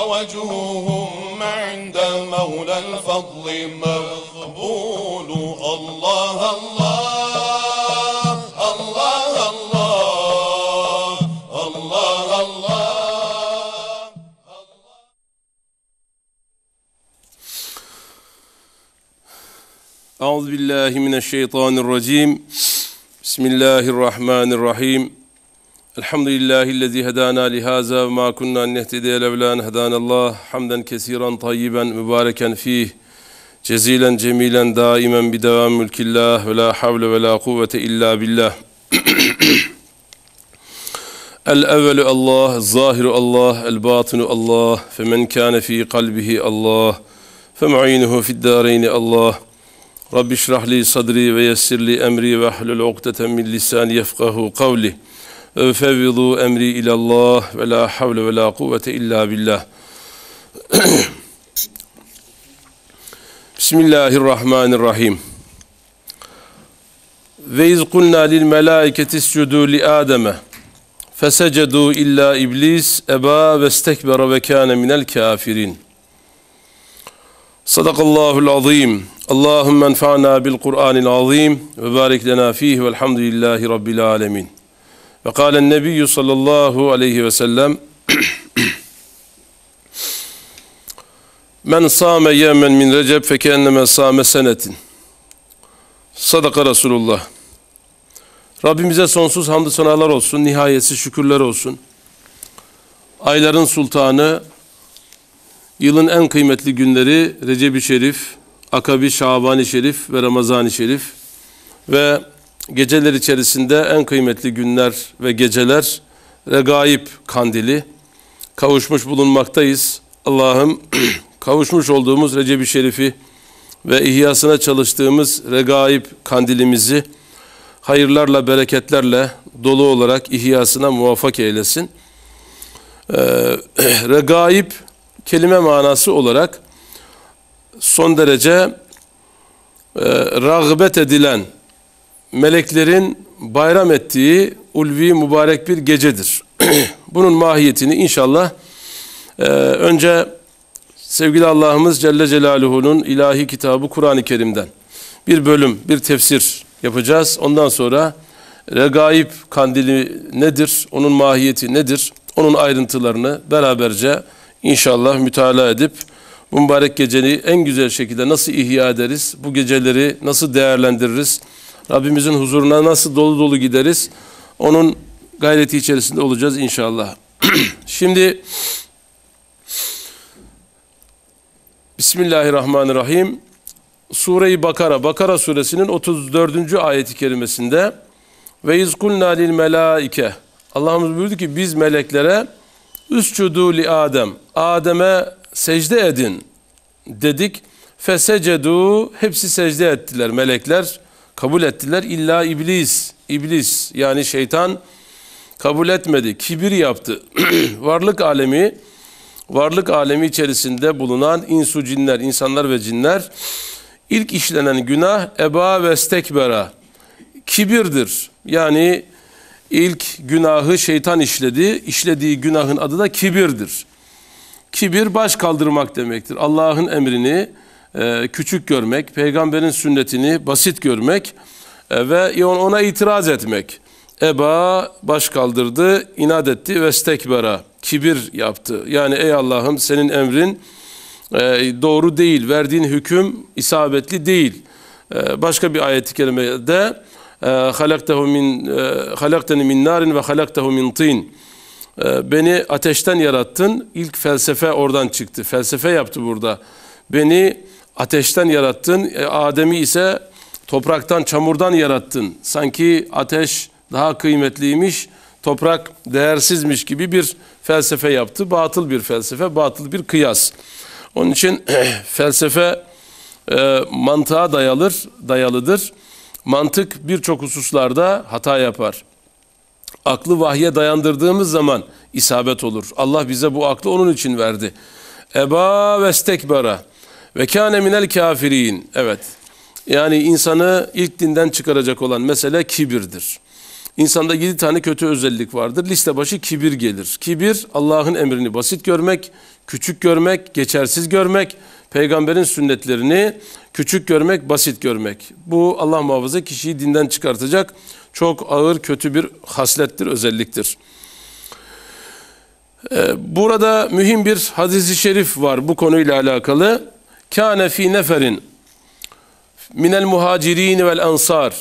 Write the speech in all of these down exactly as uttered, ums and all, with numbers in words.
ووجههم عند مولى الفضل مقبول الله الله الله الله الله الله. Euzu billahi mineşşeytanirracim. Bismillahirrahmanirrahim. Elhamdülillahillezî hedâna lihâzâ ve mâ kunnâ nehtediye levlâ en hedânallâh. Hamden kesiran tayyiben mübâreken fîh. Cezilen cemilen daimen bidevâm mülkillâh ve lâ havle ve lâ kuvvete illâ billah. El-evvelü Allah, zâhiru Allah, el-bâtinu Allah, femen kâne fî kalbihi Allah, femu'inuhu fid-dâreyni Allah. Rabbi şrah li sadri ve yessir li emri ve hlul ukdeten min lisani yefkahu kavli ve fevvidu emri ilallah ve la havle ve la kuvvete illa billah. Bismillahirrahmanirrahim. Ve iz kulna lil melaiketi iscudu li Adem'e fesecedu illa iblis eba ve istekbera ve kâne minel kafirin. Sadakallahul azim. Allahümme enfa'na bil Kur'anil azim ve barik lena fihi velhamdülillahi rabbil alemin. Ve kâlen nebiyyü sallallahu aleyhi ve sellem men sâme yemen min recep fekenneme sâme senetin. Sadaka Resulullah. Rabbimize sonsuz hamdü senalar olsun, nihayetsiz şükürler olsun. Ayların sultanı, yılın en kıymetli günleri Recep-i Şerif, Akabi Şaban-ı Şerif ve Ramazan-ı Şerif ve geceler içerisinde en kıymetli günler ve geceler Regaib Kandili kavuşmuş bulunmaktayız. Allah'ım kavuşmuş olduğumuz Recep-i Şerif'i ve ihyasına çalıştığımız Regaib Kandilimizi hayırlarla, bereketlerle dolu olarak ihyasına muvaffak eylesin. Ee, Regaib kelime manası olarak son derece e, rağbet edilen, meleklerin bayram ettiği ulvi mübarek bir gecedir. Bunun mahiyetini inşallah e, önce sevgili Allah'ımız Celle Celaluhu'nun ilahi kitabı Kur'an-ı Kerim'den bir bölüm, bir tefsir yapacağız. Ondan sonra Regaib Kandili nedir, onun mahiyeti nedir, onun ayrıntılarını beraberce İnşallah mütalaa edip bu mübarek geceyi en güzel şekilde nasıl ihya ederiz, bu geceleri nasıl değerlendiririz, Rabbimizin huzuruna nasıl dolu dolu gideriz, onun gayreti içerisinde olacağız inşallah. Şimdi Bismillahirrahmanirrahim. Sure-i Bakara, Bakara suresinin otuz dördüncü ayeti kerimesinde ve izkulna lil melaike, Allah'ımız buyurdu ki biz meleklere üscudu li Adem, Adem'e secde edin dedik. Fesecedu, hepsi secde ettiler melekler, kabul ettiler. İlla iblis, iblis yani şeytan kabul etmedi, kibir yaptı. Varlık alemi, varlık alemi içerisinde bulunan insu cinler, insanlar ve cinler ilk işlenen günah eba ve istekbera, kibirdir. Yani İlk günahı şeytan işledi. İşlediği günahın adı da kibirdir. Kibir baş kaldırmak demektir. Allah'ın emrini e, küçük görmek, peygamberin sünnetini basit görmek e, ve ona itiraz etmek. Eba baş kaldırdı, inat etti ve istekbera, kibir yaptı. Yani ey Allah'ım senin emrin e, doğru değil, verdiğin hüküm isabetli değil. E, başka bir ayet-i kerimede halaktehu min halakteni min narin ve halaktehu min tin. Beni ateşten yarattın. İlk felsefe oradan çıktı. Felsefe yaptı burada. Beni ateşten yarattın. Adem'i ise topraktan, çamurdan yarattın. Sanki ateş daha kıymetliymiş, toprak değersizmiş gibi bir felsefe yaptı. Batıl bir felsefe, batıl bir kıyas. Onun için felsefe e, mantığa dayalıdır, dayalıdır. Mantık birçok hususlarda hata yapar. Aklı vahye dayandırdığımız zaman isabet olur. Allah bize bu aklı onun için verdi. Eba ve istekbera ve kâne minel kafirin. Evet. Yani insanı ilk dinden çıkaracak olan mesele kibirdir. İnsanda yedi tane kötü özellik vardır. Liste başı kibir gelir. Kibir, Allah'ın emrini basit görmek, küçük görmek, geçersiz görmek, peygamberin sünnetlerini küçük görmek, basit görmek. Bu Allah muhafaza kişiyi dinden çıkartacak çok ağır, kötü bir haslettir, özelliktir. Burada mühim bir hadis-i şerif var bu konuyla alakalı. Kâne fî neferin minel muhacirin vel ansar.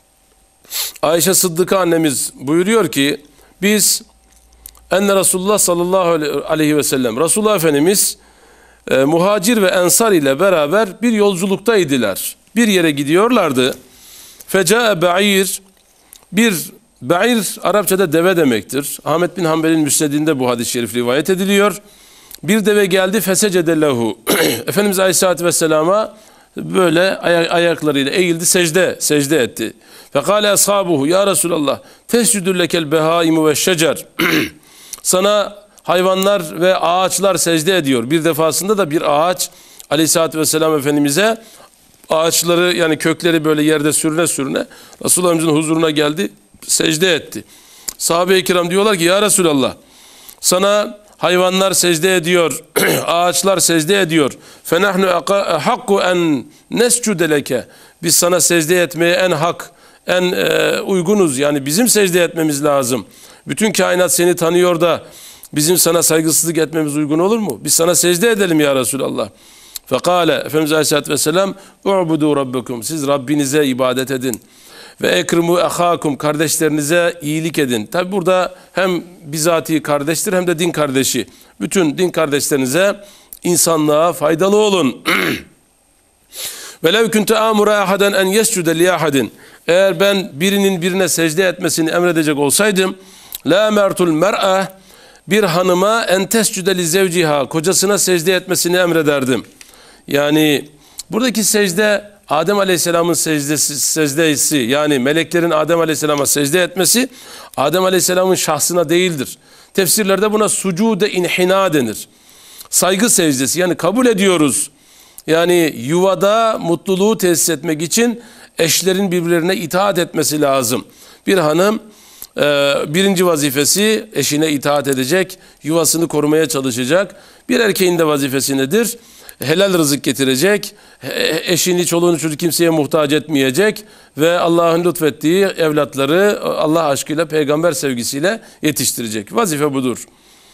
Ayşe Sıddıka annemiz buyuruyor ki biz enne Resulullah sallallahu aleyhi ve sellem, Resulullah Efendimiz e, muhacir ve ensar ile beraber bir yolculuktaydılar. Bir yere gidiyorlardı. Fecae ba'ir, bir ba'ir Arapçada deve demektir. Ahmet bin Hanbel'in müsnedinde bu hadis-i şerif rivayet ediliyor. Bir deve geldi fesecede lehu. Efendimiz Aleyhisselatü Vesselam'a böyle ay ayaklarıyla eğildi, secde, secde etti. Fekale ashabuhu ya Resulallah tescüdü lekel behaimu ve şecer. Sana hayvanlar ve ağaçlar secde ediyor. Bir defasında da bir ağaç Aleyhisselatü Vesselam Efendimiz'e ağaçları, yani kökleri böyle yerde sürüne sürüne Resulullah'ımızın huzuruna geldi, secde etti. Sahabe-i kiram diyorlar ki ya Resulallah sana hayvanlar secde ediyor, ağaçlar secde ediyor. فَنَحْنُ حَقُّ اَنْ نَسْجُدَ لَكَ. Biz sana secde etmeye en hak, en e, uygunuz. Yani bizim secde etmemiz lazım. Bütün kainat seni tanıyor da bizim sana saygısızlık etmemiz uygun olur mu? Biz sana secde edelim ya Resulallah. فَقَالَ Efendimiz Aleyhisselatü Vesselam اُعْبُدُوا رَبَّكُمْ. Siz Rabbinize ibadet edin. Ve ekrimu ahakum, kardeşlerinize iyilik edin. Tabi burada hem bizatihi kardeştir hem de din kardeşi. Bütün din kardeşlerinize, insanlığa faydalı olun. Ve lev kuntu amura ahaden en yescude li ahadin. Eğer ben birinin birine secde etmesini emredecek olsaydım, la mertul mer'a, bir hanıma en tescude li zevciha, kocasına secde etmesini emrederdim. Yani buradaki secde Adem Aleyhisselam'ın secdesi, secdesi, yani meleklerin Adem Aleyhisselam'a secde etmesi Adem Aleyhisselam'ın şahsına değildir. Tefsirlerde buna sucude inhina denir. Saygı secdesi, yani kabul ediyoruz. Yani yuvada mutluluğu tesis etmek için eşlerin birbirlerine itaat etmesi lazım. Bir hanım e, birinci vazifesi eşine itaat edecek, yuvasını korumaya çalışacak. Bir erkeğin de vazifesi nedir? Helal rızık getirecek, eşini, çoluğunu, çocuk kimseye muhtaç etmeyecek ve Allah'ın lütfettiği evlatları Allah aşkıyla, peygamber sevgisiyle yetiştirecek. Vazife budur.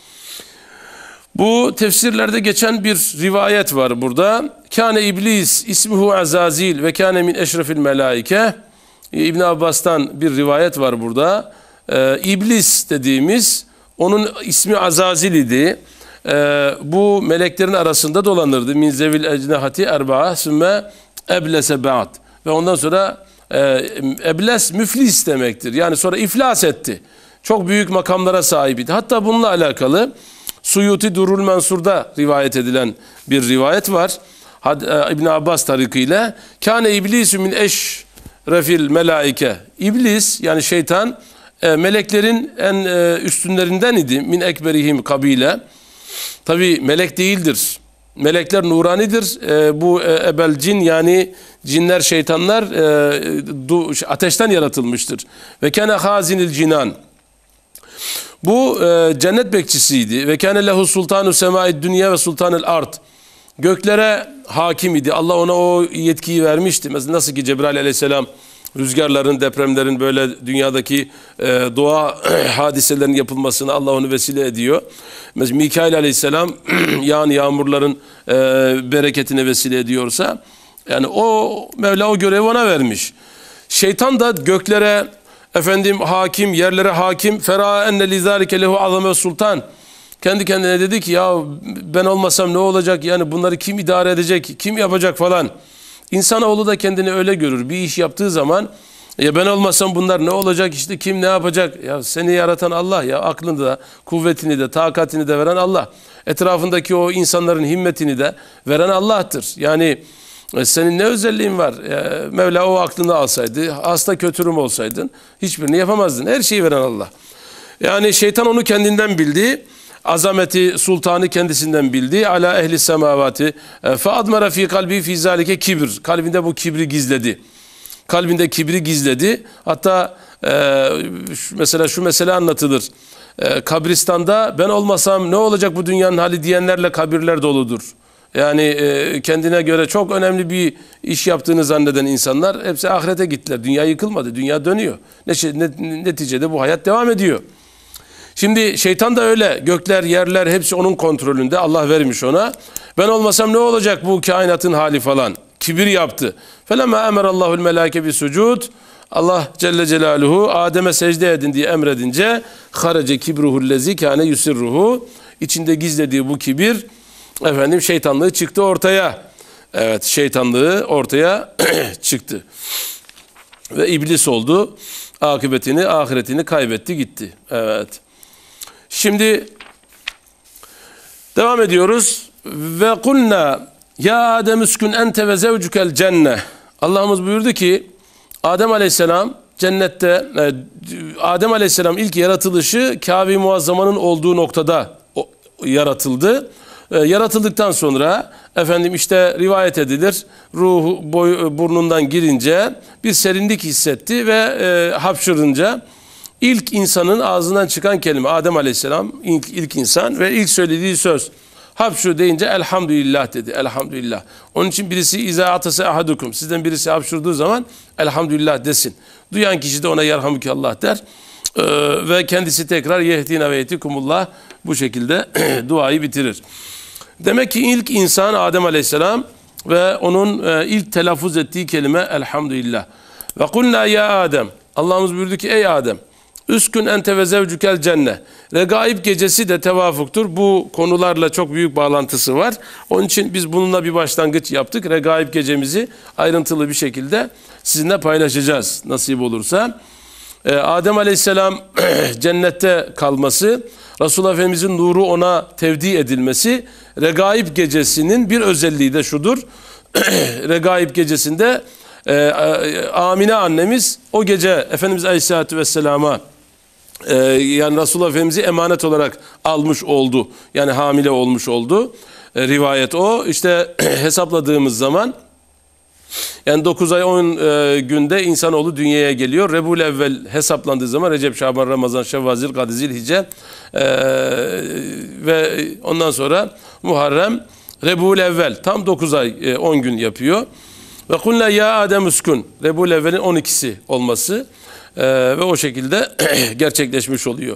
Bu tefsirlerde geçen bir rivayet var burada. Kâne iblis ismuhu azazil ve kâne min eşrefil melaike. İbn Abbas'tan bir rivayet var burada. Ee, İblis dediğimiz, onun ismi Azazil idi. Ee, bu meleklerin arasında dolanırdı. Min zevil ecnehati erba'a sümme eblese ba'd. Ve ondan sonra e, ebles müflis demektir. Yani sonra iflas etti. Çok büyük makamlara sahibiydi. Hatta bununla alakalı Suyuti Durul Mensur'da rivayet edilen bir rivayet var. İbn Abbas tarikiyle kâne iblisu min eşrefil melaike. İblis, yani şeytan, e, meleklerin en e, üstünlerinden idi. Min ekberihim kabile. Tabi melek değildir. Melekler nuranidir. E, bu e, ebel cin, yani cinler, şeytanlar e, du, ateşten yaratılmıştır. Ve kâne hazinil cinan. Bu e, cennet bekçisiydi. Ve kâne lehu sultanu semâid dünya ve sultanel ard. Göklere hakim idi. Allah ona o yetkiyi vermişti. Mesela nasıl ki Cebrail aleyhisselam rüzgarların, depremlerin, böyle dünyadaki e, doğa hadiselerin yapılmasına Allah onu vesile ediyor. Mesela Mikail aleyhisselam yağan yağmurların e, bereketine vesile ediyorsa, yani o Mevla o görevi ona vermiş. Şeytan da göklere efendim hakim, yerlere hakim. Fera enne lizalike lehu azame sultan. Kendi kendine dedi ki ya ben olmasam ne olacak, yani bunları kim idare edecek, kim yapacak falan. İnsanoğlu da kendini öyle görür. Bir iş yaptığı zaman ya ben olmasam bunlar ne olacak, işte kim ne yapacak? Ya seni yaratan Allah, ya aklını da, kuvvetini de, takatini de veren Allah. Etrafındaki o insanların himmetini de veren Allah'tır. Yani senin ne özelliğin var? E, Mevla o aklını alsaydı, hasta kötürüm olsaydın hiçbirini yapamazdın. Her şeyi veren Allah. Yani şeytan onu kendinden bildi. Azameti, sultanı kendisinden bildi. Ala ehli semavati. Fe admara fi kalbi fi zalike kibir. Kalbinde bu kibri gizledi. kalbinde kibri gizledi. Hatta e, şu, mesela şu mesele anlatılır. E, kabristanda ben olmasam ne olacak bu dünyanın hali diyenlerle kabirler doludur. Yani e, kendine göre çok önemli bir iş yaptığını zanneden insanlar hepsi ahirete gittiler. Dünya yıkılmadı, dünya dönüyor. Neticede bu hayat devam ediyor. Şimdi şeytan da öyle. Gökler, yerler hepsi onun kontrolünde. Allah vermiş ona. Ben olmasam ne olacak bu kainatın hali falan. Kibir yaptı. فَلَمَا اَمَرَ اللّٰهُ الْمَلَاكَ بِسُجُودٍ Allah Celle Celaluhu Adem'e secde edin diye emredince خَرَجَ كِبْرُهُ الَّذ۪ي كَانَ يُسِرُّهُ İçinde gizlediği bu kibir efendim şeytanlığı çıktı ortaya. Evet, şeytanlığı ortaya çıktı. Ve iblis oldu. Akıbetini, ahiretini kaybetti gitti. Evet. Şimdi devam ediyoruz. Ve kulna ya Adem üskün ente ve zevcukel cenne. Allah'ımız buyurdu ki Adem Aleyhisselam cennette, Adem Aleyhisselam ilk yaratılışı Kabe-i Muazzama'nın olduğu noktada yaratıldı. Yaratıldıktan sonra efendim işte rivayet edilir ruhu boy, burnundan girince bir serinlik hissetti ve e, hapşırınca ilk insanın ağzından çıkan kelime Adem Aleyhisselam ilk, ilk insan ve ilk söylediği söz hapşur deyince elhamdülillah dedi. Elhamdülillah. Onun için birisi izâ atase ahadukum sizden birisi hapşurduğu zaman elhamdülillah desin. Duyan kişi de ona yerhamükallah der. Ee, ve kendisi tekrar yehdina ve yetikumullah bu şekilde duayı bitirir. Demek ki ilk insan Adem Aleyhisselam ve onun e, ilk telaffuz ettiği kelime elhamdülillah. Ve kulna ya Adem. Allah'ımız buyurdu ki ey Adem üskün ente ve zevcukel cenne. Regaib gecesi de tevafuktur. Bu konularla çok büyük bağlantısı var. Onun için biz bununla bir başlangıç yaptık. Regaib gecemizi ayrıntılı bir şekilde sizinle paylaşacağız nasip olursa. Ee, Adem Aleyhisselam cennette kalması, Resulullah Efendimizin nuru ona tevdi edilmesi, Regaib gecesinin bir özelliği de şudur. Regaib gecesinde e, e, Amine annemiz o gece Efendimiz Aleyhisselatü Vesselam'a e, yani Resulullah Efendimiz'i emanet olarak almış oldu. Yani hamile olmuş oldu. E, rivayet o. İşte hesapladığımız zaman yani dokuz ay on e, günde insanoğlu dünyaya geliyor. Rebul evvel hesaplandığı zaman Recep, Şaban, Ramazan, Şevval, Zilkade, Zilhice e, ve ondan sonra Muharrem, Rebul evvel tam dokuz ay e, on gün yapıyor. Ve kulna ya Adem üskün Rebul evvelin on ikisi olması e, ve o şekilde gerçekleşmiş oluyor.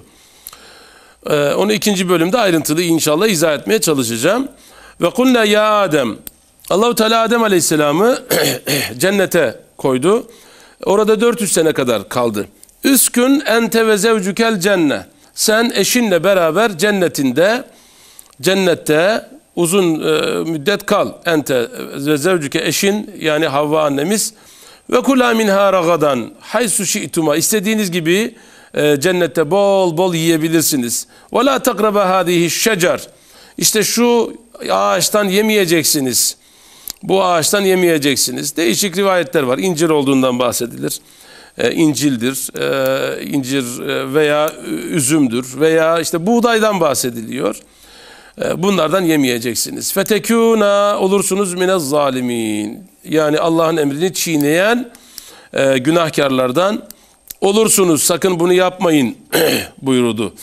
E, onu ikinci bölümde ayrıntılı inşallah izah etmeye çalışacağım. Ve kulna ya Adem Allah-u Teala Adem Aleyhisselam'ı cennete koydu. Orada dört yüz sene kadar kaldı. Üskün ente ve zevcukel cenne. Sen eşinle beraber cennetinde, cennette uzun e, müddet kal. Ente ve zevcuke eşin yani Havva annemiz. Ve kula minha ragadan haysu şi'tuma. İstediğiniz gibi e, cennette bol bol yiyebilirsiniz. Ve la takraba hadihi şecer. İşte şu ağaçtan yemeyeceksiniz. Bu ağaçtan yemeyeceksiniz. Değişik rivayetler var. İncir olduğundan bahsedilir. E, incildir, e, incir veya üzümdür veya işte buğdaydan bahsediliyor. E, bunlardan yemeyeceksiniz. Fetekûnâ olursunuz minez zalimin. Yani Allah'ın emrini çiğneyen e, günahkarlardan olursunuz. Sakın bunu yapmayın buyurdu.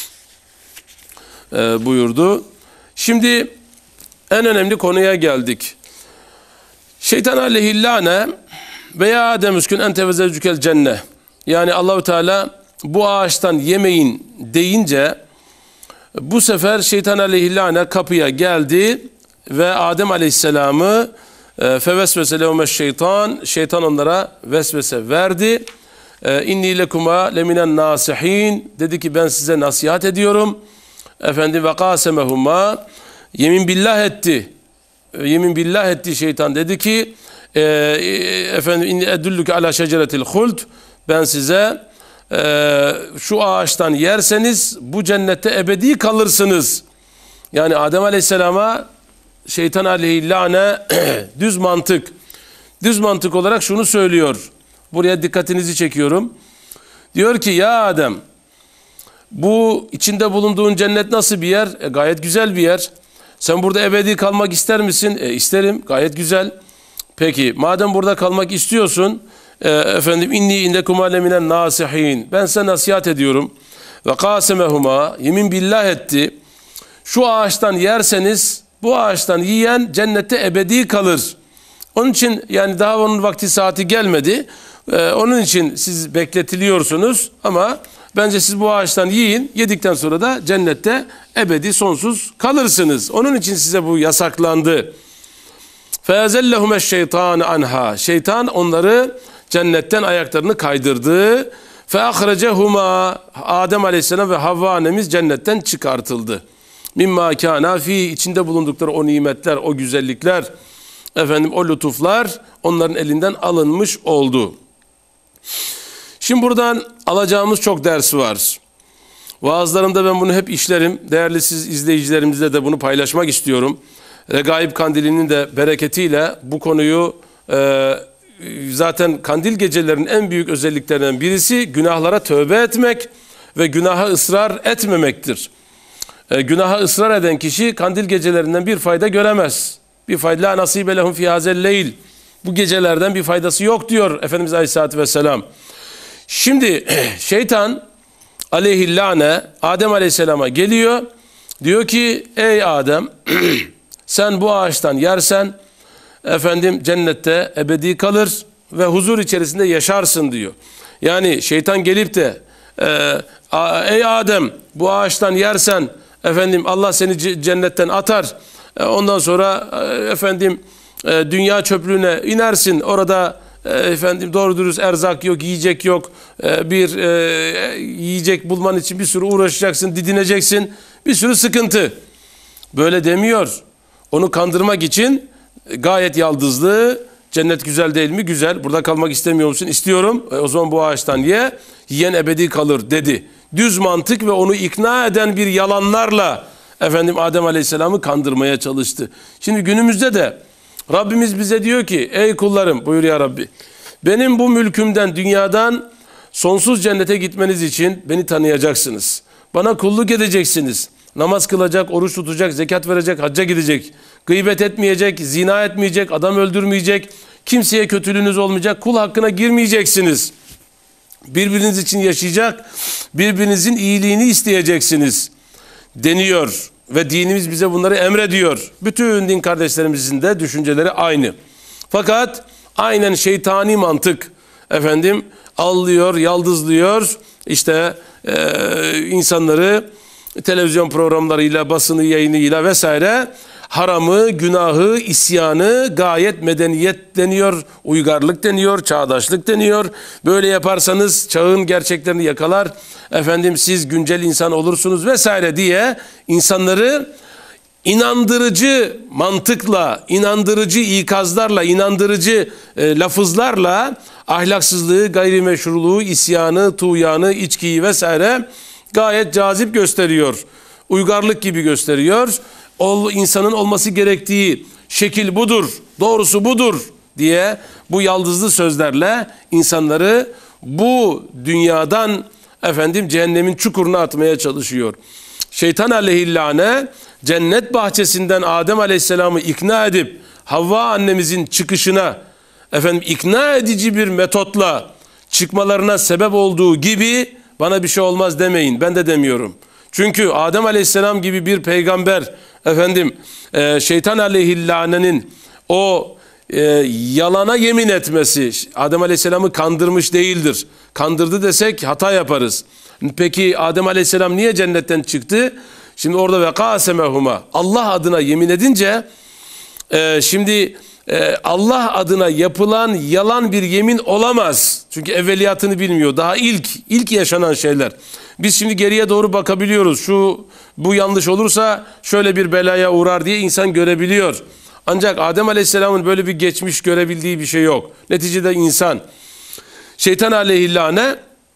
E, buyurdu. Şimdi en önemli konuya geldik. Şeytan aleyhillâne veya Adem üskün ente ve zevcukel cenne. Yani Allahu Teala bu ağaçtan yemeyin deyince bu sefer şeytan aleyhillâne kapıya geldi ve Adem Aleyhisselam'ı fevesvese lehum'eş şeytan şeytan onlara vesvese verdi. İnni lekuma leminen nasihin dedi ki ben size nasihat ediyorum. Efendim ve kasemehuma yemin billah etti. Yemin billah etti şeytan dedi ki e, efendim inni edulluke ala şeceretil huld ben size e, şu ağaçtan yerseniz bu cennette ebedi kalırsınız. Yani Adem Aleyhisselam'a şeytan aleyhillâne düz mantık düz mantık olarak şunu söylüyor. Buraya dikkatinizi çekiyorum. Diyor ki ya Adem bu içinde bulunduğun cennet nasıl bir yer? E, gayet güzel bir yer. Sen burada ebedi kalmak ister misin? E, isterim. Gayet güzel. Peki madem burada kalmak istiyorsun e, efendim inni indekuma leminen nasihin. Ben size nasihat ediyorum. Ve kasemehuma, yemin billah etti. Şu ağaçtan yerseniz bu ağaçtan yiyen cennette ebedi kalır. Onun için yani daha onun vakti saati gelmedi. Ee, onun için siz bekletiliyorsunuz ama bence siz bu ağaçtan yiyin. Yedikten sonra da cennette ebedi sonsuz kalırsınız. Onun için size bu yasaklandı. فَيَزَلَّهُمَ الشَّيْطَانِ anha. Şeytan onları cennetten ayaklarını kaydırdı. فَاَخْرَجَهُمَا Adem Aleyhisselam ve Havva annemiz cennetten çıkartıldı. Mimma kana fi, içinde bulundukları o nimetler, o güzellikler, efendim o lütuflar onların elinden alınmış oldu. Şimdi buradan alacağımız çok ders var. Vaazlarımda ben bunu hep işlerim. Değerli siz izleyicilerimizle de bunu paylaşmak istiyorum. Regaib Kandili'nin de bereketiyle bu konuyu e, zaten kandil gecelerinin en büyük özelliklerinden birisi günahlara tövbe etmek ve günaha ısrar etmemektir. E, günaha ısrar eden kişi kandil gecelerinden bir fayda göremez. Bir fayda la nasibe lehum fi hazel leyl. Bu gecelerden bir faydası yok diyor Efendimiz Aleyhisselatü Vesselam. Şimdi şeytan aleyhillâne Adem Aleyhisselam'a geliyor. Diyor ki ey Adem sen bu ağaçtan yersen efendim cennette ebedi kalır ve huzur içerisinde yaşarsın diyor. Yani şeytan gelip de e, ey Adem bu ağaçtan yersen efendim Allah seni cennetten atar. E, ondan sonra e, efendim e, dünya çöplüğüne inersin. Orada e, efendim doğru dürüst erzak yok, yiyecek yok. E, bir e, yiyecek bulman için bir sürü uğraşacaksın, didineceksin. Bir sürü sıkıntı. Böyle demiyor. Onu kandırmak için gayet yaldızlı. Cennet güzel değil mi? Güzel. Burada kalmak istemiyor musun? İstiyorum. E, o zaman bu ağaçtan ye. Yiyen ebedi kalır dedi. Düz mantık ve onu ikna eden bir yalanlarla efendim Adem Aleyhisselam'ı kandırmaya çalıştı. Şimdi günümüzde de Rabbimiz bize diyor ki ey kullarım buyur ya Rabbi. Benim bu mülkümden dünyadan sonsuz cennete gitmeniz için beni tanıyacaksınız. Bana kulluk edeceksiniz. Namaz kılacak, oruç tutacak, zekat verecek, hacca gidecek. Gıybet etmeyecek, zina etmeyecek, adam öldürmeyecek. Kimseye kötülüğünüz olmayacak. Kul hakkına girmeyeceksiniz. Birbiriniz için yaşayacak, birbirinizin iyiliğini isteyeceksiniz deniyor ve dinimiz bize bunları emrediyor. Bütün din kardeşlerimizin de düşünceleri aynı. Fakat aynen şeytani mantık efendim allıyor, yaldızlıyor. İşte e, insanları televizyon programlarıyla, basını yayınıyla vesaire haramı, günahı, isyanı gayet medeniyet deniyor, uygarlık deniyor, çağdaşlık deniyor. Böyle yaparsanız çağın gerçeklerini yakalar, efendim siz güncel insan olursunuz vesaire diye insanları inandırıcı mantıkla, inandırıcı ikazlarla, inandırıcı e, lafızlarla ahlaksızlığı, gayrimeşruluğu, isyanı, tuğyanı, içkiyi vesaire gayet cazip gösteriyor. Uygarlık gibi gösteriyor. O insanın olması gerektiği şekil budur, doğrusu budur diye bu yaldızlı sözlerle insanları bu dünyadan efendim cehennemin çukuruna atmaya çalışıyor. Şeytan aleyhillâne cennet bahçesinden Adem Aleyhisselam'ı ikna edip Havva annemizin çıkışına efendim ikna edici bir metotla çıkmalarına sebep olduğu gibi bana bir şey olmaz demeyin. Ben de demiyorum. Çünkü Adem Aleyhisselam gibi bir peygamber efendim e, şeytan aleyhillânenin o e, yalana yemin etmesi Adem Aleyhisselam'ı kandırmış değildir. Kandırdı desek hata yaparız. Peki Adem Aleyhisselam niye cennetten çıktı? Şimdi orada ve kasemehuma Allah adına yemin edince e, şimdi e, Allah adına yapılan yalan bir yemin olamaz. Çünkü evveliyatını bilmiyor. Daha ilk ilk yaşanan şeyler. Biz şimdi geriye doğru bakabiliyoruz. Şu bu yanlış olursa şöyle bir belaya uğrar diye insan görebiliyor. Ancak Adem Aleyhisselam'ın böyle bir geçmiş görebildiği bir şey yok. Neticede insan. Şeytan aleyhillâne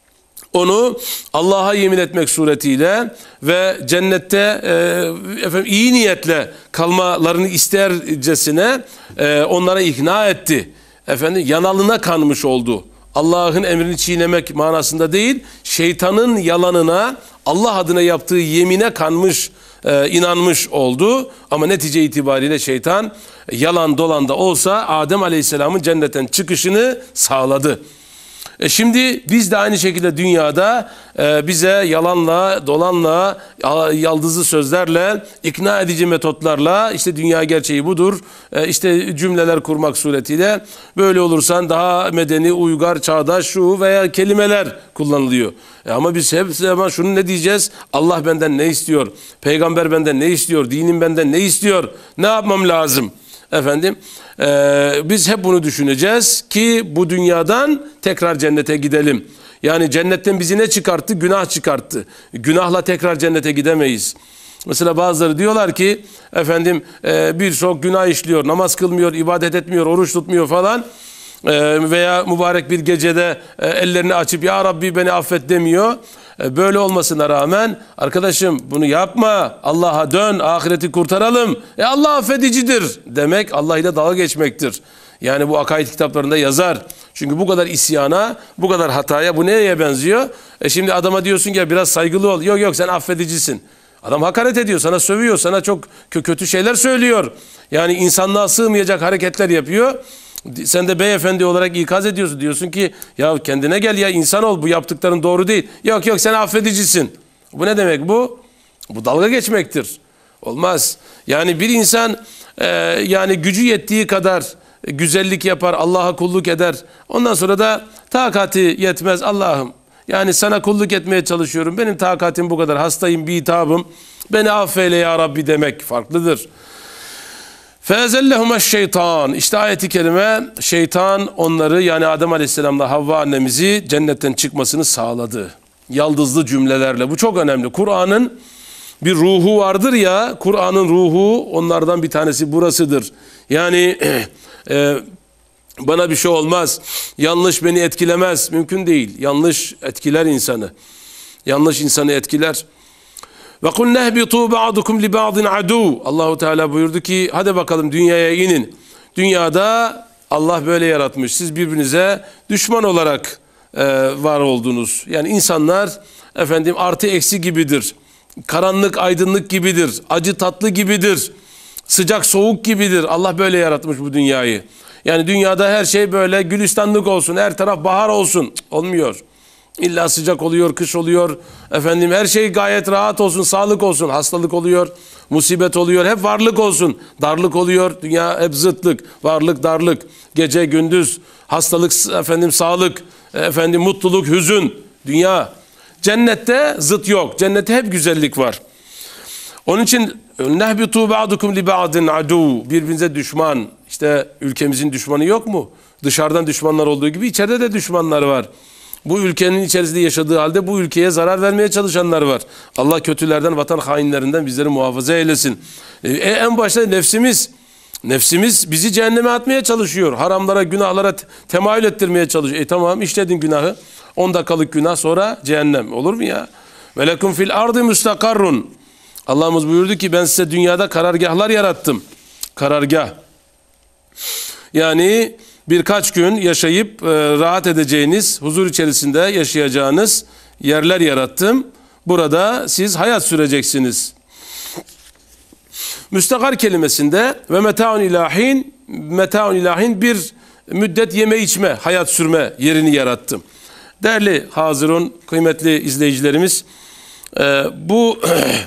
onu Allah'a yemin etmek suretiyle ve cennette e, efendim, iyi niyetle kalmalarını istercesine e, onlara ikna etti. Efendim yanalına kanmış oldu. Allah'ın emrini çiğnemek manasında değil, şeytanın yalanına, Allah adına yaptığı yemine kanmış e, inanmış oldu. Ama netice itibariyle şeytan yalan dolan da olsa Adem Aleyhisselam'ın cennetten çıkışını sağladı. E şimdi biz de aynı şekilde dünyada e, bize yalanla, dolanla, yaldızlı sözlerle, ikna edici metotlarla işte dünya gerçeği budur, e, işte cümleler kurmak suretiyle böyle olursan daha medeni, uygar, çağdaş şu veya kelimeler kullanılıyor. E ama biz hep zaman şunu ne diyeceğiz? Allah benden ne istiyor? Peygamber benden ne istiyor? Dinim benden ne istiyor? Ne yapmam lazım? Efendim e, biz hep bunu düşüneceğiz ki bu dünyadan tekrar cennete gidelim. Yani cennetten bizi ne çıkarttı? Günah çıkarttı. Günahla tekrar cennete gidemeyiz. Mesela bazıları diyorlar ki efendim e, birçok günah işliyor, namaz kılmıyor, ibadet etmiyor, oruç tutmuyor falan. E, veya mübarek bir gecede e, ellerini açıp ya Rabbi beni affet demiyor. E, böyle olmasına rağmen arkadaşım bunu yapma, Allah'a dön, ahireti kurtaralım. E Allah affedicidir demek Allah ile dalga geçmektir. Yani bu akaid kitaplarında yazar. Çünkü bu kadar isyana, bu kadar hataya bu neye benziyor? E şimdi adama diyorsun ki ya biraz saygılı ol. Yok yok sen affedicisin. Adam hakaret ediyor, sana sövüyor, sana çok kötü şeyler söylüyor. Yani insanlığa sığmayacak hareketler yapıyor. Sen de beyefendi olarak ikaz ediyorsun. Diyorsun ki ya kendine gel ya, insan ol, bu yaptıkların doğru değil. Yok yok sen affedicisin. Bu ne demek bu? Bu dalga geçmektir. Olmaz. Yani bir insan e, yani gücü yettiği kadar güzellik yapar, Allah'a kulluk eder. Ondan sonra da takati yetmez, Allah'ım yani sana kulluk etmeye çalışıyorum. Benim takatim bu kadar, hastayım, bitabım. Beni affeyle ya Rabbi demek farklıdır. فَاَزَلَّهُمَ şeytan. İşte ayeti kerime şeytan onları yani Adem Aleyhisselam'la Havva annemizi cennetten çıkmasını sağladı. Yaldızlı cümlelerle. Bu çok önemli. Kur'an'ın bir ruhu vardır ya, Kur'an'ın ruhu onlardan bir tanesi burasıdır. Yani e, bana bir şey olmaz, yanlış beni etkilemez, mümkün değil. Yanlış etkiler insanı. Yanlış insanı etkiler. Ve kul nehbitu ba'dukum li ba'din adu. Allahu Teala buyurdu ki hadi bakalım dünyaya inin. Dünyada Allah böyle yaratmış. Siz birbirinize düşman olarak e, var oldunuz. Yani insanlar efendim artı eksi gibidir. Karanlık aydınlık gibidir. Acı tatlı gibidir. Sıcak soğuk gibidir. Allah böyle yaratmış bu dünyayı. Yani dünyada her şey böyle gülistanlık olsun, her taraf bahar olsun. Cık, olmuyor. İlla sıcak oluyor, kış oluyor. Efendim her şey gayet rahat olsun, sağlık olsun. Hastalık oluyor, musibet oluyor. Hep varlık olsun. Darlık oluyor. Dünya hep zıtlık. Varlık, darlık. Gece, gündüz. Hastalık, efendim sağlık. Efendim mutluluk, hüzün. Dünya. Cennette zıt yok. Cennette hep güzellik var. Onun için nehbitu ba'dukum li ba'din adu. Birbirinize düşman. İşte ülkemizin düşmanı yok mu? Dışarıdan düşmanlar olduğu gibi içeride de düşmanlar var. Bu ülkenin içerisinde yaşadığı halde bu ülkeye zarar vermeye çalışanlar var. Allah kötülerden, vatan hainlerinden bizleri muhafaza eylesin. E, en başta nefsimiz. Nefsimiz bizi cehenneme atmaya çalışıyor. Haramlara, günahlara temayül ettirmeye çalışıyor. E tamam işledin günahı. on dakikalık günah sonra cehennem. Olur mu ya? Ve lekum fil ardı müstakarrun. Allah'ımız buyurdu ki ben size dünyada karargahlar yarattım. Karargah. Yani birkaç gün yaşayıp e, rahat edeceğiniz, huzur içerisinde yaşayacağınız yerler yarattım. Burada siz hayat süreceksiniz. Müstakar kelimesinde ve metaun ilahin, metaun ilahin bir müddet yeme içme, hayat sürme yerini yarattım. Değerli hazırun, kıymetli izleyicilerimiz, e, bu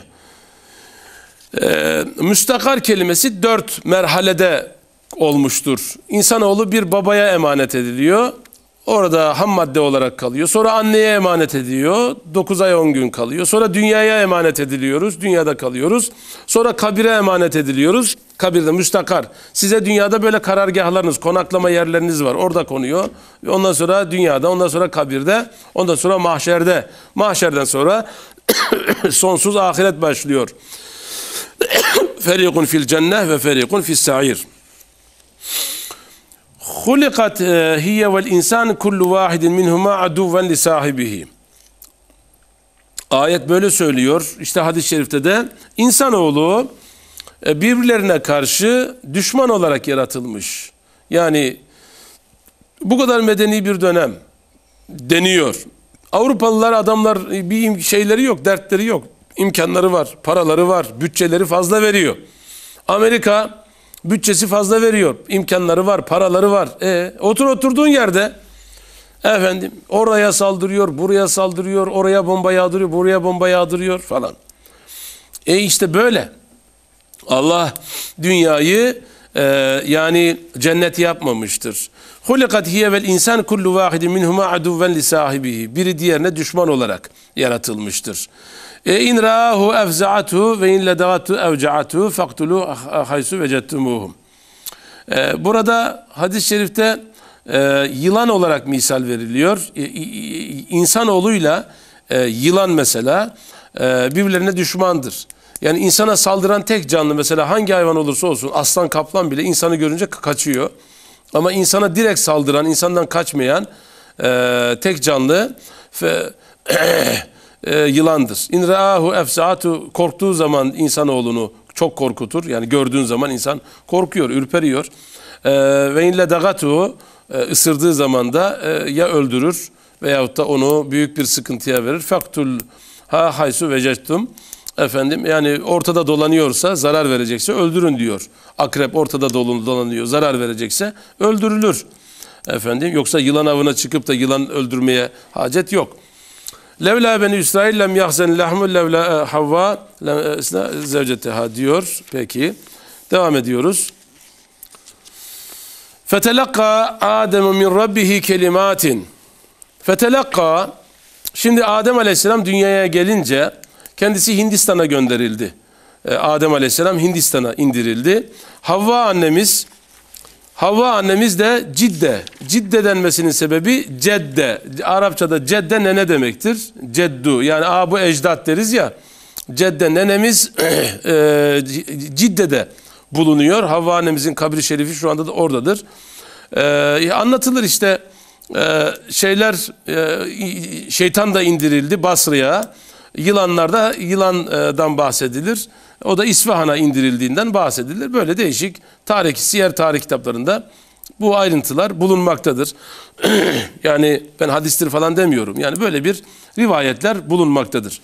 e, müstakar kelimesi dört merhalede olmuştur. İnsanoğlu bir babaya emanet ediliyor. Orada ham madde olarak kalıyor. Sonra anneye emanet ediyor. dokuz ay on gün kalıyor. Sonra dünyaya emanet ediliyoruz. Dünyada kalıyoruz. Sonra kabire emanet ediliyoruz. Kabirde müstakar. Size dünyada böyle karargahlarınız, konaklama yerleriniz var. Orada konuyor. Ondan sonra dünyada, ondan sonra kabirde, ondan sonra mahşerde. Mahşerden sonra sonsuz ahiret başlıyor. Ferikun fil cenneh ve ferikun fis sa'ir. Hulikat hiye vel insan kullu vahidin minhuma aduven li sahibihi. Ayet böyle söylüyor. İşte hadis-i şerifte de insanoğlu birbirlerine karşı düşman olarak yaratılmış. Yani bu kadar medeni bir dönem deniyor. Avrupalılar adamlar bir şeyleri yok, dertleri yok. imkanları var, paraları var, bütçeleri fazla veriyor. Amerika bütçesi fazla veriyor, imkanları var, paraları var. E, otur oturduğun yerde efendim oraya saldırıyor, buraya saldırıyor, oraya bomba yağdırıyor, buraya bomba yağdırıyor falan. E işte böyle. Allah dünyayı e, yani cennet yapmamıştır. Hulikat hiye vel insan kullu vahidin minhuma aduven li sahibihi. Biri diğerine düşman olarak yaratılmıştır. E in ra'ahu efza'atuhu ve in ledagatu evca'atuhu faktulu haysu vecettumuhum. E, burada hadis-i şerifte e, yılan olarak misal veriliyor. E, insanoğluyla e, yılan mesela e, birbirlerine düşmandır. Yani insana saldıran tek canlı mesela hangi hayvan olursa olsun, aslan kaplan bile insanı görünce kaçıyor. Ama insana direkt saldıran, insandan kaçmayan e, tek canlı ve e, yılandır. İn ra'ahu efsa'atu, korktuğu zaman insanoğlunu çok korkutur. Yani gördüğün zaman insan korkuyor, ürperiyor. E, ve in ledagatu, ısırdığı zaman da e, ya öldürür veyahut da onu büyük bir sıkıntıya verir. Faktul ha haysu vecettum. Efendim yani ortada dolanıyorsa, zarar verecekse öldürün diyor. Akrep ortada dolanıyor, zarar verecekse öldürülür. Efendim yoksa yılan avına çıkıp da yılan öldürmeye hacet yok. Levla beni İsrail lem yahzen lahmu levla havva zevceteha diyor. Peki devam ediyoruz. Fetelakka Adem min rabbihi kelimatin. Fetelakka, şimdi Adem Aleyhisselam dünyaya gelince kendisi Hindistan'a gönderildi. Adem Aleyhisselam Hindistan'a indirildi. Havva annemiz, Havva annemiz de Cidde. Cidde denmesinin sebebi Cedde. Arapçada Cedde nene demektir. Ceddu yani abu ecdat deriz ya. Cedde nenemiz e, Cidde'de bulunuyor. Havva annemizin kabri şerifi şu anda da oradadır. E, anlatılır işte e, şeyler e, şeytan da indirildi Basra'ya. Yılanlarda yılandan bahsedilir. O da İsfahan'a indirildiğinden bahsedilir. Böyle değişik tarih, siyer tarih kitaplarında bu ayrıntılar bulunmaktadır. Yani ben hadistir falan demiyorum. Yani böyle bir rivayetler bulunmaktadır.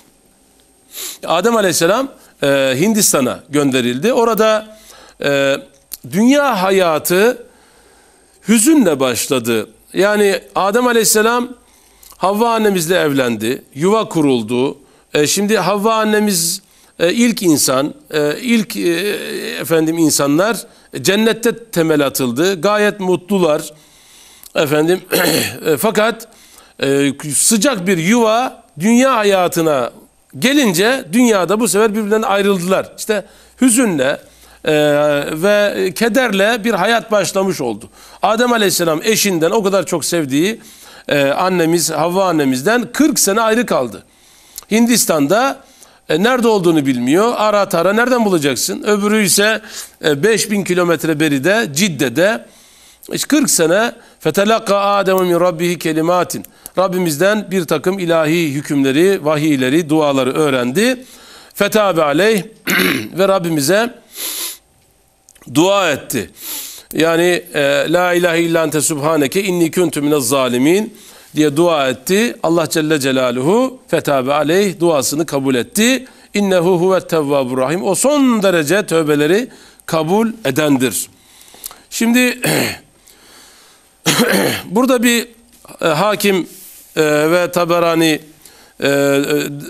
Adem Aleyhisselam e, Hindistan'a gönderildi. Orada e, dünya hayatı hüzünle başladı. Yani Adem Aleyhisselam Havva annemizle evlendi, yuva kuruldu. E, şimdi Havva annemiz e, ilk insan, e, ilk e, efendim insanlar cennette temel atıldı. Gayet mutlular. Efendim e, fakat e, sıcak bir yuva dünya hayatına gelince dünyada bu sefer birbirinden ayrıldılar. İşte hüzünle e, ve kederle bir hayat başlamış oldu. Adem Aleyhisselam eşinden o kadar çok sevdiği Ee, annemiz Havva annemizden kırk sene ayrı kaldı. Hindistan'da e, nerede olduğunu bilmiyor. Ara tara nereden bulacaksın? Öbürü ise e, beş bin kilometre beride Cidde'de işte kırk sene fetelakka Adem min rabbihi kelimatin. Rabbimizden bir takım ilahi hükümleri, vahiyleri, duaları öğrendi. Fetabe aleyh ve Rabbimize dua etti. Yani e, la ilahe illa ente subhaneke inni kuntu minez zalimin diye dua etti. Allah Celle Celaluhu fetabe aleyh duasını kabul etti. İnnehu huvet tevvabur rahim. O son derece tövbeleri kabul edendir. Şimdi burada bir e, hakim e, ve Taberani e, e,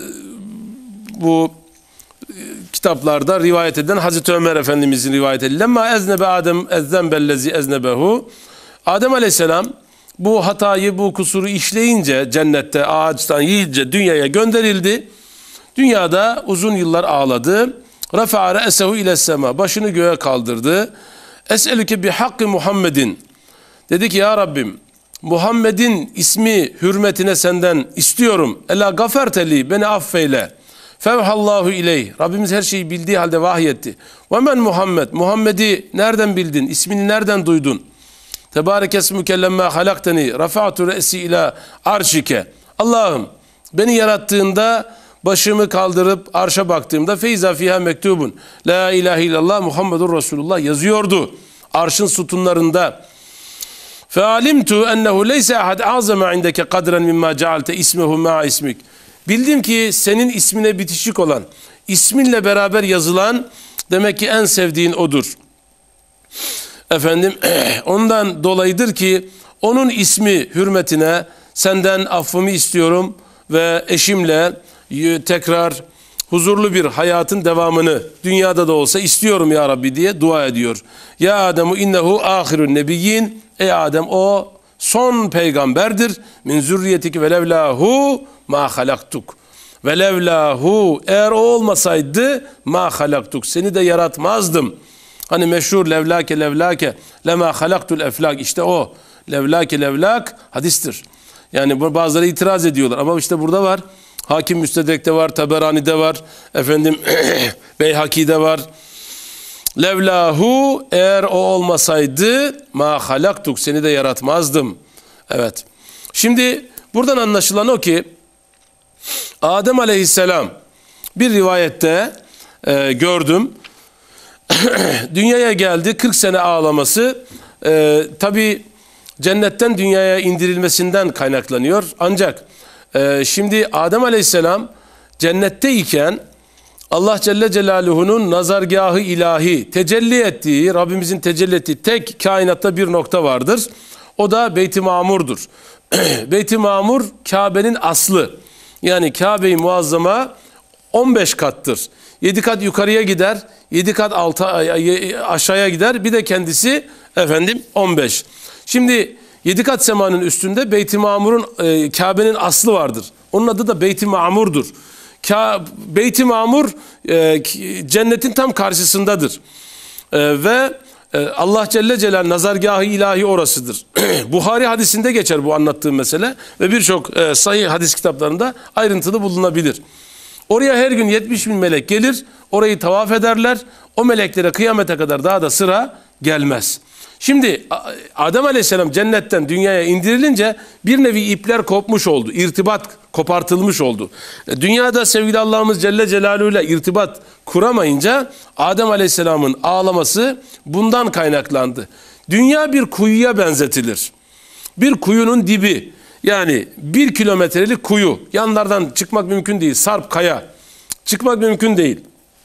bu kitaplarda rivayet edilen Hazreti Ömer Efendimizin rivayet edilen "Lemma eznebe Adem ezzembellezi eznebehu." Adem Aleyhisselam bu hatayı, bu kusuru işleyince cennette ağaçtan yiyince dünyaya gönderildi. Dünyada uzun yıllar ağladı. Rafa'a re'sehu ile sema, başını göğe kaldırdı. Es'elüke bi hakkı Muhammedin. Dedi ki ya Rabbim, Muhammed'in ismi hürmetine senden istiyorum. Ela gaferteli, beni affeyle. Fevhallahu ileyh. Rabbimiz her şeyi bildiği halde vahyetti. Ve men Muhammed. Muhammed'i nereden bildin? İsmini nereden duydun? Tebarek esmuke lemmâ halakteni. Rafa'tu re'si ila arşike. Allah'ım beni yarattığında başımı kaldırıp arşa baktığımda feyza fiha mektubun. La ilahe illallah Muhammedur Resulullah yazıyordu. Arşın sütunlarında. Fealimtu ennehu leyse ahad azama indeke kadren mimma cealte ismehu ma'a ismik. Bildim ki senin ismine bitişik olan, isminle beraber yazılan demek ki en sevdiğin odur. Efendim ondan dolayıdır ki onun ismi hürmetine senden affımı istiyorum ve eşimle tekrar huzurlu bir hayatın devamını dünyada da olsa istiyorum ya Rabbi diye dua ediyor. Ya Ademu innehu ahirun nebiyyin. Ey Adem o son peygamberdir. Min zürriyetik ve levlahu ma halaktuk. Ve levlahu eğer o olmasaydı ma halaktuk. Seni de yaratmazdım. Hani meşhur levlake levlake lema halaktul eflak. İşte o levlake levlak hadistir. Yani bazıları itiraz ediyorlar ama işte burada var. Hakim Müstedrek'te var, Taberani'de var, efendim Beyhaki'de var. Levlahu eğer o olmasaydı ma halaktuk seni de yaratmazdım. Evet. Şimdi buradan anlaşılan o ki Adem Aleyhisselam bir rivayette e, gördüm. Dünyaya geldi, kırk sene ağlaması e, tabi cennetten dünyaya indirilmesinden kaynaklanıyor. Ancak e, şimdi Adem Aleyhisselam cennetteyken Allah Celle Celaluhu'nun nazargahı ilahi tecelli ettiği, Rabbimizin tecelli ettiği tek kainatta bir nokta vardır. O da Beyt-i Mamur'dur. Beyt-i Mamur Kabe'nin aslı. Yani Kabe-i Muazzama on beş kattır. yedi kat yukarıya gider, yedi kat altı, aşağıya gider. Bir de kendisi efendim on beş. Şimdi yedi kat semanın üstünde Beyt-i Mamur'un e, Kabe'nin aslı vardır. Onun adı da Beyt-i Mamur'dur. Beyt-i Mamur e, cennetin tam karşısındadır. E, ve e, Allah Celle Celal nazargahı ilahi orasıdır. Buhari hadisinde geçer bu anlattığım mesele ve birçok e, sahih hadis kitaplarında ayrıntılı bulunabilir. Oraya her gün yetmiş bin melek gelir, orayı tavaf ederler. O meleklere kıyamete kadar daha da sıra gelmez. Şimdi Adem Aleyhisselam cennetten dünyaya indirilince bir nevi ipler kopmuş oldu. İrtibat kopartılmış oldu. Dünyada sevgili Allah'ımız Celle Celaluhu ile irtibat kuramayınca Adem Aleyhisselam'ın ağlaması bundan kaynaklandı. Dünya bir kuyuya benzetilir. Bir kuyunun dibi. Yani bir kilometrelik kuyu. Yanlardan çıkmak mümkün değil. Sarp kaya. Çıkmak mümkün değil.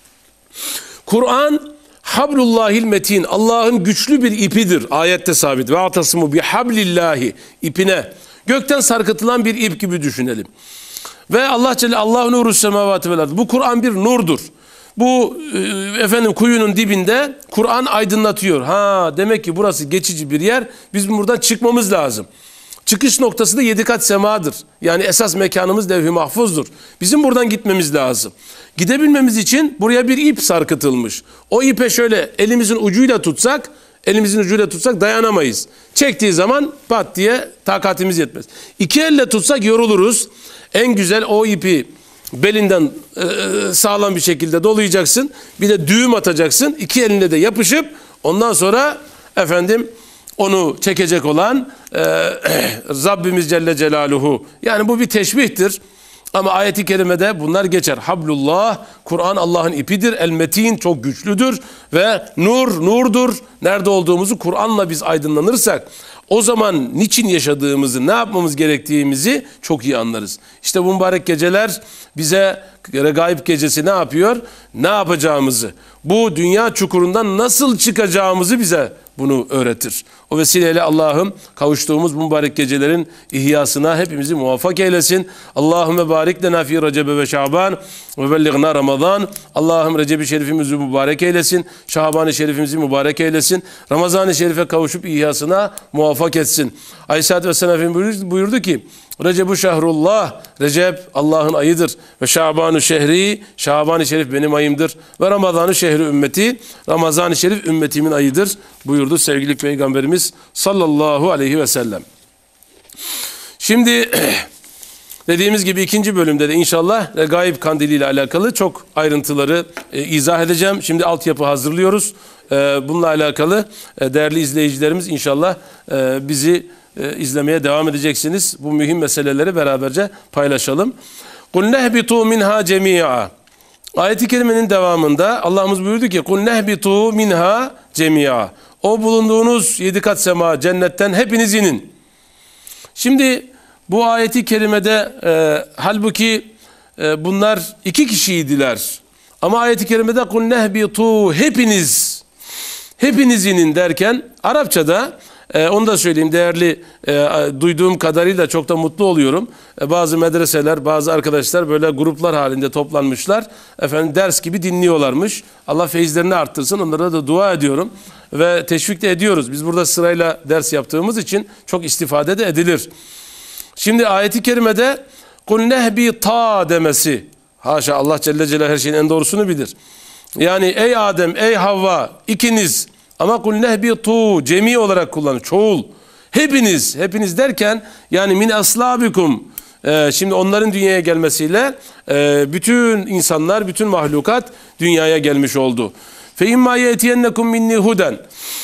Kur'an Hablullahil metin. Allah'ın güçlü bir ipidir. Ayette sabit. Ve atasmu bi hablillahi ipine. Gökten sarkıtılan bir ip gibi düşünelim. Ve Allah Celle Allah nuru semavati vel ard. Bu Kur'an bir nurdur. Bu efendim kuyunun dibinde Kur'an aydınlatıyor. Ha demek ki burası geçici bir yer. Biz buradan çıkmamız lazım. Çıkış noktası da yedi kat semadır. Yani esas mekanımız levh-i mahfuzdur. Bizim buradan gitmemiz lazım. Gidebilmemiz için buraya bir ip sarkıtılmış. O ipe şöyle elimizin ucuyla tutsak, elimizin ucuyla tutsak dayanamayız. Çektiği zaman pat diye takatimiz yetmez. İki elle tutsak yoruluruz. En güzel o ipi belinden e, sağlam bir şekilde dolayacaksın. Bir de düğüm atacaksın. İki elinle de yapışıp ondan sonra efendim onu çekecek olan e, Rabbimiz Celle Celaluhu. Yani bu bir teşbihtir. Ama ayet-i kerimede bunlar geçer. Hablullah, Kur'an Allah'ın ipidir. El-Metin çok güçlüdür. Ve nur, nurdur. Nerede olduğumuzu Kur'an'la biz aydınlanırsak o zaman niçin yaşadığımızı, ne yapmamız gerektiğimizi çok iyi anlarız. İşte bu mübarek geceler bize Regaib gecesi ne yapıyor? Ne yapacağımızı, bu dünya çukurundan nasıl çıkacağımızı bize bunu öğretir. O vesileyle Allah'ım kavuştuğumuz bu mübarek gecelerin ihyasına hepimizi muvaffak eylesin. Allahümme barik lena fi Recebe ve Şaban ve belliğna Ramazan. Allah'ım Recep-i Şerifimizi mübarek eylesin. Şaban-ı Şerifimizi mübarek eylesin. Ramazan-ı Şerif'e kavuşup ihyasına muvaffak etsin. Aleyhisselatü Vesselam Efendimiz buyurdu ki Recep-u Şehrullah, Recep Allah'ın ayıdır. Ve Şaban-ı Şehri, Şaban-ı Şerif benim ayımdır. Ve Ramazan-ı Şehri ümmeti, Ramazan-ı Şerif ümmetimin ayıdır buyurdu sevgili Peygamberimiz sallallahu aleyhi ve sellem. Şimdi dediğimiz gibi ikinci bölümde de inşallah Regaib Kandili ile alakalı çok ayrıntıları e, izah edeceğim. Şimdi altyapı hazırlıyoruz. E, bununla alakalı e, değerli izleyicilerimiz inşallah e, bizi e, izlemeye devam edeceksiniz. Bu mühim meseleleri beraberce paylaşalım. قُلْ نَهْبِطُوا مِنْهَا جَمِيعًا. Ayet-i kerimenin devamında Allah'ımız buyurdu ki قُلْ نَهْبِطُوا مِنْهَا جَمِيعًا. O bulunduğunuz yedi kat sema cennetten hepiniz inin. Şimdi bu ayeti kerimede e, halbuki e, bunlar iki kişiydiler. Ama ayet-i kerimede kul nehbitu hepiniz hepiniz inin derken Arapçada e, onu da söyleyeyim değerli e, duyduğum kadarıyla çok da mutlu oluyorum. E, bazı medreseler, bazı arkadaşlar böyle gruplar halinde toplanmışlar. Efendim ders gibi dinliyorlarmış. Allah feyizlerini arttırsın. Onlara da dua ediyorum ve teşvik de ediyoruz. Biz burada sırayla ders yaptığımız için çok istifade de edilir. Şimdi ayet-i kerimede kul nehbita demesi. Haşa, Allah Celle Celaluhu her şeyin en doğrusunu bilir. Yani ey Adem, ey Havva ikiniz, ama kul nehbitu cemi olarak kullanır. Çoğul. Hepiniz, hepiniz derken yani min aslabikum. Ee, şimdi onların dünyaya gelmesiyle e, bütün insanlar, bütün mahlukat dünyaya gelmiş oldu. Fe imma yetiyennekum minni huden.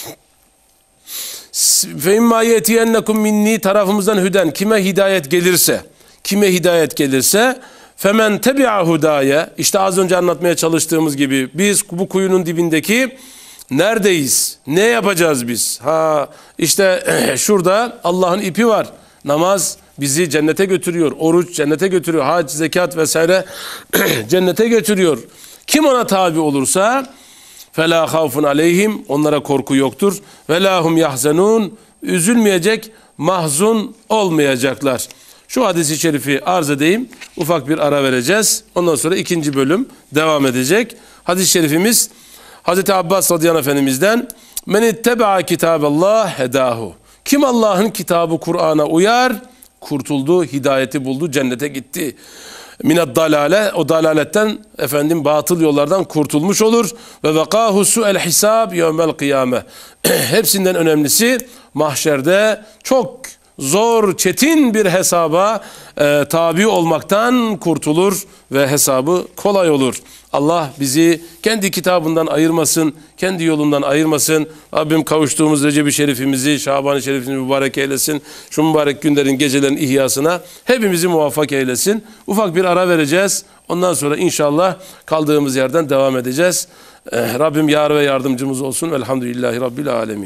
Fe imma yetiyennekum minni tarafımızdan hüden. Kime hidayet gelirse, kime hidayet gelirse femen tebi'a hudaya. İşte az önce anlatmaya çalıştığımız gibi biz bu kuyunun dibindeki neredeyiz? Ne yapacağız biz? Ha işte şurada Allah'ın ipi var. Namaz bizi cennete götürüyor. Oruç cennete götürüyor. Hac, zekat vesaire cennete götürüyor. Kim ona tabi olursa fela havfun aleyhim, onlara korku yoktur. Ve lahum yahzenun, üzülmeyecek, mahzun olmayacaklar. Şu hadisi şerifi arz edeyim. Ufak bir ara vereceğiz. Ondan sonra ikinci bölüm devam edecek. Hadis-i şerifimiz Hazreti Abbas radıyallahu anh efendimizden men itteba kitaballah hedahu. Kim Allah'ın kitabı Kur'an'a uyar, kurtuldu, hidayeti buldu, cennete gitti. Mined dalale, o dalaletten efendim batıl yollardan kurtulmuş olur ve vakahu su'el hisab yevmel kıyame. Hepsinden önemlisi mahşerde çok zor, çetin bir hesaba e, tabi olmaktan kurtulur ve hesabı kolay olur. Allah bizi kendi kitabından ayırmasın, kendi yolundan ayırmasın. Rabbim kavuştuğumuz Recep-i Şerifimizi, Şaban-ı Şerifimizi mübarek eylesin. Şu mübarek günlerin, gecelerin ihyasına hepimizi muvaffak eylesin. Ufak bir ara vereceğiz. Ondan sonra inşallah kaldığımız yerden devam edeceğiz. Eh, Rabbim yar ve yardımcımız olsun. Velhamdülillahi Rabbil alemin.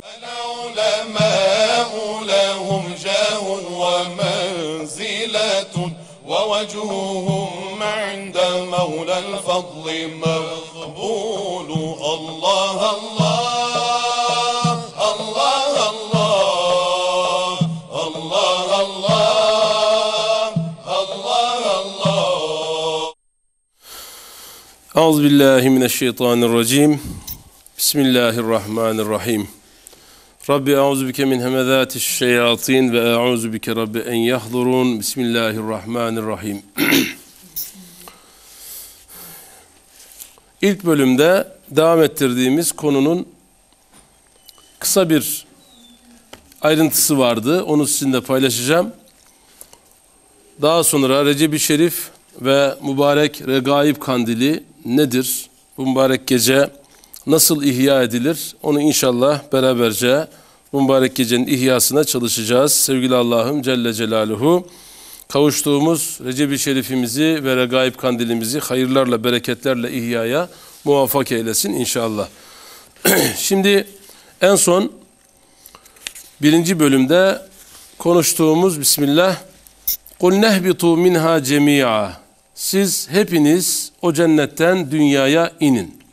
ووجههم عند مولى الفضل مقبول الله الله الله الله الله الله الله الله أعوذ بالله من الشيطان الرجيم بسم الله الرحمن الرحيم Rabbi eûzu bike min hemezâti'ş-şeyâtin ve eûzu bike Rabbi en yahdurun. Bismillahirrahmanirrahim. İlk bölümde devam ettirdiğimiz konunun kısa bir ayrıntısı vardı. Onu sizinle paylaşacağım. Daha sonra Recep-i Şerif ve mübarek Regaib Kandili nedir? Bu mübarek gece nasıl ihya edilir? Onu inşallah beraberce bu mübarek gecenin ihyasına çalışacağız. Sevgili Allah'ım Celle Celaluhu kavuştuğumuz Recep-i Şerifimizi ve Regaib Kandilimizi hayırlarla, bereketlerle ihyaya muvaffak eylesin inşallah. Şimdi en son birinci bölümde konuştuğumuz Bismillah قُلْ نَهْبِطُوا مِنْهَا جَمِيعًا. Siz hepiniz o cennetten dünyaya inin.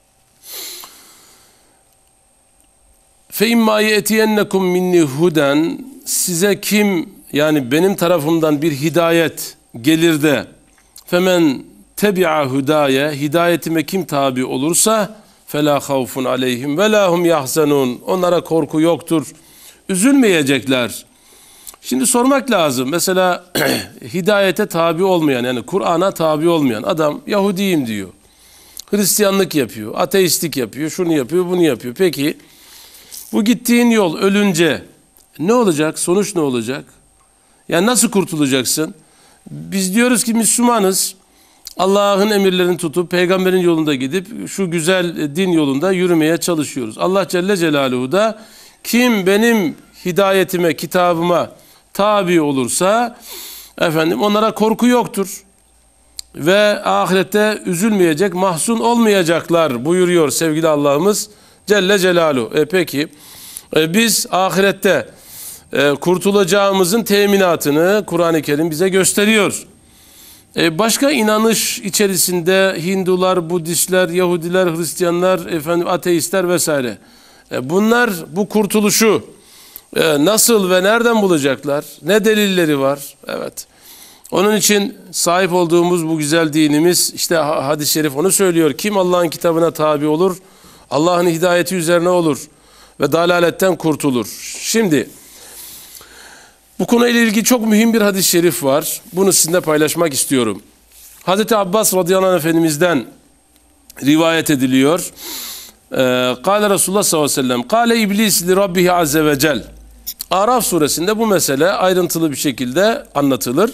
Fe imma yetiyennekum minni huden, size kim yani benim tarafımdan bir hidayet gelir de femen tebi'a hudaye, hidayetime kim tabi olursa fela havfun aleyhim ve lahum yahzenun, onlara korku yoktur, üzülmeyecekler. Şimdi sormak lazım. Mesela hidayete tabi olmayan, yani Kur'an'a tabi olmayan adam Yahudiyim diyor. Hristiyanlık yapıyor, ateistlik yapıyor, şunu yapıyor, bunu yapıyor. Peki bu gittiğin yol ölünce ne olacak? Sonuç ne olacak? Yani nasıl kurtulacaksın? Biz diyoruz ki Müslümanız. Allah'ın emirlerini tutup peygamberin yolunda gidip şu güzel din yolunda yürümeye çalışıyoruz. Allah Celle Celaluhu da kim benim hidayetime, kitabıma tabi olursa efendim onlara korku yoktur. Ve ahirette üzülmeyecek, mahzun olmayacaklar buyuruyor sevgili Allah'ımız Celle Celaluhu. E peki e biz ahirette e, kurtulacağımızın teminatını Kur'an-ı Kerim bize gösteriyor. E, başka inanış içerisinde Hindular, Budistler, Yahudiler, Hristiyanlar, efendim ateistler vesaire. E, bunlar bu kurtuluşu e, nasıl ve nereden bulacaklar? Ne delilleri var? Evet. Onun için sahip olduğumuz bu güzel dinimiz, işte hadis-i şerif onu söylüyor. Kim Allah'ın kitabına tabi olur, Allah'ın hidayeti üzerine olur ve dalaletten kurtulur. Şimdi bu konuyla ilgili çok mühim bir hadis-i şerif var. Bunu sizinle paylaşmak istiyorum. Hazreti Abbas radıyallahu anh efendimizden rivayet ediliyor. Kâle Resulullah sallallahu aleyhi ve sellem, Kâle iblis li rabbihi azze ve cel. Araf suresinde bu mesele ayrıntılı bir şekilde anlatılır.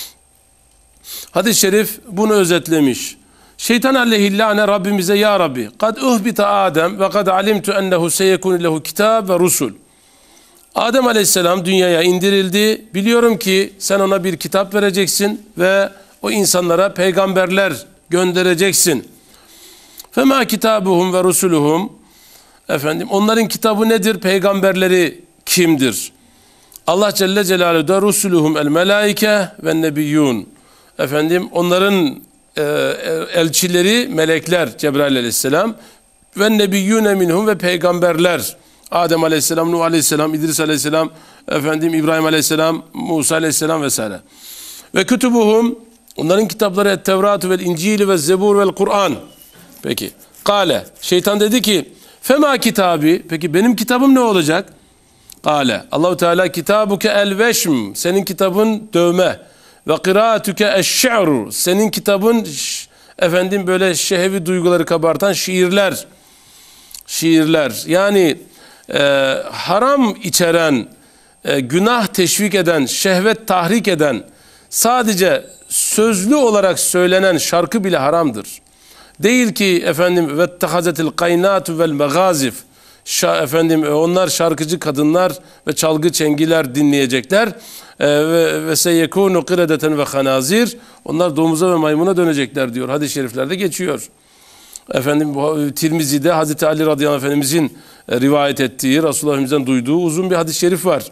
Hadis-i şerif bunu özetlemiş. Şeytan aleyhillâne Rabbimize, ya Rabbi, kad uhbita Adem ve kad alimtu ennehu seyekun lehu kitab ve rusul. Adem aleyhisselam dünyaya indirildi. Biliyorum ki sen ona bir kitap vereceksin ve o insanlara peygamberler göndereceksin. Fema kitabuhum ve rusuluhum. Efendim onların kitabı nedir? Peygamberleri kimdir? Allah Celle Celaluhu da rusuluhum el melaike ve nebiyyun. Efendim onların e, elçileri melekler Cebrail aleyhisselam ve nebiyyune minhum ve peygamberler. Adem aleyhisselam, Nuh aleyhisselam, İdris aleyhisselam, efendim İbrahim aleyhisselam, Musa aleyhisselam vesaire. Ve kütübuhum, onların kitapları Tevrat ve İncil ve Zebur ve Kur'an. Peki. Kale, şeytan dedi ki, fema kitabı, peki benim kitabım ne olacak? Kale, Allahu Teala kitabuke el veşm, senin kitabın dövme. Ve kıraatuke eşşe'ru, senin kitabın efendim böyle şehvi duyguları kabartan şiirler. Şiirler. Yani e, haram içeren, e, günah teşvik eden, şehvet tahrik eden, sadece sözlü olarak söylenen şarkı bile haramdır. Değil ki efendim ve tehazetil kaynatu vel megazif. Efendim onlar şarkıcı kadınlar ve çalgı çengiler dinleyecekler. E, ve ve seyekunu kıredeten ve hanazir. Onlar domuza ve maymuna dönecekler diyor. Hadis-i şeriflerde geçiyor. Efendim Tirmizi'de Hazreti Ali radıyallahu anh efendimizin e, rivayet ettiği, Resulullah'ımızdan duyduğu uzun bir hadis-i şerif var.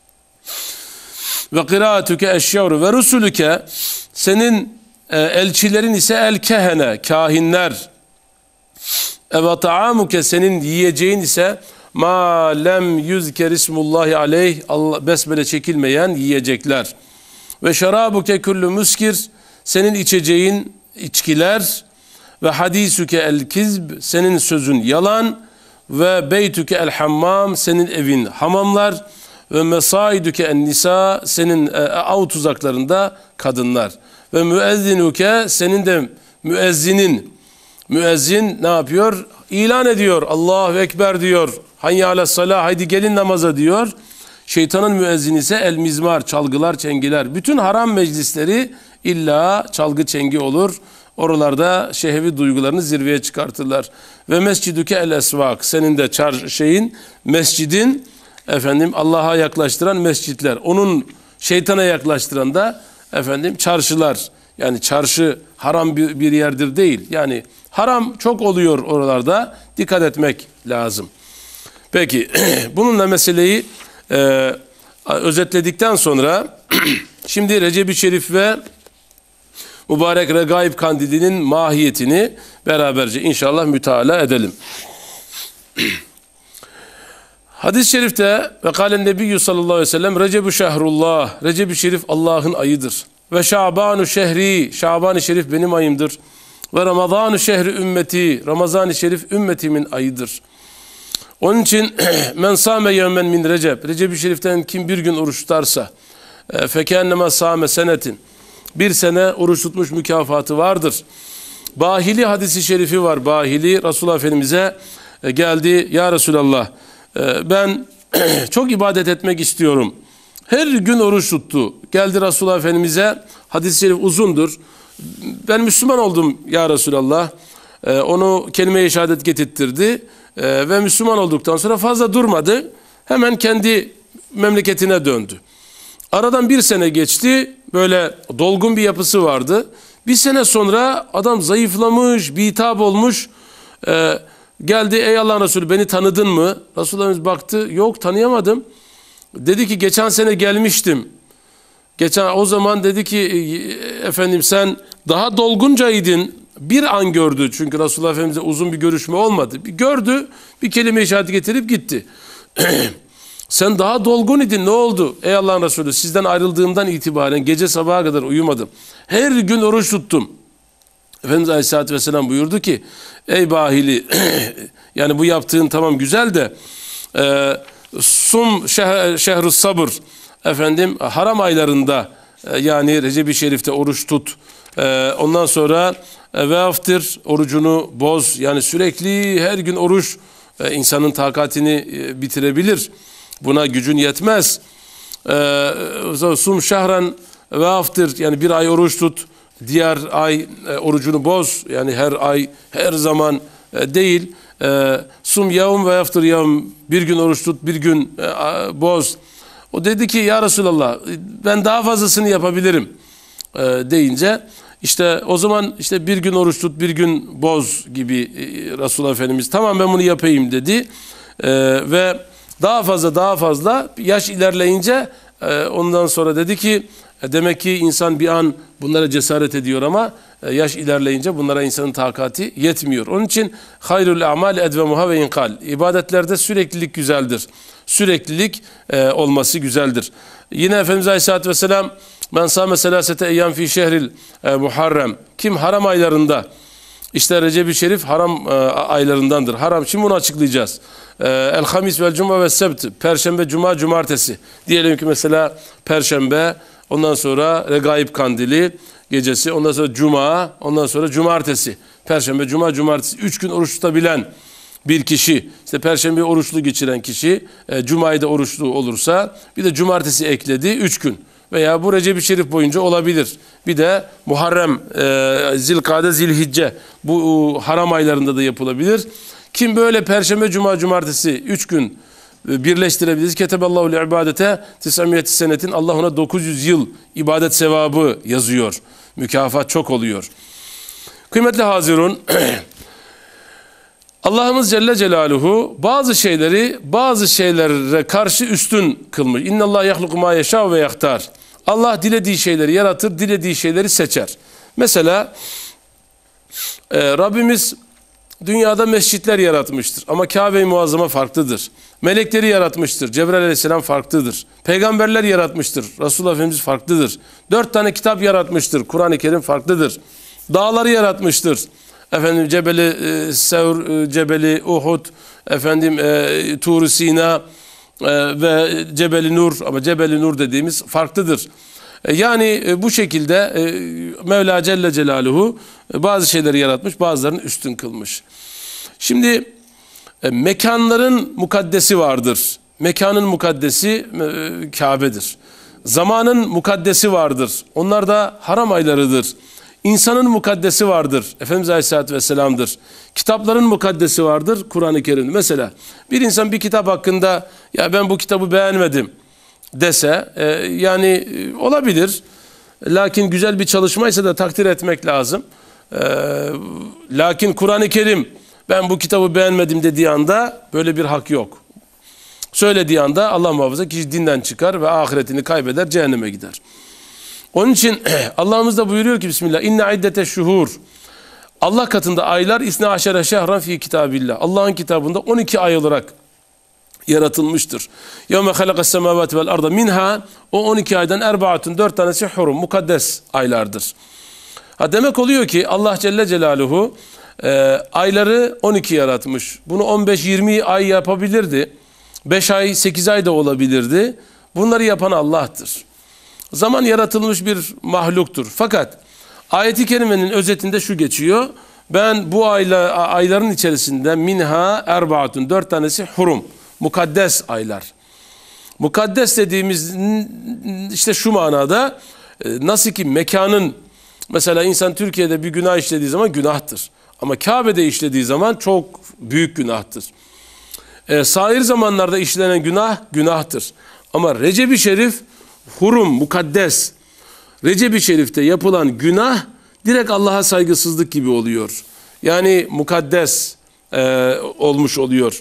Ve kıraatuke eşşevru ve rusulüke, senin e, elçilerin ise el kehene, kahinler. Ve ta'amuke, senin yiyeceğin ise ma lem yüzker ismullahi aleyh, Allah besmele çekilmeyen yiyecekler. Ve şarabuke kullu muskir, senin içeceğin içkiler. Ve hadisuke el kizb, senin sözün yalan. Ve beytuke el hammam, senin evin hamamlar. Ve mesaiduke en nisa, senin e, av tuzaklarında kadınlar. Ve müezzinuke, senin de müezzinin, müezzin ne yapıyor? İlan ediyor. Allahu Ekber diyor. Hayye alas salah, haydi gelin namaza diyor. Şeytanın müezzini ise el mizmar, çalgılar, çengiler. Bütün haram meclisleri illa çalgı çengi olur. Oralarda şehvi duygularını zirveye çıkartırlar. Ve mescidüke el esvak, senin de çar şeyin, mescidin efendim Allah'a yaklaştıran mescitler. Onun şeytana yaklaştıran da efendim çarşılar. Yani çarşı haram bir, bir yerdir değil. Yani haram çok oluyor oralarda. Dikkat etmek lazım. Peki bununla meseleyi e, özetledikten sonra şimdi Recep-i Şerif ve mübarek Regaib Kandili'nin mahiyetini beraberce inşallah müteala edelim. Hadis-i şerifte ve kâlen nebiyyü sallallahu aleyhi ve sellem Recep-i şehrullah, Recep-i Şerif Allah'ın ayıdır. Ve Şaban-ı şehri, Şaban-ı Şerif benim ayımdır. Ve Ramazan-ı şehri ümmeti, Ramazan-ı Şerif ümmetimin ayıdır. Onun için men sâme yevmen min Recep, Recep-i Şerif'ten kim bir gün oruç tutarsa fekennema sâme senetin, bir sene oruç tutmuş mükafatı vardır. Bahili hadisi şerifi var. Bahili Resulullah Efendimiz'e geldi. Ya Resulallah, ben çok ibadet etmek istiyorum. Her gün oruç tuttu. Geldi Resulullah Efendimiz'e, hadis-i şerif uzundur. Ben Müslüman oldum ya Resulallah. Onu kelime-i şehadet getirttirdi. Ve Müslüman olduktan sonra fazla durmadı. Hemen kendi memleketine döndü. Aradan bir sene geçti. Böyle dolgun bir yapısı vardı. Bir sene sonra adam zayıflamış, bitap olmuş. Ee, geldi, ey Allah'ın Resulü beni tanıdın mı? Resulullah'ımız baktı, yok tanıyamadım. Dedi ki geçen sene gelmiştim. Geçen o zaman dedi ki efendim sen daha dolguncaydın. Bir an gördü çünkü Resulullah Efendimiz'e uzun bir görüşme olmadı. Bir gördü, bir kelime-i şehadet getirip gitti. Sen daha dolgun idin, ne oldu? Ey Allah'ın Resulü, sizden ayrıldığımdan itibaren gece sabaha kadar uyumadım. Her gün oruç tuttum. Efendimiz Aleyhisselatü Vesselam buyurdu ki ey bahili yani bu yaptığın tamam güzel de e, sum şeh, şehrü sabır efendim haram aylarında e, yani Recep-i Şerif'te oruç tut. E, ondan sonra e, ve aftir orucunu boz. Yani sürekli her gün oruç e, insanın takatini e, bitirebilir. Buna gücün yetmez. E, sum şehran ve aftir yani bir ay oruç tut. Diğer ay e, orucunu boz. Yani her ay, her zaman e, değil. E, sum yevm ve aftir yevm. Bir gün oruç tut, bir gün e, boz. O dedi ki ya Resulallah ben daha fazlasını yapabilirim e, deyince işte o zaman işte bir gün oruç tut, bir gün boz gibi e, Resulullah Efendimiz tamam ben bunu yapayım dedi. E, ve daha fazla daha fazla yaş ilerleyince e, ondan sonra dedi ki demek ki insan bir an bunlara cesaret ediyor ama yaş ilerleyince bunlara insanın takati yetmiyor. Onun için hayrul a'mal edvemuha ve inkal. İbadetlerde süreklilik güzeldir. Süreklilik e, olması güzeldir. Yine Efendimiz Aleyhisselatü Vesselam ben sâme selâsete eyyâm fî şehril e, muharrem. Kim haram aylarında işte Recep-i Şerif haram e, aylarındandır. Haram. Şimdi bunu açıklayacağız. E, El hamis vel cuma ve sebt. Perşembe, cuma, cumartesi. Diyelim ki mesela perşembe, ondan sonra Regaib Kandili gecesi, ondan sonra cuma, ondan sonra cumartesi. Perşembe, cuma, cumartesi. Üç gün oruç tutabilen bir kişi, işte perşembe oruçlu geçiren kişi, e, cumayı da oruçlu olursa, bir de cumartesi ekledi, üç gün. Veya bu Recep-i Şerif boyunca olabilir. Bir de Muharrem, e, Zilkade, Zilhicce bu haram aylarında da yapılabilir. Kim böyle perşembe, cuma, cumartesi üç gün birleştirebiliriz. Keteballahu li ibadete tisamiyeti senetin Allah ona dokuz yüz yıl ibadet sevabı yazıyor. Mükafat çok oluyor. Kıymetli hazirun, Allah'ımız Celle Celaluhu bazı şeyleri bazı şeylere karşı üstün kılmış. İnnallâh yahluku mâ yeşâ ve yahtar. Allah dilediği şeyleri yaratır, dilediği şeyleri seçer. Mesela e, Rabbimiz dünyada mescitler yaratmıştır. Ama Kabe-i Muazzama farklıdır. Melekleri yaratmıştır. Cebrail Aleyhisselam farklıdır. Peygamberler yaratmıştır. Resulullah Efendimiz farklıdır. Dört tane kitap yaratmıştır. Kur'an-ı Kerim farklıdır. Dağları yaratmıştır. Efendim Cebeli e, Sevr, e, Cebeli Uhud, efendim e, Tur-u Sina e, ve Cebeli Nur, ama Cebeli Nur dediğimiz farklıdır. E, yani e, bu şekilde e, Mevla Celle Celaluhu e, bazı şeyleri yaratmış, bazılarını üstün kılmış. Şimdi e, mekanların mukaddesi vardır. Mekanın mukaddesi e, Kabe'dir. Zamanın mukaddesi vardır. Onlar da haram aylarıdır. İnsanın mukaddesi vardır. Efendimiz Aleyhisselatü Vesselam'dır. Kitapların mukaddesi vardır. Kur'an-ı Kerim. Mesela bir insan bir kitap hakkında ya ben bu kitabı beğenmedim dese e, yani e, olabilir. Lakin güzel bir çalışmaysa da takdir etmek lazım. E, lakin Kur'an-ı Kerim ben bu kitabı beğenmedim dediği anda böyle bir hak yok. Söylediği anda Allah muhafaza kişi dinden çıkar ve ahiretini kaybeder, cehenneme gider. Onun için Allah'ımız da buyuruyor ki Bismillah inne iddete şuhur. Allah katında aylar isne aşere şehran fi kitabillah. Allah'ın kitabında on iki ay olarak yaratılmıştır. Yevme halakas semavati vel arda minha, o on iki aydan erbaatun, dört tanesi hurum, mukaddes aylardır. Ha demek oluyor ki Allah Celle Celaluhu e, ayları on iki yaratmış. Bunu on beş yirmi ay yapabilirdi. beş ay, sekiz ay da olabilirdi. Bunları yapan Allah'tır. Zaman yaratılmış bir mahluktur. Fakat ayet-i kerimenin özetinde şu geçiyor. Ben bu ayla, ayların içerisinde minha erbaatun, dört tanesi hurum, mukaddes aylar. Mukaddes dediğimiz işte şu manada, nasıl ki mekanın, mesela insan Türkiye'de bir günah işlediği zaman günahtır. Ama Kabe'de işlediği zaman çok büyük günahtır. E, sair zamanlarda işlenen günah günahtır. Ama Recep-i Şerif hurum, mukaddes. Recep-i Şerif'te yapılan günah direkt Allah'a saygısızlık gibi oluyor. Yani mukaddes e, olmuş oluyor.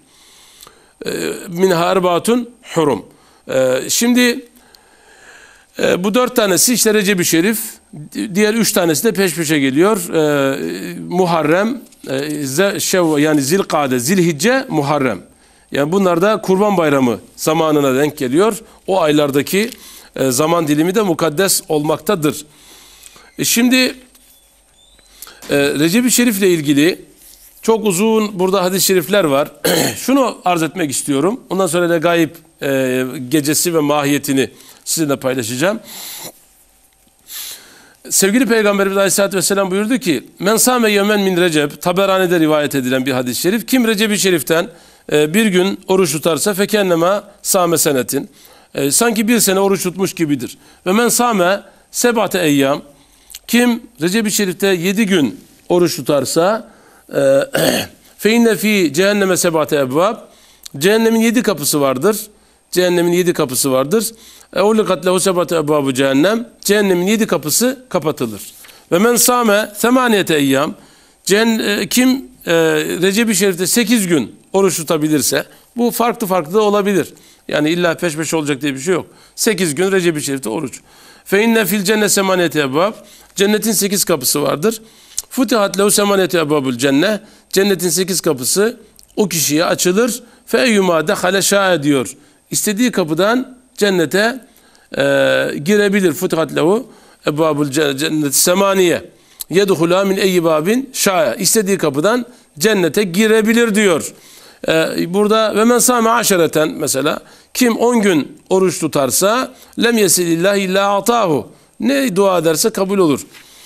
Min harbatun hurum. E, şimdi E, bu dört tanesi işte Recep-i Şerif, diğer üç tanesi de peş peşe geliyor. E, Muharrem, e, ze, şev, yani Zilkade, Zilhicce, Muharrem. Yani bunlar da Kurban Bayramı zamanına denk geliyor. O aylardaki e, zaman dilimi de mukaddes olmaktadır. E, şimdi e, Recep-i Şerif ile ilgili çok uzun burada hadis-i şerifler var. Şunu arz etmek istiyorum. Ondan sonra da gayb e, gecesi ve mahiyetini sizinle paylaşacağım. Sevgili Peygamberimiz Aleyhisselatü Vesselam buyurdu ki: Men sâme yemen min Recep, Taberani'de rivayet edilen bir hadis-i şerif. Kim Recep-i Şerif'ten e, bir gün oruç tutarsa fekennema sâme senetin. E, sanki bir sene oruç tutmuş gibidir. Ve men sâme sebate eyyam. Kim Recep-i Şerif'te yedi gün oruç tutarsa fe inne fi cehenneme sebate ebvab. Cehennemin yedi kapısı vardır. Cehennemin yedi kapısı vardır. Eulikat lehu sebate ebvabu cehennem. Cehennemin yedi kapısı kapatılır. Ve men sâme semaniyete eyyam. Kim e, Recep-i Şerif'te sekiz gün oruç tutabilirse, bu farklı farklı da olabilir. Yani illa peş peşe olacak diye bir şey yok. sekiz gün Recep-i Şerif'te oruç. Fe inne fil cennet semaniyete ebvab. Cennetin sekiz kapısı vardır. Futihat lehu semaniyete ebvabul cennet. Cennetin sekiz kapısı o kişiye açılır. Fe eyyuma dehale şâ diyor. İstediği kapıdan cennete e, girebilir. Futihat lehu ebvabul cennet semaniye. Yedhulâ min eyyibâbin şâ. İstediği kapıdan cennete girebilir diyor. Ee, burada ve men sâme aşereten, mesela kim on gün oruç tutarsa lem yesilillah illa atahu. Ne dua ederse kabul olur.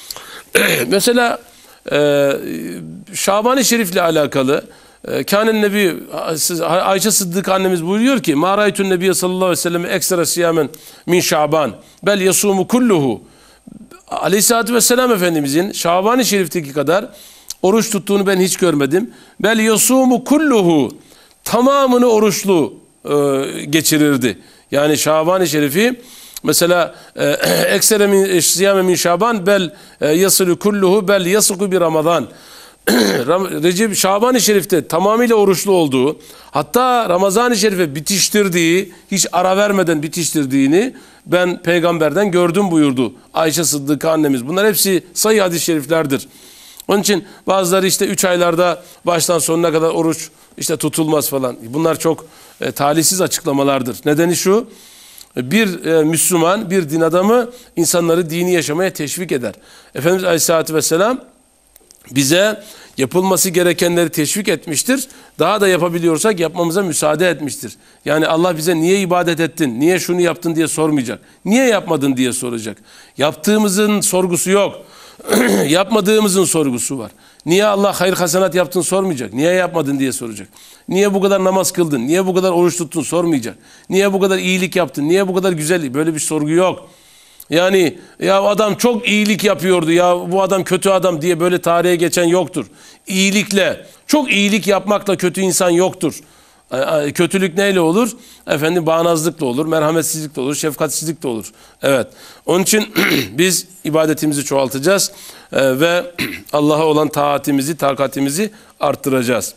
Mesela e, Şaban-ı Şerif'le alakalı e, Kânen Nebi Ayşe Sıddık annemiz buyuruyor ki: Mâ râytun Nebiye sallallahu aleyhi ve sellem ekstra siyamen min Şaban bel yasumu kulluhu. Aleyhisselatü Vesselam Efendimizin Şaban-ı Şerif'teki kadar oruç tuttuğunu ben hiç görmedim. Bel yasumu kulluhu, tamamını oruçlu e, geçirirdi. Yani Şaban-ı Şerif'i mesela eksere min siyame min Şaban bel yasulu kulluhu bel yasuku bir Ramazan. Recep Şaban-ı Şerif'te tamamıyla oruçlu olduğu, hatta Ramazan-ı Şerif'e bitiştirdiği, hiç ara vermeden bitiştirdiğini ben peygamberden gördüm buyurdu Ayşe Sıddıka annemiz. Bunlar hepsi sahih hadis-i şeriflerdir. Onun için bazıları işte üç aylarda baştan sonuna kadar oruç işte tutulmaz falan. Bunlar çok e, talihsiz açıklamalardır. Nedeni şu: bir e, Müslüman, bir din adamı insanları dini yaşamaya teşvik eder. Efendimiz Aleyhisselatü Vesselam bize yapılması gerekenleri teşvik etmiştir. Daha da yapabiliyorsak yapmamıza müsaade etmiştir. Yani Allah bize niye ibadet ettin, niye şunu yaptın diye sormayacak. Niye yapmadın diye soracak. Yaptığımızın sorgusu yok. Yapmadığımızın sorgusu var. Niye Allah hayır hasenat yaptın sormayacak. Niye yapmadın diye soracak. Niye bu kadar namaz kıldın? Niye bu kadar oruç tuttun sormayacak. Niye bu kadar iyilik yaptın? Niye bu kadar güzellik? Böyle bir sorgu yok. Yani ya adam çok iyilik yapıyordu, ya bu adam kötü adam diye böyle tarihe geçen yoktur. İyilikle, çok iyilik yapmakla kötü insan yoktur. Kötülük neyle olur? Efendim bağnazlıkla olur, merhametsizlikle olur, şefkatsizlikle olur. Evet. Onun için biz ibadetimizi çoğaltacağız e, ve Allah'a olan taatimizi, takatimizi arttıracağız.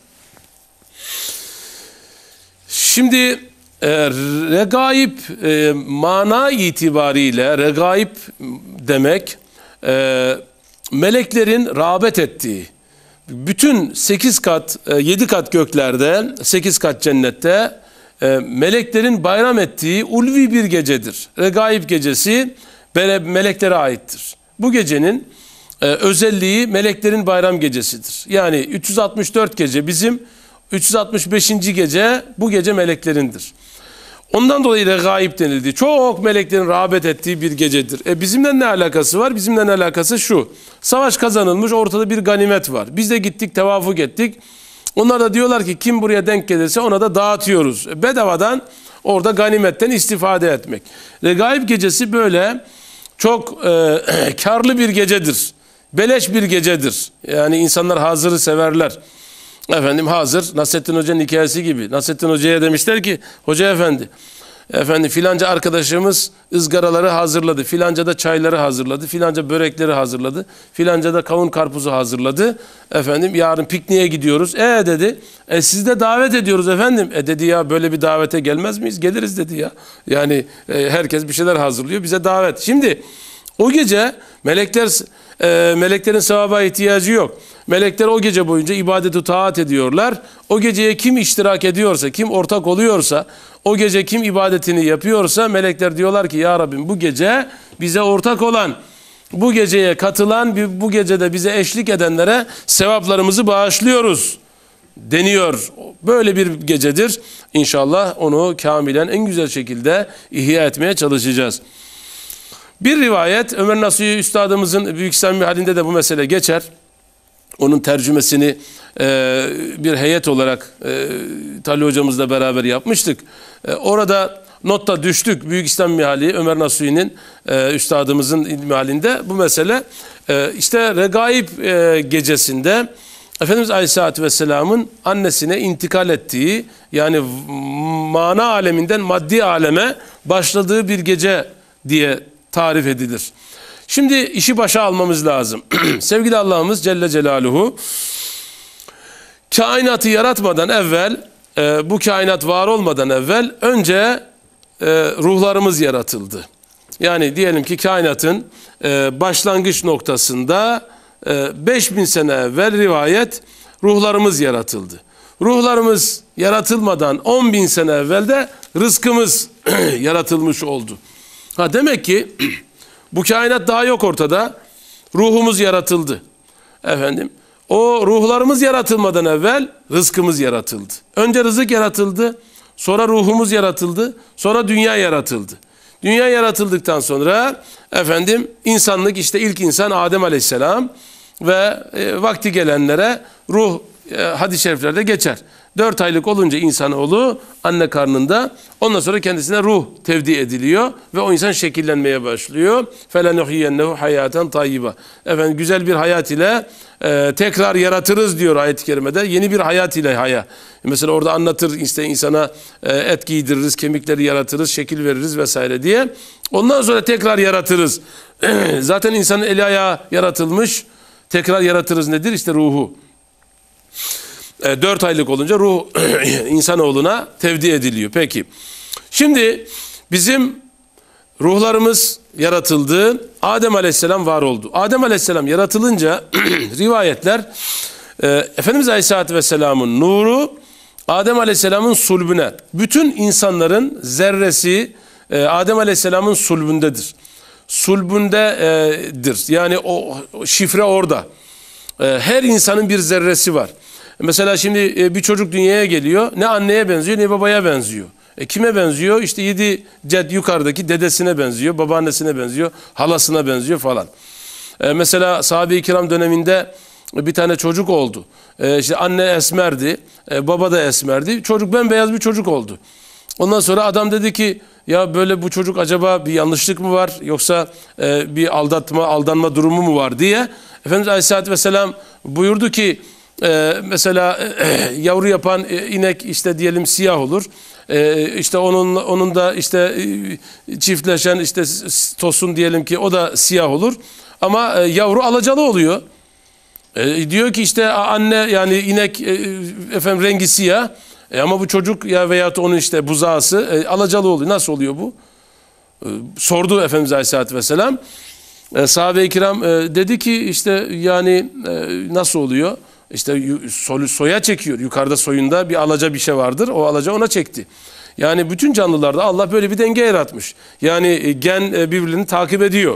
Şimdi e, regaib e, mana itibariyle regaib demek e, meleklerin rağbet ettiği, bütün sekiz kat, yedi kat göklerde, sekiz kat cennette meleklerin bayram ettiği ulvi bir gecedir. Regaib gecesi meleklere aittir. Bu gecenin özelliği meleklerin bayram gecesidir. Yani üç yüz altmış dört gece bizim, üç yüz altmış beşinci gece bu gece meleklerindir. Ondan dolayı regaib denildi. Çok meleklerin rağbet ettiği bir gecedir. E bizimle ne alakası var? Bizimle ne alakası şu: savaş kazanılmış, ortada bir ganimet var. Biz de gittik, tevafuk ettik. Onlar da diyorlar ki kim buraya denk gelirse ona da dağıtıyoruz. E bedavadan orada ganimetten istifade etmek. Regaib gecesi böyle çok e, karlı bir gecedir. Beleş bir gecedir. Yani insanlar hazırı severler. Efendim hazır, Nasrettin Hoca'nın hikayesi gibi. Nasrettin Hoca'ya demişler ki: Hoca efendi, Efendim filanca arkadaşımız ızgaraları hazırladı. Filanca da çayları hazırladı. Filanca börekleri hazırladı. Filanca da kavun karpuzu hazırladı. Efendim yarın pikniğe gidiyoruz. E dedi. E siz de davet ediyoruz efendim. E dedi ya böyle bir davete gelmez miyiz? Geliriz dedi ya. Yani e, herkes bir şeyler hazırlıyor. Bize davet. Şimdi o gece melekler e, meleklerin sevaba ihtiyacı yok. Melekler o gece boyunca ibadet-i taat ediyorlar. O geceye kim iştirak ediyorsa, kim ortak oluyorsa, o gece kim ibadetini yapıyorsa melekler diyorlar ki ya Rabbim bu gece bize ortak olan, bu geceye katılan, bu gecede bize eşlik edenlere sevaplarımızı bağışlıyoruz deniyor. Böyle bir gecedir. İnşallah onu kamilen en güzel şekilde ihya etmeye çalışacağız. Bir rivayet Ömer Nasuhi Üstadımızın Büyük İslami halinde de bu mesele geçer. Onun tercümesini e, bir heyet olarak e, Talih hocamızla beraber yapmıştık. E, orada notta düştük. Büyük İslam Mihali Ömer Nasuhi'nin e, üstadımızın ilmi halinde bu mesele e, işte Regaib e, gecesinde Efendimiz Aleyhisselatü Vesselam'ın annesine intikal ettiği, yani mana aleminden maddi aleme başladığı bir gece diye tarif edilir. Şimdi işi başa almamız lazım. Sevgili Allah'ımız Celle Celaluhu kainatı yaratmadan evvel, e, bu kainat var olmadan evvel önce e, ruhlarımız yaratıldı. Yani diyelim ki kainatın e, başlangıç noktasında e, beş bin sene evvel rivayet ruhlarımız yaratıldı. Ruhlarımız yaratılmadan on bin sene evvel de rızkımız yaratılmış oldu. Ha demek ki bu kainat daha yok ortada. Ruhumuz yaratıldı. Efendim, o ruhlarımız yaratılmadan evvel rızkımız yaratıldı. Önce rızık yaratıldı, sonra ruhumuz yaratıldı, sonra dünya yaratıldı. Dünya yaratıldıktan sonra efendim insanlık, işte ilk insan Adem Aleyhisselam ve e, vakti gelenlere ruh e, hadis-i şeriflerde geçer. Dört aylık olunca insanoğlu anne karnında, ondan sonra kendisine ruh tevdi ediliyor ve o insan şekillenmeye başlıyor. فَلَنُحْيَنَّهُ hayaten tayyiba. Efendim güzel bir hayat ile e, tekrar yaratırız diyor ayet-i kerimede. Yeni bir hayat ile haya. Mesela orada anlatır, işte insana e, et giydiririz, kemikleri yaratırız, şekil veririz vesaire diye. Ondan sonra tekrar yaratırız. Zaten insanın eli ayağı yaratılmış. Tekrar yaratırız nedir? İşte ruhu. Dört aylık olunca ruh insanoğluna tevdi ediliyor. Peki. Şimdi bizim ruhlarımız yaratıldı. Adem Aleyhisselam var oldu. Adem Aleyhisselam yaratılınca rivayetler Efendimiz Aleyhisselatü Vesselam'ın nuru Adem Aleyhisselam'ın sulbüne, bütün insanların zerresi Adem Aleyhisselam'ın sulbündedir. Sulbündedir. Yani o şifre orada. Her insanın bir zerresi var. Mesela şimdi bir çocuk dünyaya geliyor. Ne anneye benziyor ne babaya benziyor. E kime benziyor? İşte yedi ced yukarıdaki dedesine benziyor, babaannesine benziyor, halasına benziyor falan. E mesela sahabe-i kiram döneminde bir tane çocuk oldu. E işte anne esmerdi, e baba da esmerdi. Çocuk bembeyaz bir çocuk oldu. Ondan sonra adam dedi ki ya böyle bu çocuk acaba bir yanlışlık mı var yoksa e, bir aldatma, aldanma durumu mu var diye. Efendimiz Aleyhisselatü Vesselam buyurdu ki Ee, mesela e, yavru yapan e, inek işte diyelim siyah olur. E, işte onun onun da işte e, çiftleşen işte tosun diyelim ki o da siyah olur. Ama e, yavru alacalı oluyor. E, diyor ki işte anne yani inek e, efendim rengi siyah. E, ama bu çocuk ya veyahut onun işte buzağısı e, alacalı oluyor. Nasıl oluyor bu? E, sordu Efendimiz Aleyhisselatü Vesselam. E, sahabe-i kiram e, dedi ki işte yani e, nasıl oluyor? İşte soya çekiyor. Yukarıda soyunda bir alaca bir şey vardır. O alaca ona çekti. Yani bütün canlılarda Allah böyle bir denge yaratmış. Yani gen birbirini takip ediyor.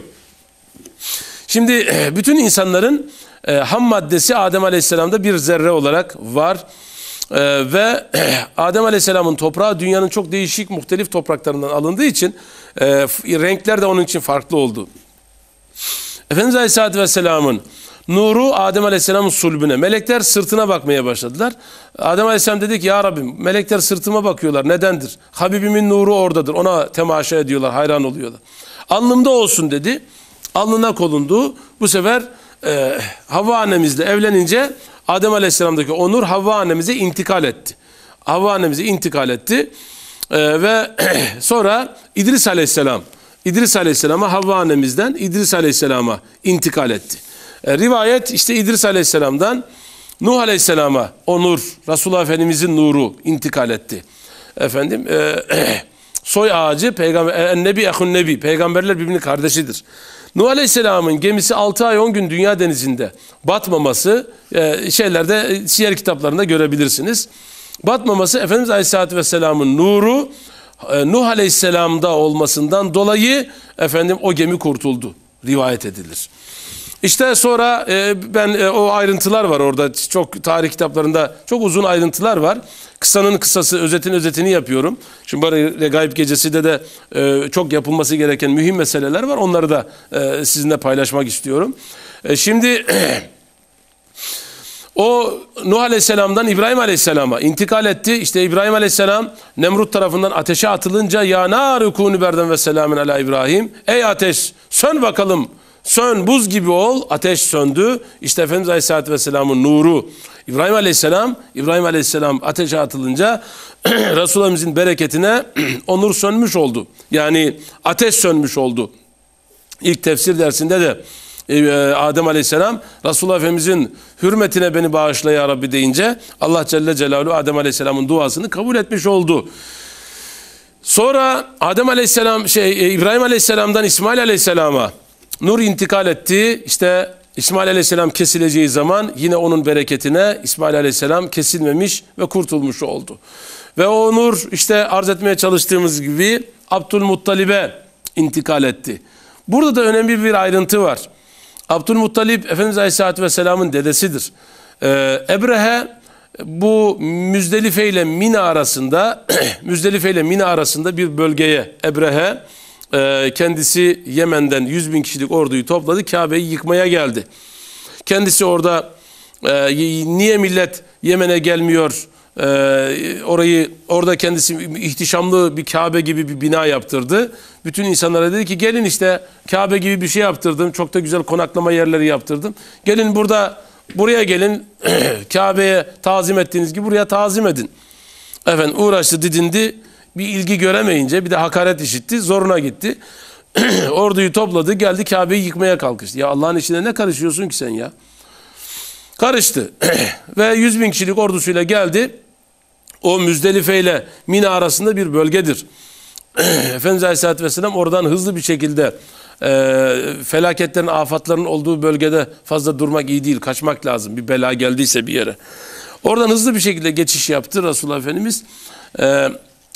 Şimdi bütün insanların ham maddesi Adem Aleyhisselam'da bir zerre olarak var. Ve Adem Aleyhisselam'ın toprağı dünyanın çok değişik muhtelif topraklarından alındığı için renkler de onun için farklı oldu. Efendimiz Aleyhisselatü Vesselam'ın nuru Adem Aleyhisselam'ın sulbüne. Melekler sırtına bakmaya başladılar. Adem Aleyhisselam dedi ki ya Rabbim melekler sırtıma bakıyorlar. Nedendir? Habibimin nuru oradadır. Ona temaşa ediyorlar, hayran oluyorlar. Alnımda olsun dedi. Alnına konuldu. Bu sefer e, Havva annemizle evlenince Adem Aleyhisselam'daki o nur Havva annemize intikal etti. Havva annemize intikal etti. Ee, ve sonra İdris Aleyhisselam, İdris Aleyhisselam'a Havva annemizden İdris Aleyhisselam'a intikal etti. Ee, rivayet işte İdris Aleyhisselam'dan Nuh Aleyhisselam'a o nur, Resulullah Efendimizin nuru intikal etti. Efendim e, soy ağacı peygamber, nebi ehun nebi, peygamberler birbirinin kardeşidir. Nuh Aleyhisselam'ın gemisi altı ay on gün dünya denizinde batmaması e, şeylerde, siyer kitaplarında görebilirsiniz. Batmaması Efendimiz Aleyhisselatü Vesselam'ın nuru e, Nuh Aleyhisselam'da olmasından dolayı efendim o gemi kurtuldu rivayet edilir. İşte sonra e, ben e, o ayrıntılar var orada, çok tarih kitaplarında çok uzun ayrıntılar var. Kısanın kısası, özetin özetini yapıyorum. Şimdi böyle Gayb Gecesi'de de e, çok yapılması gereken mühim meseleler var. Onları da e, sizinle paylaşmak istiyorum. E, şimdi o Nuh Aleyhisselam'dan İbrahim Aleyhisselam'a intikal etti. İşte İbrahim Aleyhisselam Nemrut tarafından ateşe atılınca ya nâru kûnü berden ve selâmin alâ İbrahim. Ey ateş sön bakalım. Sön, buz gibi ol. Ateş söndü. İşte Efendimiz Aleyhisselatü Vesselam'ın nuru. İbrahim Aleyhisselam, İbrahim Aleyhisselam ateşe atılınca Resulullah'ımızın bereketine o nur sönmüş oldu. Yani ateş sönmüş oldu. İlk tefsir dersinde de Adem Aleyhisselam Resulullah Efendimizin hürmetine beni bağışla ya Rabbi deyince Allah Celle Celaluhu Adem Aleyhisselam'ın duasını kabul etmiş oldu. Sonra Adem Aleyhisselam şey İbrahim Aleyhisselam'dan İsmail Aleyhisselam'a nur intikal etti. İşte İsmail Aleyhisselam kesileceği zaman yine onun bereketine İsmail Aleyhisselam kesilmemiş ve kurtulmuş oldu. Ve o nur işte arz etmeye çalıştığımız gibi Abdülmuttalib'e intikal etti. Burada da önemli bir ayrıntı var. Abdülmuttalib Efendimiz Aleyhisselatü Vesselam'ın dedesidir. Ee, Ebrehe bu Müzdelife ile Mina arasında Müzdelife ile Mina arasında bir bölgeye Ebrehe e, kendisi Yemen'den yüz bin kişilik orduyu topladı. Kabe'yi yıkmaya geldi. Kendisi orada e, niye millet Yemen'e gelmiyor? Ee, orayı orada kendisi ihtişamlı bir Kabe gibi bir bina yaptırdı. Bütün insanlara dedi ki gelin işte Kabe gibi bir şey yaptırdım. Çok da güzel konaklama yerleri yaptırdım. Gelin burada buraya gelin Kabe'ye tazim ettiğiniz gibi buraya tazim edin. Efendim uğraştı didindi. Bir ilgi göremeyince bir de hakaret işitti. Zoruna gitti. Orduyu topladı geldi Kabe'yi yıkmaya kalkıştı. Ya Allah'ın işine ne karışıyorsun ki sen ya? Karıştı. Ve yüz bin kişilik ordusuyla geldi. O Müzdelife ile Mina arasında bir bölgedir. Efendimiz Aleyhisselatü Vesselam oradan hızlı bir şekilde e, felaketlerin, afatların olduğu bölgede fazla durmak iyi değil. Kaçmak lazım bir bela geldiyse bir yere. Oradan hızlı bir şekilde geçiş yaptı Resulullah Efendimiz. E,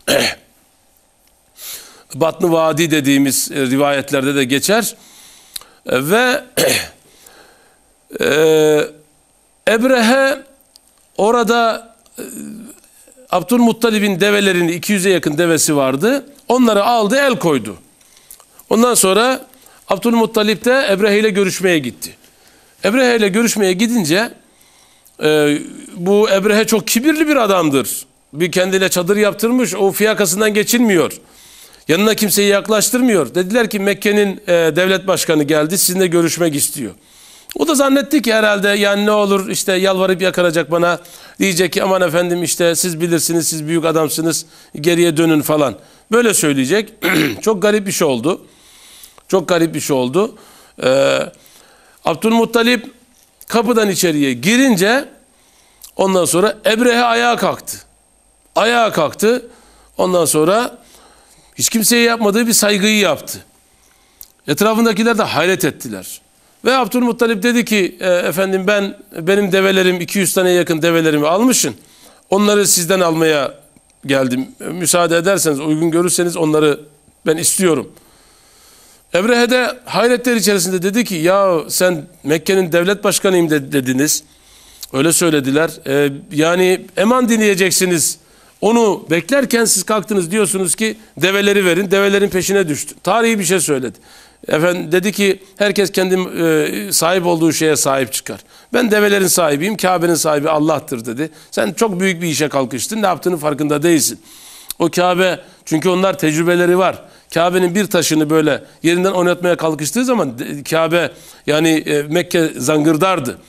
Batn-ı Vadi dediğimiz e, rivayetlerde de geçer. E, ve e, Ebrehe orada e, Abdülmuttalib'in develerini iki yüze yakın devesi vardı. Onları aldı el koydu. Ondan sonra Abdülmuttalib de Ebrehe ile görüşmeye gitti. Ebrehe ile görüşmeye gidince e, bu Ebrehe çok kibirli bir adamdır. Bir kendine çadır yaptırmış, o fiyakasından geçilmiyor. Yanına kimseyi yaklaştırmıyor. Dediler ki Mekke'nin e, devlet başkanı geldi, sizinle görüşmek istiyor. O da zannetti ki herhalde yani ne olur işte yalvarıp yakaracak bana, diyecek ki aman efendim işte siz bilirsiniz, siz büyük adamsınız, geriye dönün falan. Böyle söyleyecek. Çok garip bir şey oldu. Çok garip bir şey oldu. Ee, Abdülmuttalib kapıdan içeriye girince ondan sonra Ebrehe ayağa kalktı. Ayağa kalktı. Ondan sonra hiç kimseye yapmadığı bir saygıyı yaptı. Etrafındakiler de hayret ettiler. Ve Abdülmuttalib dedi ki e, efendim ben benim develerim iki yüz taneye yakın develerimi almışım. Onları sizden almaya geldim. Müsaade ederseniz, uygun görürseniz onları ben istiyorum. Ebrehe de hayretler içerisinde dedi ki ya sen Mekke'nin devlet başkanıyım de, dediniz. Öyle söylediler. E, yani eman dinleyeceksiniz. Onu beklerken siz kalktınız diyorsunuz ki develeri verin. Develerin peşine düştü. Tarihi bir şey söyledi. Efendim dedi ki herkes kendi e, sahip olduğu şeye sahip çıkar. Ben develerin sahibiyim, Kabe'nin sahibi Allah'tır dedi. Sen çok büyük bir işe kalkıştın, ne yaptığının farkında değilsin. O Kabe, çünkü onlar tecrübeleri var. Kabe'nin bir taşını böyle yerinden oynatmaya kalkıştığı zaman Kabe yani e, Mekke zangırdardı.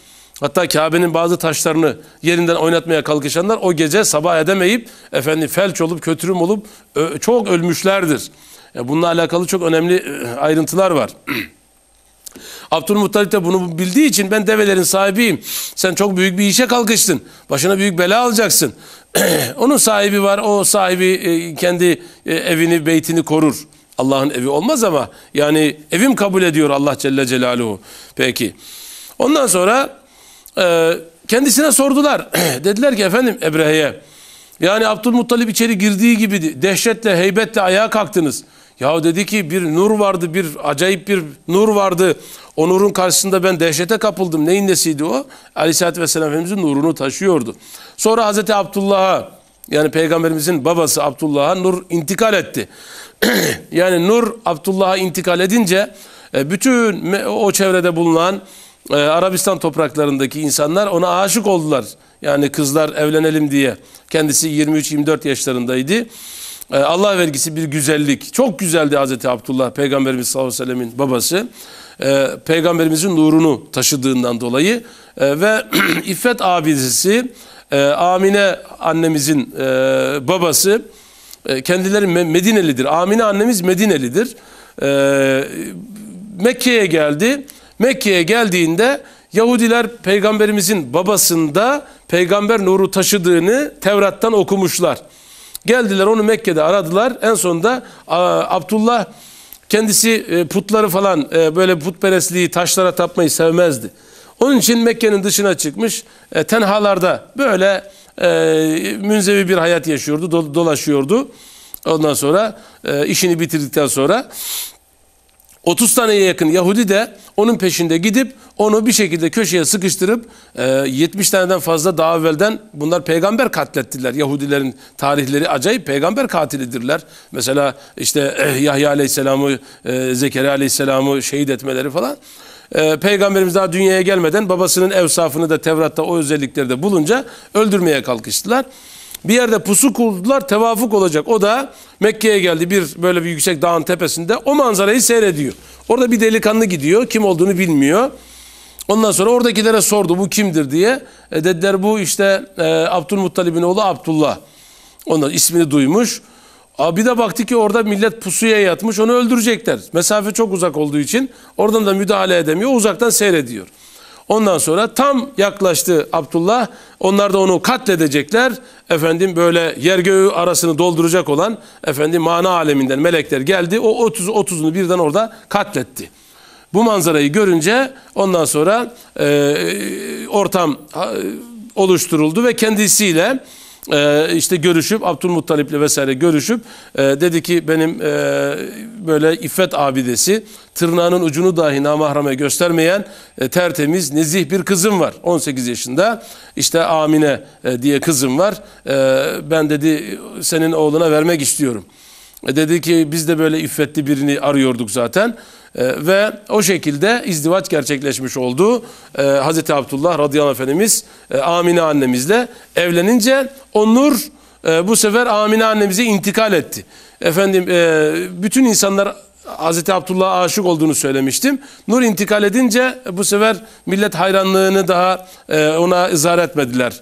Hatta Kabe'nin bazı taşlarını yerinden oynatmaya kalkışanlar o gece sabah edemeyip efendim felç olup kötürüm olup ö, çok ölmüşlerdir. Ya bununla alakalı çok önemli ayrıntılar var. Abdülmuttalip de bunu bildiği için ben develerin sahibiyim. Sen çok büyük bir işe kalkıştın. Başına büyük bela alacaksın. Onun sahibi var. O sahibi kendi evini, beytini korur. Allah'ın evi olmaz ama yani evim kabul ediyor Allah Celle Celaluhu. Peki. Ondan sonra e, kendisine sordular. Dediler ki efendim Ebrehe'ye, yani Abdülmuttalip içeri girdiği gibi dehşetle, heybetle ayağa kalktınız. Ya dedi ki bir nur vardı, bir acayip bir nur vardı. O nurun karşısında ben dehşete kapıldım. Neyin nesiydi o? Aleyhisselatü Vesselam Efendimizin nurunu taşıyordu. Sonra Hazreti Abdullah'a, yani Peygamberimizin babası Abdullah'a nur intikal etti. Yani nur Abdullah'a intikal edince bütün o çevrede bulunan Arabistan topraklarındaki insanlar ona aşık oldular. Yani kızlar evlenelim diye. Kendisi yirmi üç yirmi dört yaşlarındaydı. Allah vergisi bir güzellik. Çok güzeldi Hazreti Abdullah, Peygamberimiz sallallahu aleyhi ve sellemin babası. Peygamberimizin nurunu taşıdığından dolayı ve İffet abidesi Amine annemizin babası, kendileri Medinelidir. Amine annemiz Medinelidir. Mekke'ye geldi. Mekke'ye geldiğinde Yahudiler Peygamberimizin babasında peygamber nuru taşıdığını Tevrat'tan okumuşlar. Geldiler onu Mekke'de aradılar. En sonunda Abdullah kendisi putları falan böyle putperestliği, taşlara tapmayı sevmezdi. Onun için Mekke'nin dışına çıkmış, tenhalarda böyle münzevi bir hayat yaşıyordu, dolaşıyordu. Ondan sonra işini bitirdikten sonra otuz taneye yakın Yahudi de onun peşinde gidip onu bir şekilde köşeye sıkıştırıp yetmiş taneden fazla daha evvelden bunlar peygamber katlettiler. Yahudilerin tarihleri acayip, peygamber katilidirler. Mesela işte Yahya Aleyhisselam'ı, Zekeriya Aleyhisselam'ı şehit etmeleri falan. Peygamberimiz daha dünyaya gelmeden babasının evsafını da Tevrat'ta o özellikleri de bulunca öldürmeye kalkıştılar. Bir yerde pusu kurdular, tevafuk olacak. O da Mekke'ye geldi, bir böyle bir yüksek dağın tepesinde o manzarayı seyrediyor. Orada bir delikanlı gidiyor, kim olduğunu bilmiyor. Ondan sonra oradakilere sordu, bu kimdir diye. E dediler bu işte e, Abdülmuttalib'in oğlu Abdullah. Ondan ismini duymuş. Abi bir de baktı ki orada millet pusuya yatmış, onu öldürecekler. Mesafe çok uzak olduğu için oradan da müdahale edemiyor, uzaktan seyrediyor. Ondan sonra tam yaklaştı Abdullah. Onlar da onu katledecekler. Efendim böyle yer göğü arasını dolduracak olan efendim mana aleminden melekler geldi. O otuz otuzunu birden orada katletti. Bu manzarayı görünce ondan sonra e, ortam e, oluşturuldu ve kendisiyle Ee, işte görüşüp Abdülmuttalip'le vesaire görüşüp e, dedi ki benim e, böyle iffet abidesi, tırnağının ucunu dahi namahreme göstermeyen e, tertemiz nezih bir kızım var. on sekiz yaşında işte Amine e, diye kızım var. E, ben dedi senin oğluna vermek istiyorum. E, dedi ki biz de böyle iffetli birini arıyorduk zaten. Ee, ve o şekilde izdivaç gerçekleşmiş oldu. Ee, Hazreti Abdullah radıyallahu anh Efendimiz e, Amine annemizle evlenince o nur e, bu sefer Amine annemize intikal etti. Efendim e, bütün insanlar Hazreti Abdullah'a aşık olduğunu söylemiştim. Nur intikal edince e, bu sefer millet hayranlığını daha e, ona izhar etmediler.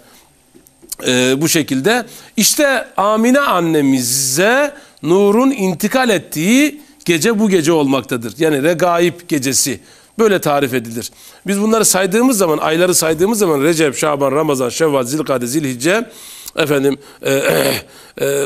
E, bu şekilde işte Amine annemize nurun intikal ettiği gece bu gece olmaktadır. Yani Regaib gecesi böyle tarif edilir. Biz bunları saydığımız zaman, ayları saydığımız zaman Recep, Şaban, Ramazan, Şevval, Zilkade, Zilhicce, efendim e, e, e,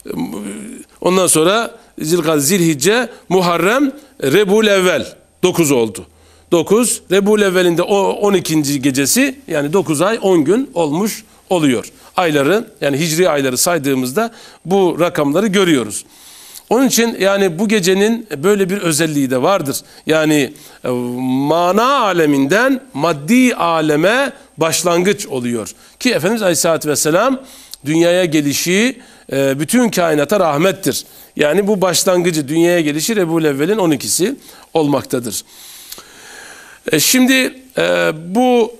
ondan sonra Zilkade, Zilhicce, Muharrem, Rebul Evvel dokuz oldu. dokuz, Rebul Evvel'in de on ikinci gecesi, yani dokuz ay on gün olmuş oluyor. Ayları, yani hicri ayları saydığımızda bu rakamları görüyoruz. Onun için yani bu gecenin böyle bir özelliği de vardır. Yani e, mana aleminden maddi aleme başlangıç oluyor. Ki Efendimiz Aleyhisselatü Vesselam dünyaya gelişi e, bütün kainata rahmettir. Yani bu başlangıcı, dünyaya gelişi Rebul Evvel'in on ikisi olmaktadır. E, şimdi e, bu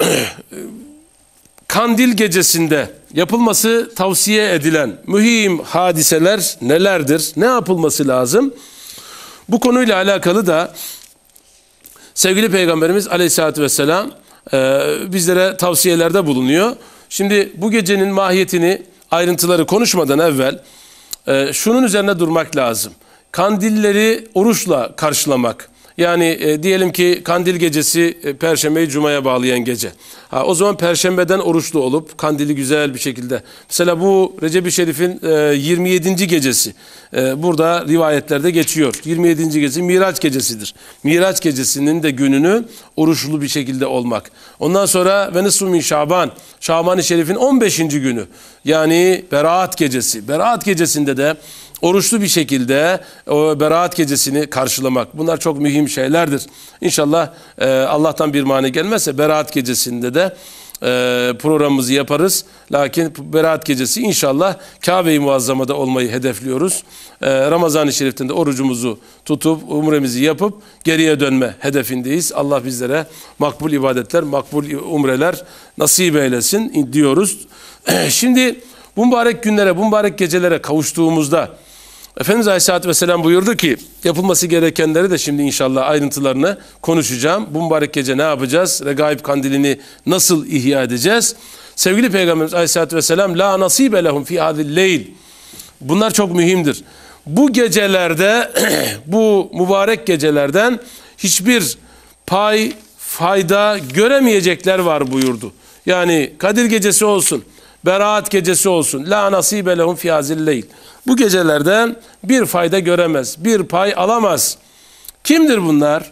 Kandil gecesinde yapılması tavsiye edilen mühim hadiseler nelerdir? Ne yapılması lazım? Bu konuyla alakalı da sevgili Peygamberimiz Aleyhisselatü Vesselam bizlere tavsiyelerde bulunuyor. Şimdi bu gecenin mahiyetini, ayrıntıları konuşmadan evvel şunun üzerine durmak lazım. Kandilleri oruçla karşılamak. Yani e, diyelim ki kandil gecesi e, Perşembeyi Cuma'ya bağlayan gece. Ha, o zaman Perşembeden oruçlu olup kandili güzel bir şekilde. Mesela bu Recep-i Şerif'in e, yirmi yedinci gecesi. E, burada rivayetlerde geçiyor. yirmi yedinci gecesi Miraç gecesidir. Miraç gecesinin de gününü oruçlu bir şekilde olmak. Ondan sonra ve nisfu min Şaban. Şaban-ı Şerif'in on beşinci günü. Yani Beraat gecesi. Beraat gecesinde de oruçlu bir şekilde o Beraat gecesini karşılamak. Bunlar çok mühim şeylerdir. İnşallah e, Allah'tan bir mani gelmezse Beraat gecesinde de e, programımızı yaparız. Lakin Beraat gecesi inşallah Kabe-i Muazzama'da olmayı hedefliyoruz. E, Ramazan-ı Şerif'ten de orucumuzu tutup umremizi yapıp geriye dönme hedefindeyiz. Allah bizlere makbul ibadetler, makbul umreler nasip eylesin diyoruz. Şimdi bu mübarek günlere, bu mübarek gecelere kavuştuğumuzda Efendimiz Aleyhisselatü Vesselam buyurdu ki yapılması gerekenleri de şimdi inşallah ayrıntılarını konuşacağım. Bu mübarek gece ne yapacağız? Regaib kandilini nasıl ihya edeceğiz? Sevgili Peygamberimiz Aleyhisselatü Vesselam la nasibe lehum fi hadil leyl. Bunlar çok mühimdir. Bu gecelerde bu mübarek gecelerden hiçbir pay, fayda göremeyecekler var buyurdu. Yani Kadir gecesi olsun, Beraat gecesi olsun. La nasibe lehum fi hadil leyl. Bu gecelerden bir fayda göremez, bir pay alamaz. Kimdir bunlar?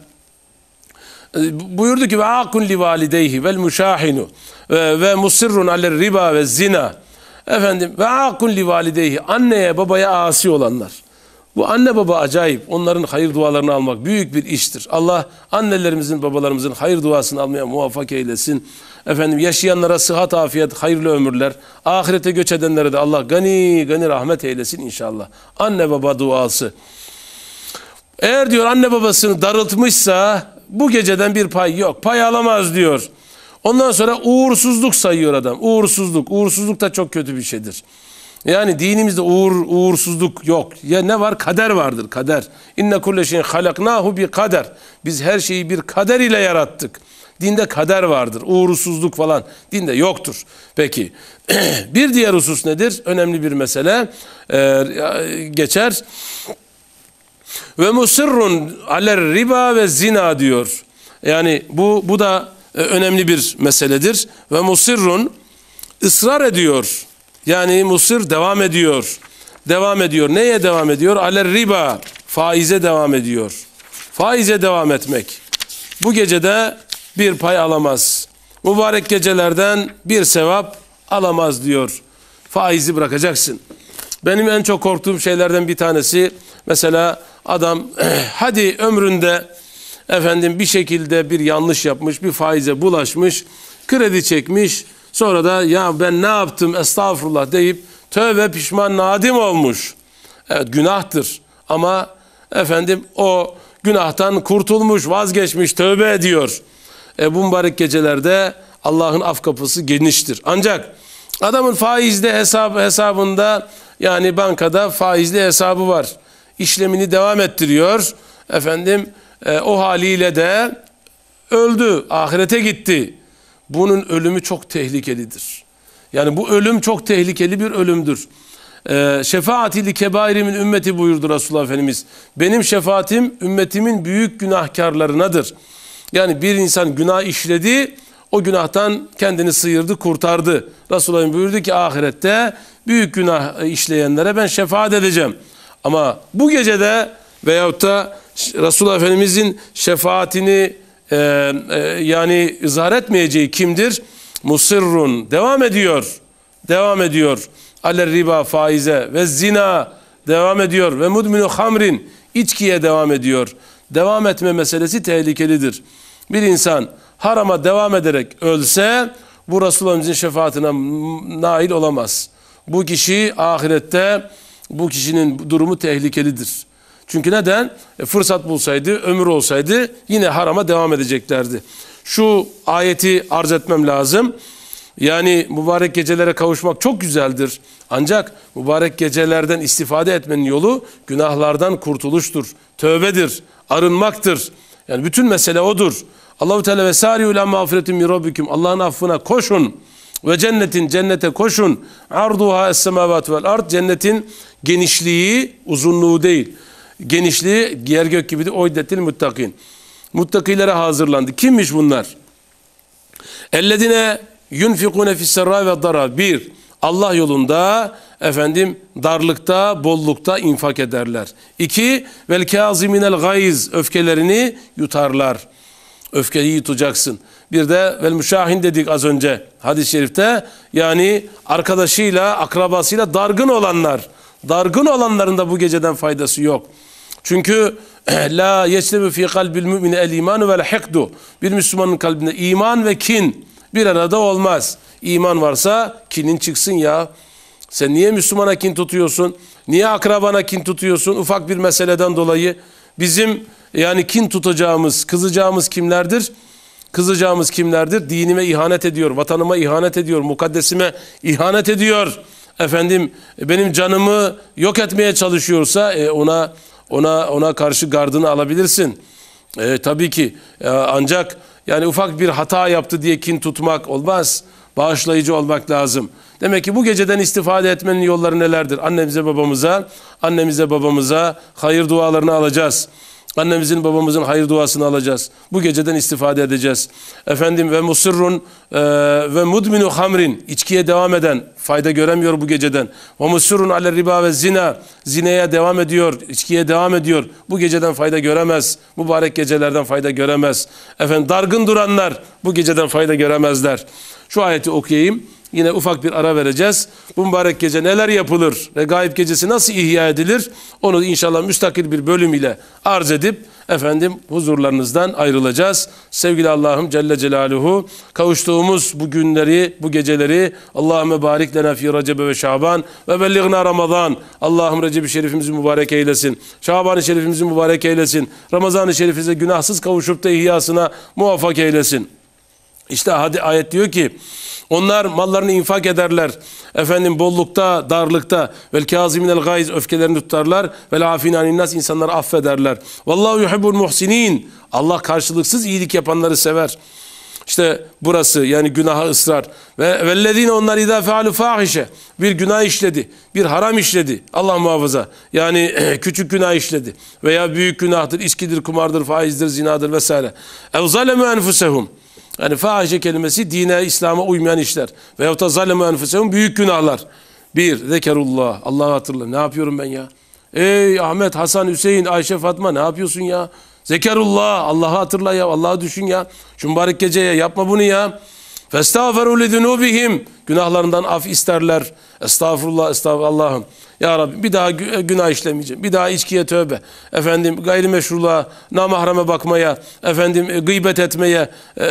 Buyurdu ki ve akun li valideyhi vel muşahinu ve musirrun aler riba ve zina. Efendim ve akun li valideyhi, anneye babaya asi olanlar. Bu anne baba acayip. Onların hayır dualarını almak büyük bir iştir. Allah annelerimizin, babalarımızın hayır duasını almaya muvaffak eylesin. Efendim yaşayanlara sıhhat, afiyet, hayırlı ömürler. Ahirete göç edenlere de Allah gani gani rahmet eylesin inşallah. Anne baba duası. Eğer diyor anne babasını darıltmışsa bu geceden bir pay yok. Pay alamaz diyor. Ondan sonra uğursuzluk sayıyor adam. Uğursuzluk. Uğursuzluk da çok kötü bir şeydir. Yani dinimizde uğur, uğursuzluk yok. Ya ne var? Kader vardır. Kader. İnne kulle şeyin halaknahu bi kader. Biz her şeyi bir kader ile yarattık. Dinde kader vardır. Uğursuzluk falan dinde yoktur. Peki bir diğer husus nedir? Önemli bir mesele ee, geçer. Ve musirrun aler riba ve zina diyor. Yani bu bu da e, önemli bir meseledir. Ve musirrun ısrar ediyor. Yani musir devam ediyor. Devam ediyor. Neye devam ediyor? Aler riba. Faize devam ediyor. Faize devam etmek. Bu gecede bir pay alamaz. Mübarek gecelerden bir sevap alamaz diyor. Faizi bırakacaksın. Benim en çok korktuğum şeylerden bir tanesi mesela adam hadi ömründe efendim bir şekilde bir yanlış yapmış, bir faize bulaşmış, kredi çekmiş. Sonra da ya ben ne yaptım estağfurullah deyip tövbe pişman nadim olmuş. Evet günahtır ama efendim o günahtan kurtulmuş, vazgeçmiş, tövbe ediyor. E, bu mübarek gecelerde Allah'ın af kapısı geniştir. Ancak adamın faizli hesabı hesabında yani bankada faizli hesabı var. İşlemini devam ettiriyor. Efendim e, o haliyle de öldü, ahirete gitti. Bunun ölümü çok tehlikelidir. Yani bu ölüm çok tehlikeli bir ölümdür. Ee, şefaati li kebairimin ümmeti buyurdu Resulullah Efendimiz. Benim şefaatim ümmetimin büyük günahkarlarınadır. Yani bir insan günah işledi, o günahtan kendini sıyırdı, kurtardı. Resulullah buyurdu ki ahirette büyük günah işleyenlere ben şefaat edeceğim. Ama bu gecede veyahut da Resulullah Efendimizin şefaatini Ee, e, yani izhar etmeyeceği kimdir? Musirrun devam ediyor. Devam ediyor. Aler riba faize ve zina devam ediyor. Ve mudminu hamrin içkiye devam ediyor. Devam etme meselesi tehlikelidir. Bir insan harama devam ederek ölse bu Resulullah'ın şefaatine nail olamaz. Bu kişi ahirette bu kişinin durumu tehlikelidir. Çünkü neden? E, fırsat bulsaydı, ömür olsaydı yine harama devam edeceklerdi. Şu ayeti arz etmem lazım. Yani mübarek gecelere kavuşmak çok güzeldir. Ancak mübarek gecelerden istifade etmenin yolu günahlardan kurtuluştur. Tövbedir, arınmaktır. Yani bütün mesele odur. Allahu Teala ve sari'u ila mağfiretin min rabbikum. Allah'ın affına koşun. Ve cennetin, cennete koşun. Arduha es-semavatu vel ard. Cennetin genişliği, uzunluğu değil. Genişliği yer gök gibidir. Oydettil muttakin. Muttakilere hazırlandı. Kimmiş bunlar? Ellezine yunfikune fisserra ve dara. Bir, Allah yolunda efendim darlıkta, bollukta infak ederler. İki, vel kâziminel gayz. Öfkelerini yutarlar. Öfkeyi yutacaksın. Bir de vel müşahin dedik az önce hadis-i şerifte. Yani arkadaşıyla, akrabasıyla dargın olanlar. Dargın olanların da bu geceden faydası yok. Çünkü la yeçlebu fi kalbil mümine el imanu vel hikdu. Bir Müslümanın kalbinde iman ve kin bir arada olmaz. İman varsa kinin çıksın ya. Sen niye Müslümana kin tutuyorsun? Niye akrabana kin tutuyorsun? Ufak bir meseleden dolayı. Bizim yani kin tutacağımız, kızacağımız kimlerdir? Kızacağımız kimlerdir? Dinime ihanet ediyor, vatanıma ihanet ediyor, mukaddesime ihanet ediyor. Efendim benim canımı yok etmeye çalışıyorsa e, ona ona ona karşı gardını alabilirsin. E, tabii ki e, ancak yani ufak bir hata yaptı diye kin tutmak olmaz. Bağışlayıcı olmak lazım. Demek ki bu geceden istifade etmenin yolları nelerdir? Annemize babamıza, annemize babamıza hayır dualarını alacağız. Annemizin babamızın hayır duasını alacağız. Bu geceden istifade edeceğiz. Efendim ve musirrun e, ve mudminu hamrin, içkiye devam eden, fayda göremiyor bu geceden. Ve musirrun ale riba ve zina, zineye devam ediyor, içkiye devam ediyor. Bu geceden fayda göremez. Mübarek gecelerden fayda göremez. Efendim dargın duranlar bu geceden fayda göremezler. Şu ayeti okuyayım. Yine ufak bir ara vereceğiz. Bu mübarek gece neler yapılır? Regaib gecesi nasıl ihya edilir? Onu inşallah müstakil bir bölüm ile arz edip efendim huzurlarınızdan ayrılacağız. Sevgili Allah'ım Celle Celaluhu kavuştuğumuz bu günleri, bu geceleri Allahümme barik lena fi Recebe ve Şaban ve belliğna Ramazan. Allah'ım Recep-i Şerifimizi mübarek eylesin. Şaban-ı Şerifimizi mübarek eylesin. Ramazan-ı Şerifimize günahsız kavuşup da ihyasına muvaffak eylesin. İşte hadi ayet diyor ki onlar mallarını infak ederler. Efendim bollukta, darlıkta. Vel kâziminel gayz, öfkelerini tutarlar. Vel afînâ nas, insanları affederler. Vallahu yuhibbul muhsinin. Allah karşılıksız iyilik yapanları sever. İşte burası yani günaha ısrar. Ve vellezîne onlar idâ fealû fâhişe. Bir günah işledi. Bir haram işledi. Allah muhafaza. Yani küçük günah işledi. Veya büyük günahtır. İçkidir, kumardır, faizdir, zinadır vesaire. Ev zalemû enfusehum. Yani fahişe kelimesi dine, İslam'a uymayan işler. Veyahut da zaleme enfusehum, büyük günahlar. Bir, zekerullah, Allah'ı hatırla. Ne yapıyorum ben ya? Ey Ahmet, Hasan, Hüseyin, Ayşe, Fatma ne yapıyorsun ya? Zekerullah, Allah'ı hatırla ya, Allah'ı düşün ya. Şu mübarek geceye yapma bunu ya. Festağferu lidunubihim, günahlarından af isterler. Estağfurullah, estağfurullah Allah'ım. Ya Rabbi bir daha günah işlemeyeceğim. Bir daha içkiye tövbe. Efendim gayrimeşruluğa, namahreme bakmaya, efendim gıybet etmeye,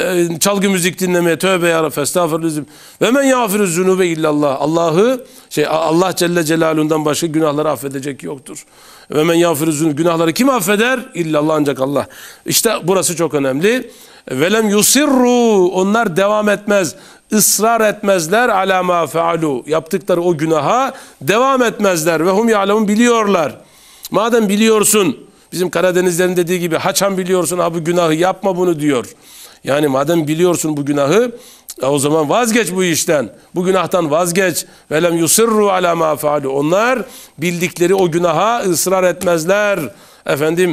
çalgı müzik dinlemeye tövbe ya Rabbi. Estağfurullah. Ve men yağfiru zunube illallah. Allah'ı şey Allah Celle Celaluhu'ndan başka günahları affedecek yoktur. Ve men yağfiru zunube, günahları kim affeder? İllallah, ancak Allah. İşte burası çok önemli. Velem yusirru, onlar devam etmez, ısrar etmezler ala ma fealu, yaptıkları o günaha devam etmezler ve hum ya'lemun, biliyorlar. Madem biliyorsun, bizim Karadenizlerin dediği gibi haçan biliyorsun ha bu günahı yapma bunu diyor. Yani madem biliyorsun bu günahı, o zaman vazgeç bu işten. Bu günahtan vazgeç. Velem yusirru ala ma fealu, onlar bildikleri o günaha ısrar etmezler. Efendim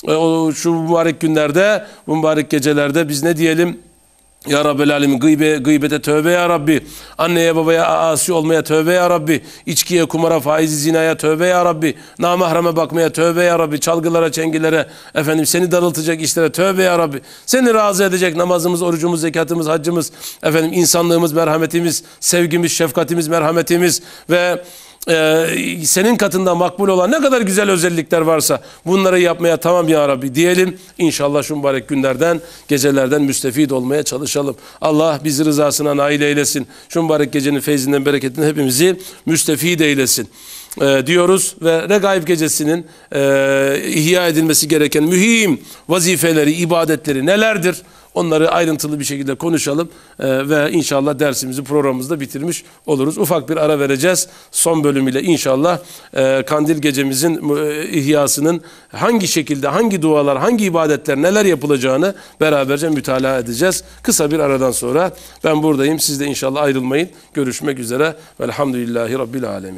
o şu mübarek günlerde, bu mübarek gecelerde biz ne diyelim? Ya Rabbel Alemin, gıybe, gıybete tövbe ya Rabbi. Anneye babaya asi olmaya tövbe ya Rabbi. İçkiye, kumara, faizi, zinaya tövbe ya Rabbi. Namahreme bakmaya tövbe ya Rabbi. Çalgılara, çengilere, efendim seni darıltacak işlere tövbe ya Rabbi. Seni razı edecek namazımız, orucumuz, zekatımız, haccımız, efendim insanlığımız, merhametimiz, sevgimiz, şefkatimiz, merhametimiz ve Ee, senin katında makbul olan ne kadar güzel özellikler varsa bunları yapmaya tamam ya Rabbi diyelim. İnşallah şu mübarek günlerden, gecelerden müstefid olmaya çalışalım. Allah bizi rızasına nail eylesin. Şu mübarek gecenin feyzinden, bereketinden hepimizi müstefid eylesin. Ee, diyoruz ve Regaib gecesinin e, ihya edilmesi gereken mühim vazifeleri, ibadetleri nelerdir? Onları ayrıntılı bir şekilde konuşalım e, ve inşallah dersimizi, programımızda bitirmiş oluruz. Ufak bir ara vereceğiz. Son bölümüyle inşallah e, Kandil gecemizin e, ihyasının hangi şekilde, hangi dualar, hangi ibadetler, neler yapılacağını beraberce mütalaa edeceğiz. Kısa bir aradan sonra ben buradayım. Siz de inşallah ayrılmayın. Görüşmek üzere. Velhamdülillahi Rabbil alemin.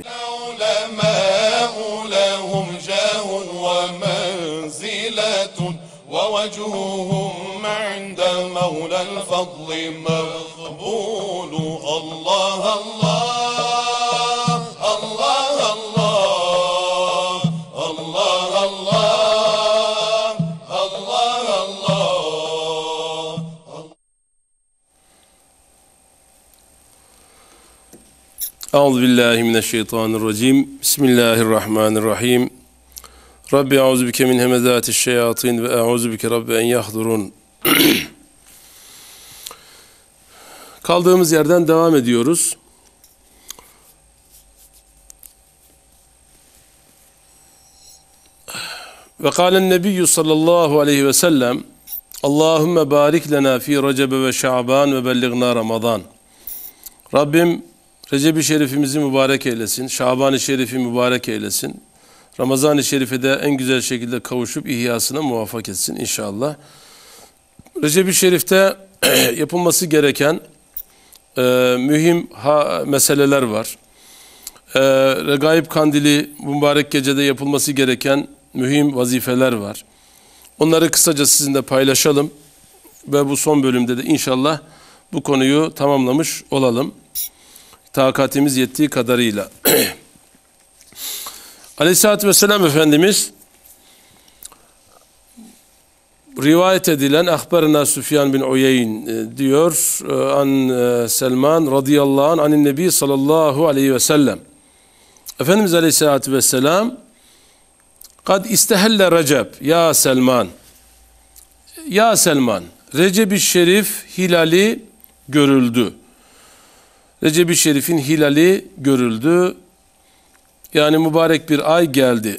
ووجههم عند مولى الفضل مقبول الله الله الله الله الله الله الله الله. Euzu billahi mineşşeytanirracim. Bismillahirrahmanirrahim. Rabbi eûzu bike min hemezâti'ş-şeyâtin ve eûzu bike Rabbi en yahdurun. Kaldığımız yerden devam ediyoruz. Ve kâlen nebiyyü sallallahu aleyhi ve sellem Allahümme barik lena fi Recebe ve Şaban ve bellighna Ramazan. Rabbim Recep-i Şerifimizi mübarek eylesin. Şaban-ı Şerif'i mübarek eylesin. Ramazan-ı Şerif'e de en güzel şekilde kavuşup ihyasına muvaffak etsin inşallah. Recep-i Şerif'te yapılması gereken e, mühim ha, meseleler var. E, Regaib Kandili mübarek gecede yapılması gereken mühim vazifeler var. Onları kısaca sizinle paylaşalım ve bu son bölümde de inşallah bu konuyu tamamlamış olalım. Takatimiz yettiği kadarıyla. Aleyhisselatü Vesselam Efendimiz rivayet edilen Ahbarına Süfyan bin Uyeyn diyor an Selman radıyallahu anh anin Nebi sallallahu aleyhi ve sellem. Efendimiz Aleyhisselatü Vesselam kad istehelle Recep ya Selman, ya Selman, Recep-i Şerif hilali görüldü. Recep-i Şerif'in hilali görüldü. Yani mübarek bir ay geldi.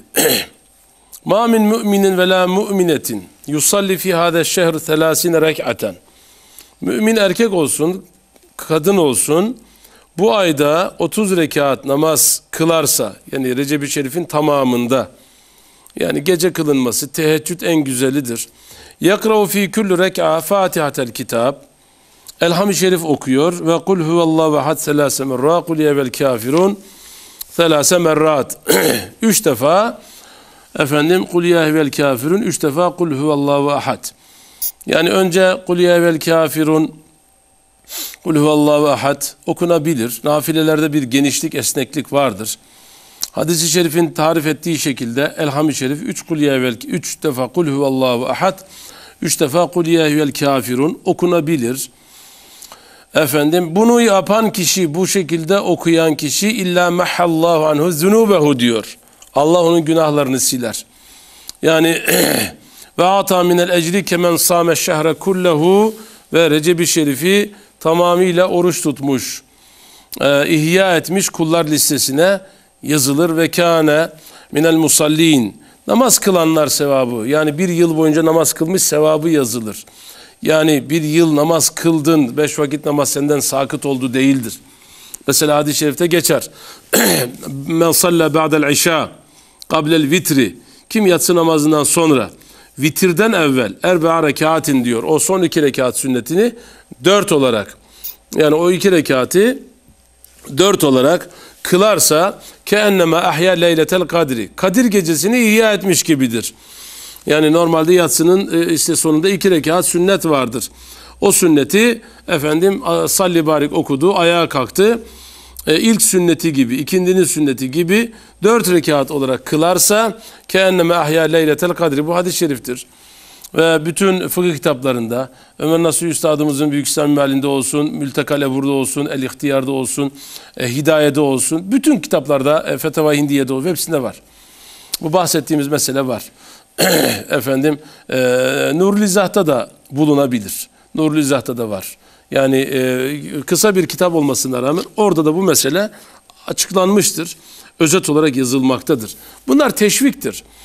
Ma min mu'minin ve la mu'minetin yusalli fi hâze şehr selâsine rek'aten. Mümin erkek olsun, kadın olsun, bu ayda otuz rekat namaz kılarsa, yani Recep-i Şerif'in tamamında, yani gece kılınması, teheccüd en güzelidir. Yakra'u fi kulli rek'a fatihatel kitab. Elham-ı Şerif okuyor ve kul huvallahu ve had selâse merrâ kul yevel kafirun selâse merrat. Üç defa efendim kul yevel kafirun, üç defa kul huvallahu ahad. Yani önce kul yevel kafirun, kul huvallahu ahad okunabilir. Nafilelerde bir genişlik, esneklik vardır. Hadis-i şerifin tarif ettiği şekilde Elham-ı Şerif üç kul yevel, üç defa kul huvallahu ahad, üç defa kul yevel kafirun okunabilir. Efendim bunu yapan kişi, bu şekilde okuyan kişi illa mahallahu anhu zunubehu diyor. Allah onun günahlarını siler. Yani ve ata minel ecri kemen sâme şehre kullehu ve Recep-i Şerif'i tamamıyla oruç tutmuş, e, ihya etmiş kullar listesine yazılır ve kâne minel musallin. Namaz kılanlar sevabı, yani bir yıl boyunca namaz kılmış sevabı yazılır. Yani bir yıl namaz kıldın, beş vakit namaz senden sakıt oldu değildir. Mesela hadis-i şerifte geçer. Men salla ba'del işâ qablel vitri. Kim yatsı namazından sonra vitirden evvel erbe'a rekatin diyor. O son iki rekat sünnetini dört olarak, yani o iki rekatı dört olarak kılarsa keenneme ahya leyletel kadri. Kadir gecesini ihya etmiş gibidir. Yani normalde yatsının işte sonunda iki rekat sünnet vardır. O sünneti efendim salli barik okudu, ayağa kalktı. E, ilk sünneti gibi, ikindinin sünneti gibi dört rekat olarak kılarsa keenneme ahya leyletel kadri. Bu hadis-i şeriftir. Ve bütün fıkıh kitaplarında Ömer Nasuhi Üstadımızın Büyük İslam Mealinde olsun, Mültekal Ebur'da olsun, El İhtiyar'da olsun, e, Hidaye'de olsun, bütün kitaplarda e, Feteva Hindiye'de olsun, hepsinde var. Bu bahsettiğimiz mesele var. Efendim e, Nurul İzzah'ta da bulunabilir. Nurul İzzah'ta da var. Yani e, kısa bir kitap olmasına rağmen orada da bu mesele açıklanmıştır. Özet olarak yazılmaktadır. Bunlar teşviktir.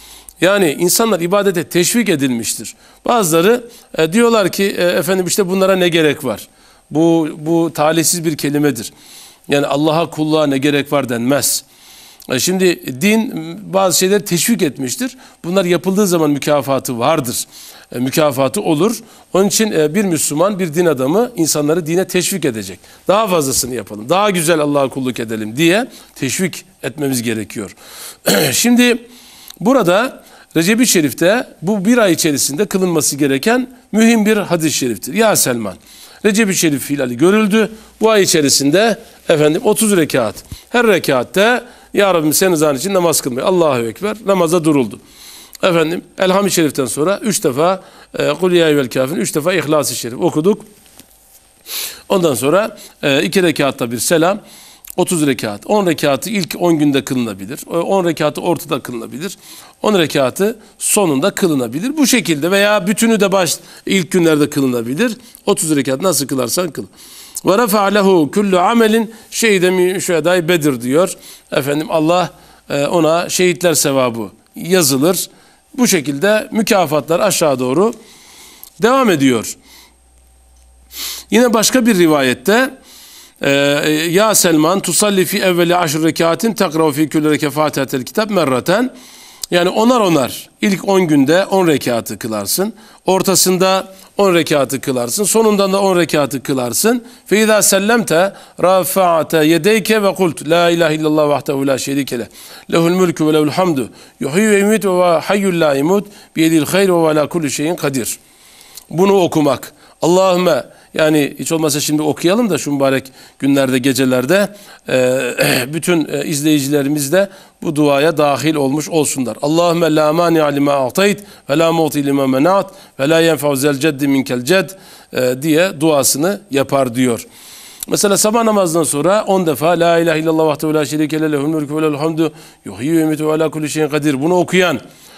Yani insanlar ibadete teşvik edilmiştir. Bazıları e, diyorlar ki e, efendim işte bunlara ne gerek var? Bu, bu talihsiz bir kelimedir. Yani Allah'a kulluğa ne gerek var denmez. E, şimdi din bazı şeyleri teşvik etmiştir. Bunlar yapıldığı zaman mükafatı vardır. E, mükafatı olur. Onun için e, bir Müslüman, bir din adamı insanları dine teşvik edecek. Daha fazlasını yapalım, daha güzel Allah'a kulluk edelim diye teşvik etmemiz gerekiyor. Şimdi burada Recep-i Şerif'te bu bir ay içerisinde kılınması gereken mühim bir hadis-i şeriftir. Ya Selman, Recep-i Şerif hilali görüldü. Bu ay içerisinde efendim otuz rekat. Her rekatte ya Rabbim senin rızan için namaz kılmaya. Allahu Ekber. Namaza duruldu. Efendim Elham-ı Şerif'ten sonra üç defa e, Kul ya eyyuhel kafirun, üç defa İhlas-ı Şerif okuduk. Ondan sonra e, iki rekatta bir selam. otuz rekat. on rekatı ilk on günde kılınabilir. on rekatı ortada kılınabilir. on rekatı sonunda kılınabilir. Bu şekilde veya bütünü de baş ilk günlerde kılınabilir. otuz rekat nasıl kılarsan kıl. Ve rafa'a lehu kullu amelin şehide min şuhedâi Bedir diyor. Efendim Allah ona şehitler sevabı yazılır. Bu şekilde mükafatlar aşağı doğru devam ediyor. Yine başka bir rivayette Ee, ya Selman tusalli fi evveli aşr rekatin tekrav fi kulli reke fatihatel kitap merraten. Yani onar onar ilk on günde on rekatı kılarsın. Ortasında on rekatı kılarsın. Sonundan da on rekatı kılarsın. Fe izâ sellemte rafa'te yedeyke ve kult la ilahe illallah vahdehu la şerike leh. Lehul mülkü ve lehul hamdu. Yuhyi ve yumit ve hayyul la imut biyedil hayr ve ala kulli şeyin kadir. Bunu okumak. Allahümme, yani hiç olmazsa şimdi okuyalım da şu mübarek günlerde, gecelerde e, bütün e, izleyicilerimiz de bu duaya dahil olmuş olsunlar. Allahümme la mani'a lima a'tayt ve la mu'ti lima mena'at ve la yenfa'u zel ceddi minkel cedd e, diye duasını yapar diyor. Mesela sabah namazından sonra on defa la ilahe illallah vahdehu la şerike leh lehul mülkü ve lehul hamdu yuhyi ve yumitu ve ala kulli şeyin kadir. Bunu okuyan,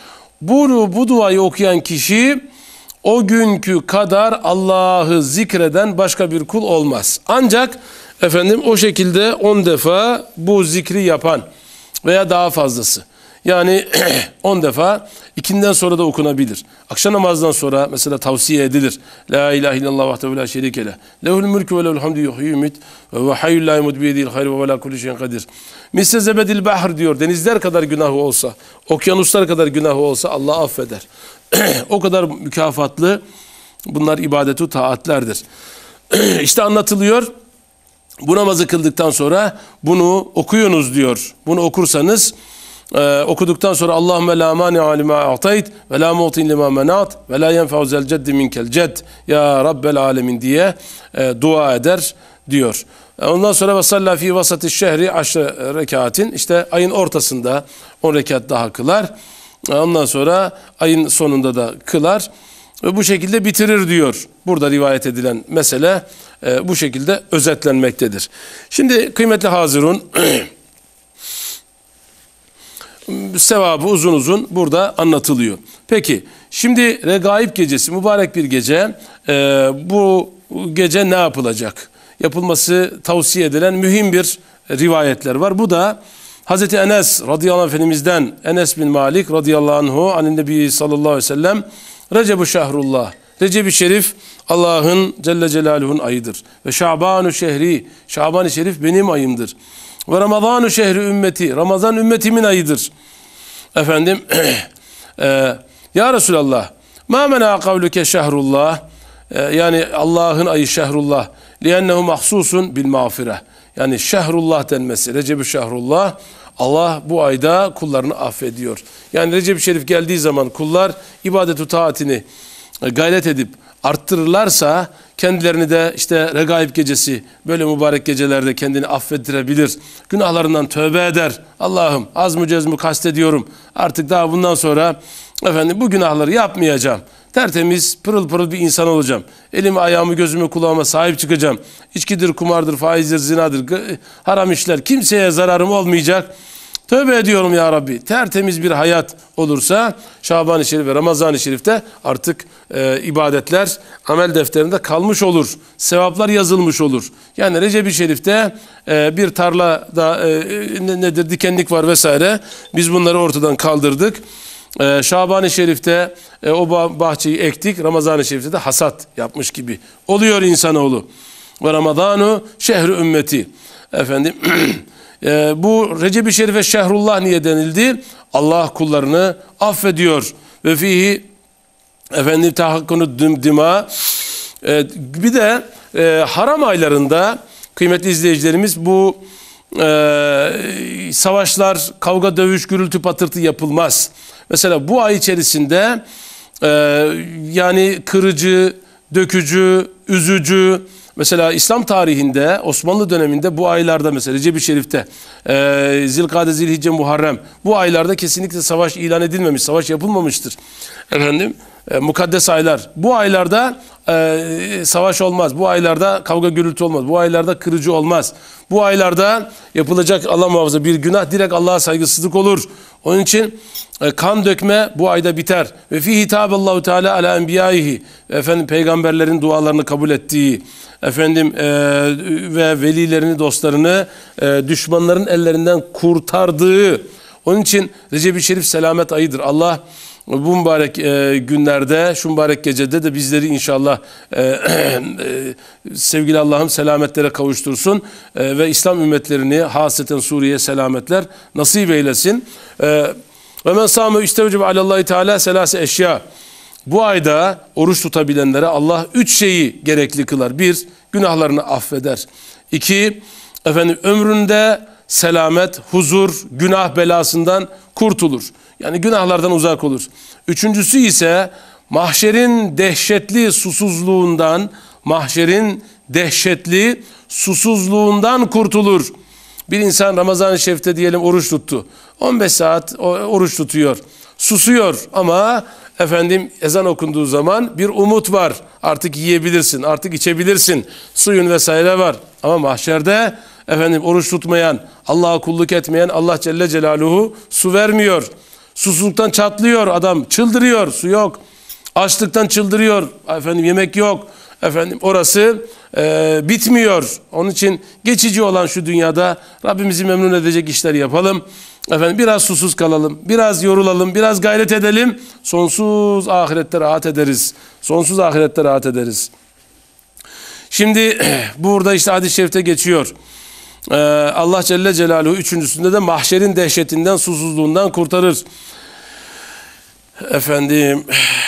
bu, bu duayı okuyan kişi o günkü kadar Allah'ı zikreden başka bir kul olmaz. Ancak efendim o şekilde on defa bu zikri yapan veya daha fazlası. Yani on defa ikinden sonra da okunabilir. Akşam namazdan sonra mesela tavsiye edilir. La ilahe illallah vahdehu la şerike leh. Lehul mülkü ve lehul hamdu yuhyi yumit ve hayyul la yemut biyedihil hayr ve ala kulli şeyin kadir. Misle zebedil bahr diyor. Denizler kadar günahı olsa, okyanuslar kadar günahı olsa Allah affeder. O kadar mükafatlı bunlar ibadet-u taatlerdir. İşte anlatılıyor. Bu namazı kıldıktan sonra bunu okuyunuz diyor. Bunu okursanız e, okuduktan sonra Allahümme la mani'a lima a'tayt ve la mu'tin lima menat ve la yenfa'u zel ceddi minkel cedd ya Rabbel alemin diye e, dua eder diyor. Ondan sonra ve salla fi vasati şehri aşr rekatin, işte ayın ortasında on rekat daha kılar. Ondan sonra ayın sonunda da kılar ve bu şekilde bitirir diyor. Burada rivayet edilen mesele e, bu şekilde özetlenmektedir. Şimdi kıymetli hazirun, sevabı uzun uzun burada anlatılıyor. Peki şimdi Regaib gecesi, mübarek bir gece. E, bu gece ne yapılacak? Yapılması tavsiye edilen mühim bir rivayetler var. Bu da Hazreti Enes radıyallahu anh Efendimiz'den, Enes bin Malik radıyallahu anhu anin nebi sallallahu aleyhi ve sellem, Recep-i Şehrullah, Recep-i Şerif Allah'ın Celle Celaluhu'nun ayıdır. Ve Şaban-ı Şehri, Şaban-ı Şerif benim ayımdır. Ve Ramazan-ı Şehri ümmeti, Ramazan ümmetimin ayıdır. Efendim, e, ya Resulallah, ma mena kavluke şehrullah, e, yani Allah'ın ayı Şehrullah, liyennehu mahsusun bil mağfire. Yani Şehrullah denmesi, Recep-i Şehrullah, Allah bu ayda kullarını affediyor. Yani Recep-i Şerif geldiği zaman kullar ibadet-u taatini gayret edip arttırırlarsa kendilerini de işte Regaib gecesi, böyle mübarek gecelerde kendini affettirebilir. Günahlarından tövbe eder. Allah'ım az mı cez mi kastediyorum. Artık daha bundan sonra efendim bu günahları yapmayacağım. Tertemiz, pırıl pırıl bir insan olacağım. Elimi, ayağımı, gözümü, kulağıma sahip çıkacağım. İçkidir, kumardır, faizdir, zinadır, haram işler. Kimseye zararım olmayacak. Tövbe ediyorum ya Rabbi. Tertemiz bir hayat olursa Şaban-ı Şerif ve Ramazan-ı Şerif'te artık e, ibadetler amel defterinde kalmış olur. Sevaplar yazılmış olur. Yani Recep-i Şerif'te e, bir tarlada e, nedir, dikenlik var vesaire. Biz bunları ortadan kaldırdık. e, Şaban-ı Şerif'te e, o bahçeyi ektik, Ramazan-ı Şerif'te de hasat yapmış gibi oluyor insanoğlu. Ve Ramazanu şehri ümmeti. Efendim e, bu Recep-i Şerif'e şehrullah niye denildi? Allah kullarını affediyor. Ve fihi efendim tahakkunu dima. E, bir de e, haram aylarında kıymetli izleyicilerimiz bu e, savaşlar, kavga, dövüş, gürültü, patırtı yapılmaz. Mesela bu ay içerisinde e, yani kırıcı, dökücü, üzücü, mesela İslam tarihinde, Osmanlı döneminde bu aylarda mesela Recep-i Şerif'te, e, Zilkade, Zilhicce, Muharrem bu aylarda kesinlikle savaş ilan edilmemiş, savaş yapılmamıştır. Efendim, e, mukaddes aylar. Bu aylarda e, savaş olmaz, bu aylarda kavga gürültü olmaz, bu aylarda kırıcı olmaz. Bu aylarda yapılacak Allah muhafaza bir günah direkt Allah'a saygısızlık olur. Onun için e, kan dökme bu ayda biter. Ve fi hitaballahu teala ala enbiyaihi, efendim peygamberlerin dualarını kabul ettiği, efendim e, ve velilerini, dostlarını e, düşmanların ellerinden kurtardığı. Onun için Recep-i Şerif selamet ayıdır. Allah bu mübarek e, günlerde, şu mübarek gecede de bizleri inşallah e, e, sevgili Allah'ım selametlere kavuştursun e, ve İslam ümmetlerini hasreten Suriye'ye selametler nasip eylesin. Ve men sâme istevcebe alallahi teâlâ selâse eşya. Bu ayda oruç tutabilenlere Allah üç şeyi gerekli kılar. Bir, günahlarını affeder. İki, efendim ömründe selamet, huzur, günah belasından kurtulur. Yani günahlardan uzak olur. Üçüncüsü ise mahşerin dehşetli susuzluğundan, mahşerin dehşetli susuzluğundan kurtulur. Bir insan Ramazan-ı Şerif'te diyelim oruç tuttu. on beş saat oruç tutuyor. Susuyor ama efendim ezan okunduğu zaman bir umut var. Artık yiyebilirsin, artık içebilirsin. Suyun vesaire var. Ama mahşerde efendim oruç tutmayan, Allah'a kulluk etmeyen Allah Celle Celaluhu su vermiyor. Susuzluktan çatlıyor adam, çıldırıyor, su yok. Açlıktan çıldırıyor, efendim yemek yok. Efendim orası e, bitmiyor. Onun için geçici olan şu dünyada Rabbimizi memnun edecek işler yapalım. Efendim biraz susuz kalalım, biraz yorulalım, biraz gayret edelim. Sonsuz ahirette rahat ederiz. Sonsuz ahirette rahat ederiz. Şimdi burada işte hadis-i şerifte geçiyor. Ee, Allah Celle Celaluhu üçüncüsünde de mahşerin dehşetinden, susuzluğundan kurtarır. Efendim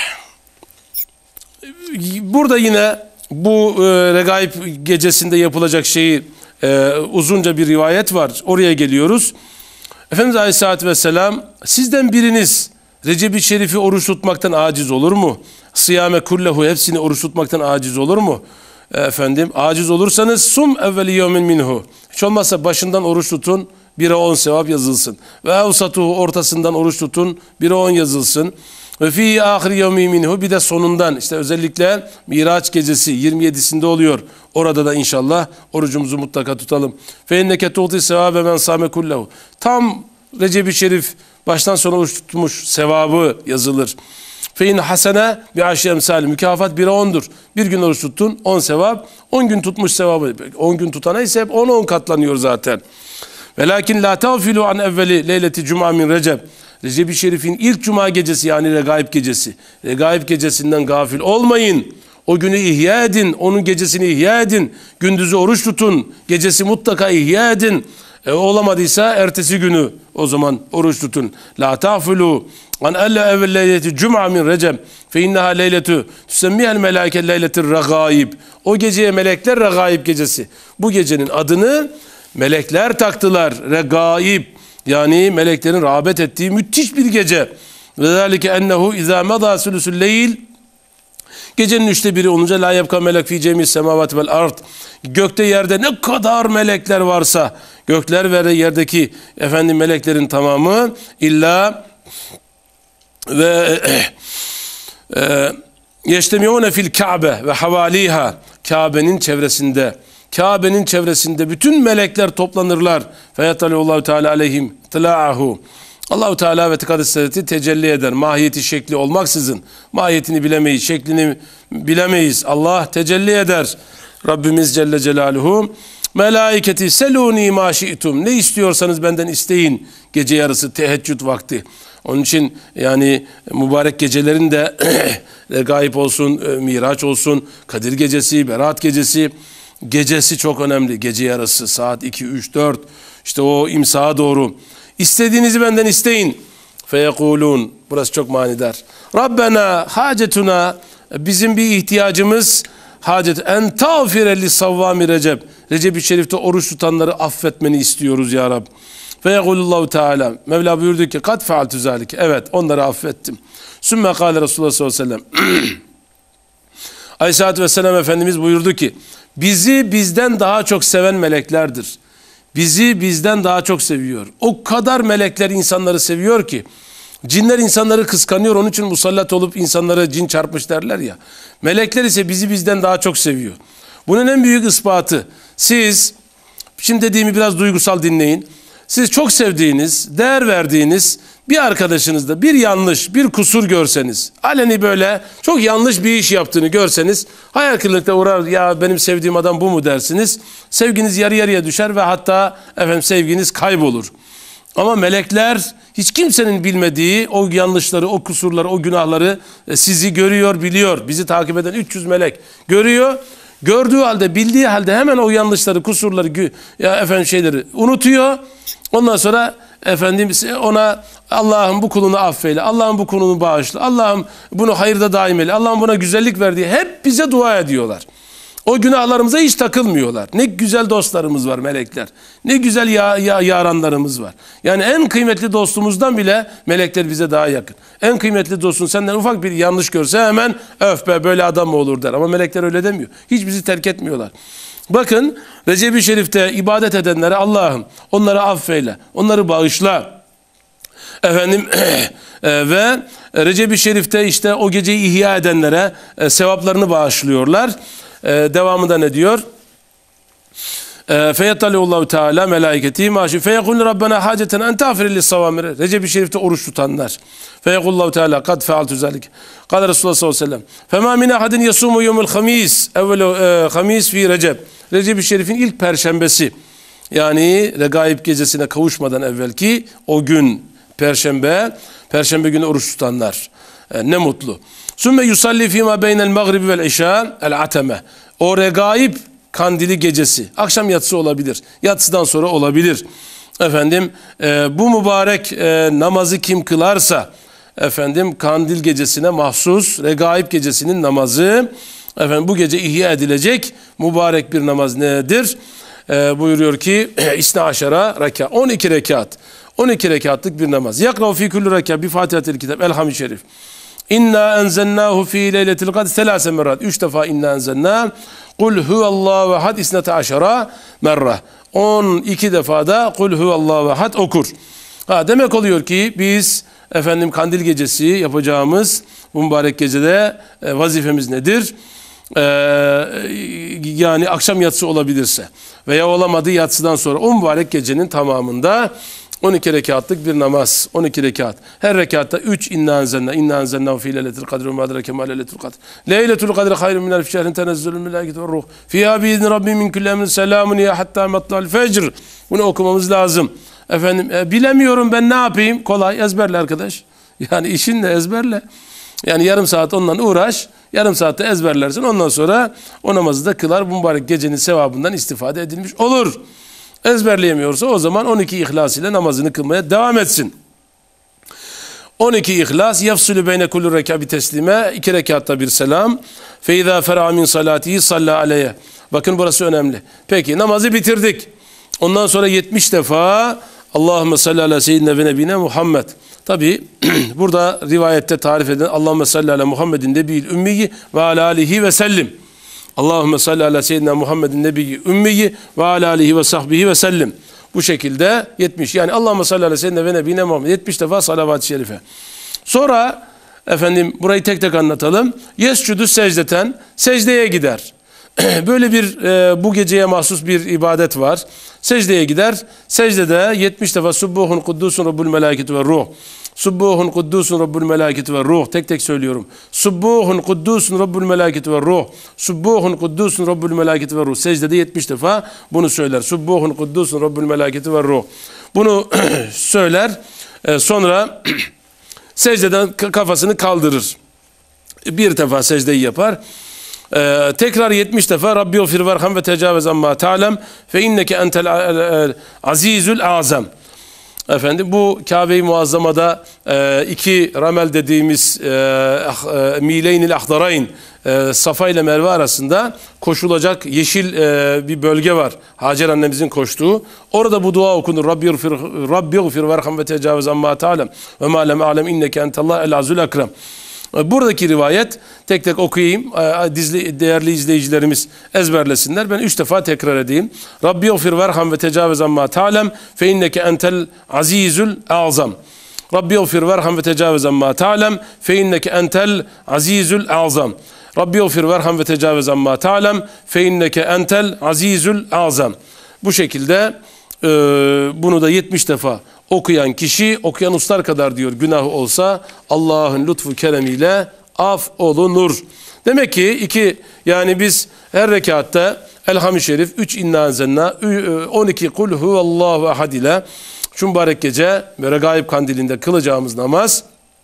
burada yine bu e, Regaib gecesinde yapılacak şeyi e, uzunca bir rivayet var. Oraya geliyoruz. Efendimiz Aleyhisselatü Vesselam sizden biriniz Recep-i Şerif'i oruç tutmaktan aciz olur mu? Sıyame kullehu hepsini oruç tutmaktan aciz olur mu? Efendim aciz olursanız sum evveli yevmin minhu. Hiç olmazsa başından oruç tutun. Bire on sevap yazılsın. Ve evsatuhu ortasından oruç tutun. Bire on yazılsın. Ve fi ahir yevmi minhu bir de sonundan işte özellikle Miraç gecesi yirmi yedisinde oluyor. Orada da inşallah orucumuzu mutlaka tutalım. Fe inneke tu'ti sevabe men sâme kullehu. Tam Recep-i Şerif baştan sona oruç tutmuş sevabı yazılır. Fe in hasene bi aşri emsali. Mükafat bire ondur. Bir gün oruç tuttun on sevap. on gün tutmuş sevabı. on gün tutana ise hep on on katlanıyor zaten. Velakin la tağfilu an evveli leyleti cuma min recep. Recep-i Şerif'in ilk cuma gecesi yani Regaib gecesi. Regaib gecesinden gafil olmayın. O günü ihya edin. Onun gecesini ihya edin. Gündüzü oruç tutun. Gecesi mutlaka ihya edin. E, olamadıysa ertesi günü o zaman oruç tutun. La ta'fulu an alla evvel leyleti cuma min recep fe innaha leyletu tusemmi'el melâike leyletir regaib. O geceye melekler Regaib gecesi. Bu gecenin adını melekler taktılar. Regaib. Yani meleklerin rağbet ettiği müthiş bir gece. Ve zâlike ennehu izâ medâ sülüsül leyl. Gecenin üçte biri olunca la yebka melek fi cemî's semâvâti vel ard. Gökte yerde ne kadar melekler varsa gökler ve yerdeki efendim meleklerin tamamı illa ve yeştemiûne fil Ka'be ve havaliha. Kabe'nin çevresinde Kabe'nin çevresinde bütün melekler toplanırlar. Feyatallahu Teala aleyhim tlaahu. Allahu Teala ve tekadüsü tecelli eder. Mahiyeti şekli olmaksızın. Mahiyetini bilemeyiz, şeklini bilemeyiz. Allah tecelli eder. Rabbimiz Celle Celaluhu. Melaiketi seluni ma şi'tum. Ne istiyorsanız benden isteyin. Gece yarısı teheccüd vakti. Onun için yani mübarek gecelerin de Regaib olsun, e, Miraç olsun, Kadir Gecesi, Berat Gecesi, gecesi çok önemli. Gece yarısı saat iki, üç, dört, işte o imsaha doğru. İstediğinizi benden isteyin. Feyekulun, burası çok manidar. Rabbena hacetuna, bizim bir ihtiyacımız, hacet en tağfire li savvami Recep. Recep-i Şerif'te oruç tutanları affetmeni istiyoruz ya Rab. Feyekulullahu Teala, Mevla buyurdu ki kad fealtu zalik. Evet, onları affettim. Sümme kâle Resulullah sallallahu aleyhi ve sellem. Aleyhisselatü vesselam Efendimiz buyurdu ki bizi bizden daha çok seven meleklerdir. Bizi bizden daha çok seviyor. O kadar melekler insanları seviyor ki cinler insanları kıskanıyor. Onun için musallat olup insanlara cin çarpmış derler ya. Melekler ise bizi bizden daha çok seviyor. Bunun en büyük ispatı, siz şimdi dediğimi biraz duygusal dinleyin. Siz çok sevdiğiniz, değer verdiğiniz bir arkadaşınızda bir yanlış, bir kusur görseniz, aleni böyle çok yanlış bir iş yaptığını görseniz, hayal kırıklığına uğrar, ya benim sevdiğim adam bu mu dersiniz. Sevginiz yarı yarıya düşer ve hatta efendim sevginiz kaybolur. Ama melekler hiç kimsenin bilmediği o yanlışları, o kusurları, o günahları sizi görüyor, biliyor. Bizi takip eden üç yüz melek görüyor. Gördüğü halde, bildiği halde hemen o yanlışları, kusurları, ya efendim şeyleri unutuyor. Ondan sonra efendim ona Allah'ım bu kulunu affeyle, Allah'ım bu kulunu bağışla, Allah'ım bunu hayırda daim eyle, Allah'ım buna güzellik ver diye hep bize dua ediyorlar. O günahlarımıza hiç takılmıyorlar. Ne güzel dostlarımız var melekler. Ne güzel ya, ya, yaranlarımız var. Yani en kıymetli dostumuzdan bile melekler bize daha yakın. En kıymetli dostun senden ufak bir yanlış görse hemen öf be böyle adam mı olur der. Ama melekler öyle demiyor. Hiç bizi terk etmiyorlar. Bakın Recep-i Şerif'te ibadet edenlere Allah'ım onları affeyle, onları bağışla. Efendim e, ve Recep-i Şerif'te işte o geceyi ihya edenlere e, sevaplarını bağışlıyorlar. E, devamında ne diyor? Feyettaliullahu Teala melaiketi maşi feyekul Rabbena haceten en tağfir lis-savamir. Recep-i Şerif'te oruç tutanlar. Feyekullahu Teala kad fealtu zalik. Kâle Resulullah sallallahu aleyhi ve sellem. Fema min ahadin yasumu yevmul hamis evvelu hamis fi Recep. Recep-i Şerif'in ilk perşembesi. Yani Regaib gecesine kavuşmadan evvelki o gün perşembe, perşembe günü oruç tutanlar. E, ne mutlu. Sümme yusalli fîmâ beynel mağribi vel işâ el ateme. O Regaib kandili gecesi. Akşam yatsı olabilir. Yatsıdan sonra olabilir. Efendim e, bu mübarek e, namazı kim kılarsa efendim kandil gecesine mahsus Regaib gecesinin namazı efendim bu gece ihya edilecek mübarek bir namaz nedir? E, buyuruyor ki İsna aşara rekat. on iki rekat. on iki rekatlık bir namaz. Yakrav fi kulli rekat bi Fatihatil Kitab. Elhamdü Şerif. İnna enzennahu fi leyletil kadr selase merrat. Üç defa inna enzennâ. Kul huvallahu ehad isnete aşara merra. on iki defa da kul huvallahu ehad okur. Ha, demek oluyor ki biz efendim kandil gecesi yapacağımız bu mübarek gecede e, vazifemiz nedir? Ee, yani akşam yatsı olabilirse veya olamadı yatsıdan sonra o mübarek gecenin tamamında on iki rekatlık bir namaz. on iki rekat. Her rekatta üç inna enzenna. İnna enzenna fi leyletil kadri ve ma adrake ma leyletul kadr. Leyletul kadri hayrun min elf şehrin tenezzülül melâiketu ve ruh. Fiha bi'izni rabbim min kulli emrin selamun ya hatta matla'l fecr. Bunu okumamız lazım. Efendim e, bilemiyorum ben ne yapayım? Kolay ezberle arkadaş. Yani işinle ezberle. Yani yarım saat onunla uğraş. Yarım saatte ezberlersin. Ondan sonra o namazı da kılar. Bu mübarek gecenin sevabından istifade edilmiş olur. Ezberleyemiyorsa o zaman on iki ihlas ile namazını kılmaya devam etsin. on iki ihlas yefsulü beyne kullu rekabi teslime. iki rekatta bir selam. Fe izâ ferâ min salâtihi sallâ aleyhe. Bakın burası önemli. Peki namazı bitirdik. Ondan sonra yetmiş defa Allahümme salli ala seyyidine ve nebine Muhammed. Tabi burada rivayette tarif edilen Allahümme salli ala Muhammedin nebiyyil ümmiyi ve ala alihi ve sellim. Allahümme salli ala seyyidina Muhammedin nebiyyi ümmiyi ve ala alihi ve sahbihi ve sellim. Bu şekilde yetmiş. Yani Allahümme salli ala seyyidina ve nebiyine Muhammed. yetmiş defa salavat-ı şerife. Sonra efendim burayı tek tek anlatalım. Yescudu secdeten, secdeye gider. Böyle bir e, bu geceye mahsus bir ibadet var. Secdeye gider. Secdede yetmiş defa Subbuhun Kuddusun Rabbul Melâketu ve Ruh. Subbuhun Kuddusun Rabbul Melâketu ve Ruh. Tek tek söylüyorum. Subbuhun Kuddusun Rabbul Melâketu ve Ruh. Subbuhun Kuddusun Rabbul Melâketu ve Ruh. Secdede yetmiş defa bunu söyler. Subbuhun Kuddusun Rabbul Melâketu ve Ruh. Bunu söyler. E, sonra Secdeden kafasını kaldırır. Bir defa secdeyi yapar. Ee, tekrar yetmiş defa Rabbi ufir verham ve tecavüz amma ta'lem fe inneke entel azizül azam. Efendim bu Kabe-i Muazzama'da e, iki ramel dediğimiz e, e, mileynil ahdarayn e, Safa ile Merve arasında koşulacak yeşil e, bir bölge var. Hacer annemizin koştuğu. Orada bu dua okunur. Rabbi ufir Rabbi ufir verham ve tecavüz amma ta'lem ve ma lem alem inneke entallah el azül ekrem. Buradaki rivayet tek tek okuyayım. Değerli izleyicilerimiz ezberlesinler. Ben üç defa tekrar edeyim. Rabbi ufir verham ve tecavüz amma ta'lem fe inneke entel azizül azam. Rabbi ufir verham ve tecavüz amma ta'lem fe inneke entel azizül azam. Rabbi ufir verham ve tecavüz amma ta'lem fe inneke entel azizül azam. Bu şekilde e, bunu da yetmiş defa okuyan kişi okyanuslar kadar diyor günah olsa Allah'ın lütfu keremiyle af olunur. Demek ki iki yani biz her rekatta Elham-ı Şerif, üç inna enzenna, on iki kul huvallahu ahad ile şu mübarek gece ve Regaib Kandili'nde kılacağımız namaz.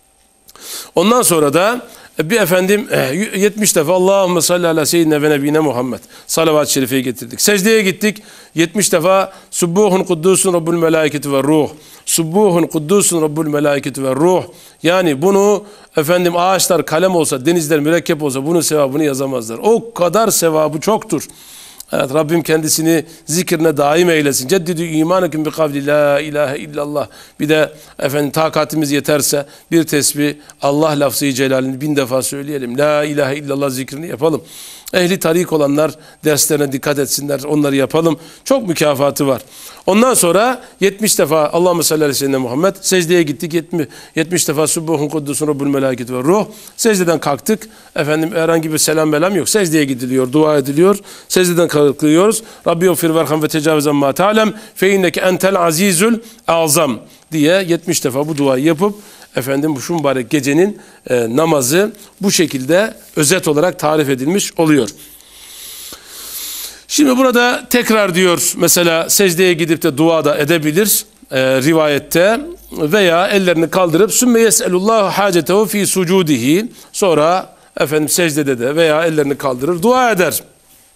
Ondan sonra da bir efendim yetmiş defa Allahümme salli ala seyyidine ve nebine Muhammed salavat-ı şerifeyi getirdik. Secdeye gittik. yetmiş defa Subbuhun kuddusun Rabbul melaiketi ve ruh. Subbuhun kuddusun Rabbul melaiketi ve ruh. Yani bunu efendim ağaçlar kalem olsa, denizler mürekkep olsa bunun sevabını yazamazlar. O kadar sevabı çoktur. Evet, Rabbim kendisini zikrine daim eylesin. Ceddidü imaneküm bi kavli la ilahe illallah. Bir de efendim takatimiz yeterse bir tesbih Allah lafzı-i celalini bin defa söyleyelim. La ilahe illallah zikrini yapalım. Ehli tarik olanlar derslerine dikkat etsinler. Onları yapalım. Çok mükafatı var. Ondan sonra yetmiş defa Allahümme salli aleyhi ve sellem Muhammed. Secdeye gittik. yetmiş, yetmiş defa Subbuhun kuddusun Rabbul melâiketi ve ruh. Secdeden kalktık. Efendim herhangi bir selam belam yok. Secdeye gidiliyor. Dua ediliyor. Secdeden kalkıyoruz. Rabbi ufir verham ve tecavüz amma ta'lem fe inneke entel azizül azam diye yetmiş defa bu duayı yapıp efendim şu mübarek gecenin e, namazı bu şekilde özet olarak tarif edilmiş oluyor. Şimdi burada tekrar diyor mesela secdeye gidip de dua da edebilir e, rivayette veya ellerini kaldırıp sümme yes'elullahu hacetehu fi sucudihi sonra efendim secdede de veya ellerini kaldırır dua eder.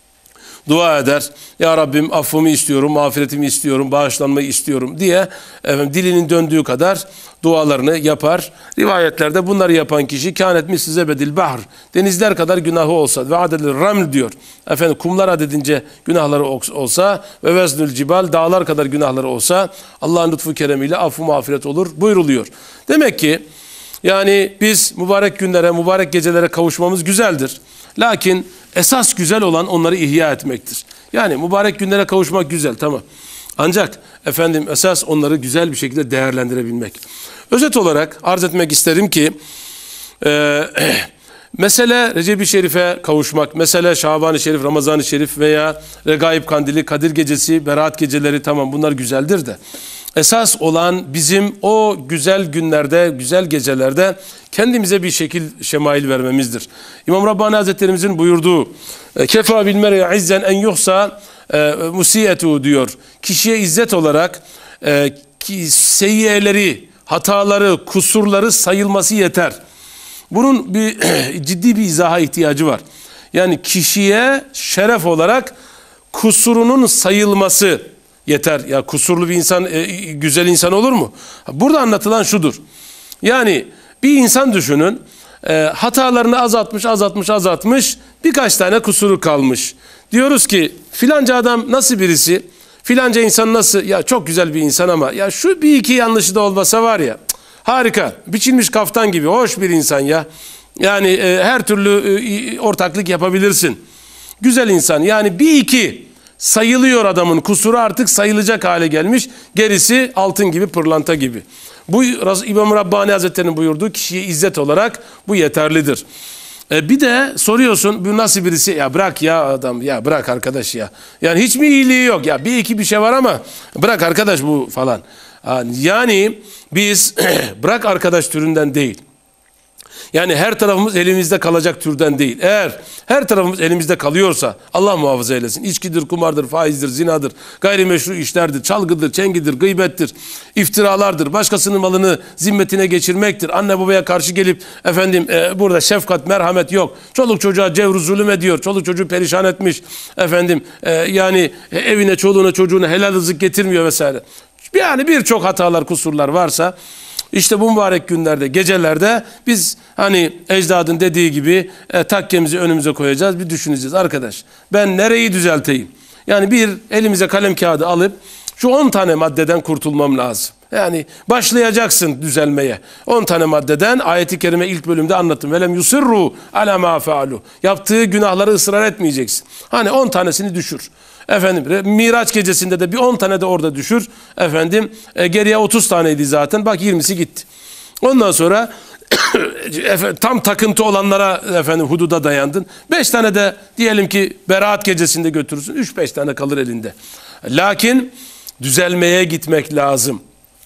Dua eder. Ya Rabbim affımı istiyorum, mağfiretimi istiyorum, bağışlanmayı istiyorum diye efendim, dilinin döndüğü kadar dualarını yapar. Rivayetlerde bunları yapan kişi kânet misli zebedil bahr. Denizler kadar günahı olsa ve adelir raml diyor. Efendim kumlar adedince günahları olsa ve veznül cibal dağlar kadar günahları olsa Allah'ın lütfu keremiyle affı mağfiret olur buyruluyor. Demek ki yani biz mübarek günlere, mübarek gecelere kavuşmamız güzeldir. Lakin esas güzel olan onları ihya etmektir. Yani mübarek günlere kavuşmak güzel, tamam. Ancak efendim esas onları güzel bir şekilde değerlendirebilmek. Özet olarak arz etmek isterim ki e, mesele Recep-i Şerif'e kavuşmak, mesele Şaban-ı Şerif, Ramazan-ı Şerif veya Regaib Kandili, Kadir Gecesi, Berat Geceleri tamam bunlar güzeldir de. Esas olan bizim o güzel günlerde, güzel gecelerde kendimize bir şekil şemail vermemizdir. İmam Rabbani Hazretlerimizin buyurduğu kefa bil mer'i izzen en yuhsa musiyetu diyor. Kişiye izzet olarak e, ki, seyyiyeleri, hataları, kusurları sayılması yeter. Bunun bir ciddi bir izaha ihtiyacı var. Yani kişiye şeref olarak kusurunun sayılması yeter. Ya kusurlu bir insan e, güzel insan olur mu? Burada anlatılan şudur. Yani bir insan düşünün e, hatalarını azaltmış, azaltmış, azaltmış birkaç tane kusuru kalmış. Diyoruz ki filanca adam nasıl birisi? Filanca insan nasıl? Ya çok güzel bir insan ama ya şu bir iki yanlışı da olmasa var ya harika. Biçilmiş kaftan gibi hoş bir insan ya. Yani e, her türlü e, ortaklık yapabilirsin. Güzel insan yani bir iki sayılıyor adamın kusuru artık sayılacak hale gelmiş. Gerisi altın gibi pırlanta gibi. Bu İmam Rabbani Hazretleri'nin buyurduğu kişiye izzet olarak bu yeterlidir. E bir de soruyorsun bu nasıl birisi? Ya bırak ya adam ya bırak arkadaş ya. Yani hiç mi iyiliği yok ya bir iki bir şey var ama bırak arkadaş bu falan. Yani biz bırak arkadaş türünden değil. Yani her tarafımız elimizde kalacak türden değil. Eğer her tarafımız elimizde kalıyorsa Allah muhafaza eylesin. İçkidir, kumardır, faizdir, zinadır, gayrimeşru işlerdir, çalgıdır, çengidir, gıybettir, iftiralardır, başkasının malını zimmetine geçirmektir. Anne babaya karşı gelip efendim e, burada şefkat, merhamet yok. Çoluk çocuğa cevru zulüm ediyor. Çoluk çocuğu perişan etmiş. Efendim e, yani e, evine, çoluğuna, çocuğuna helal rızık getirmiyor vesaire. Yani birçok hatalar, kusurlar varsa işte bu mübarek günlerde, gecelerde biz hani ecdadın dediği gibi e, takkemizi önümüze koyacağız, bir düşüneceğiz. Arkadaş ben nereyi düzelteyim? Yani bir elimize kalem kağıdı alıp şu on tane maddeden kurtulmam lazım. Yani başlayacaksın düzelmeye. on tane maddeden ayet-i kerime ilk bölümde anlattım. Velem yusirru ala ma faalu. Yaptığı günahları ısrar etmeyeceksin. Hani on tanesini düşür. Efendim Miraç gecesinde de bir on tane de orada düşür. Efendim e, geriye otuz taneydi zaten. Bak yirmisi gitti. Ondan sonra tam takıntı olanlara efendim hududa dayandın. beş tane de diyelim ki Berat gecesinde götürürsün. üç beş tane kalır elinde. Lakin düzelmeye gitmek lazım.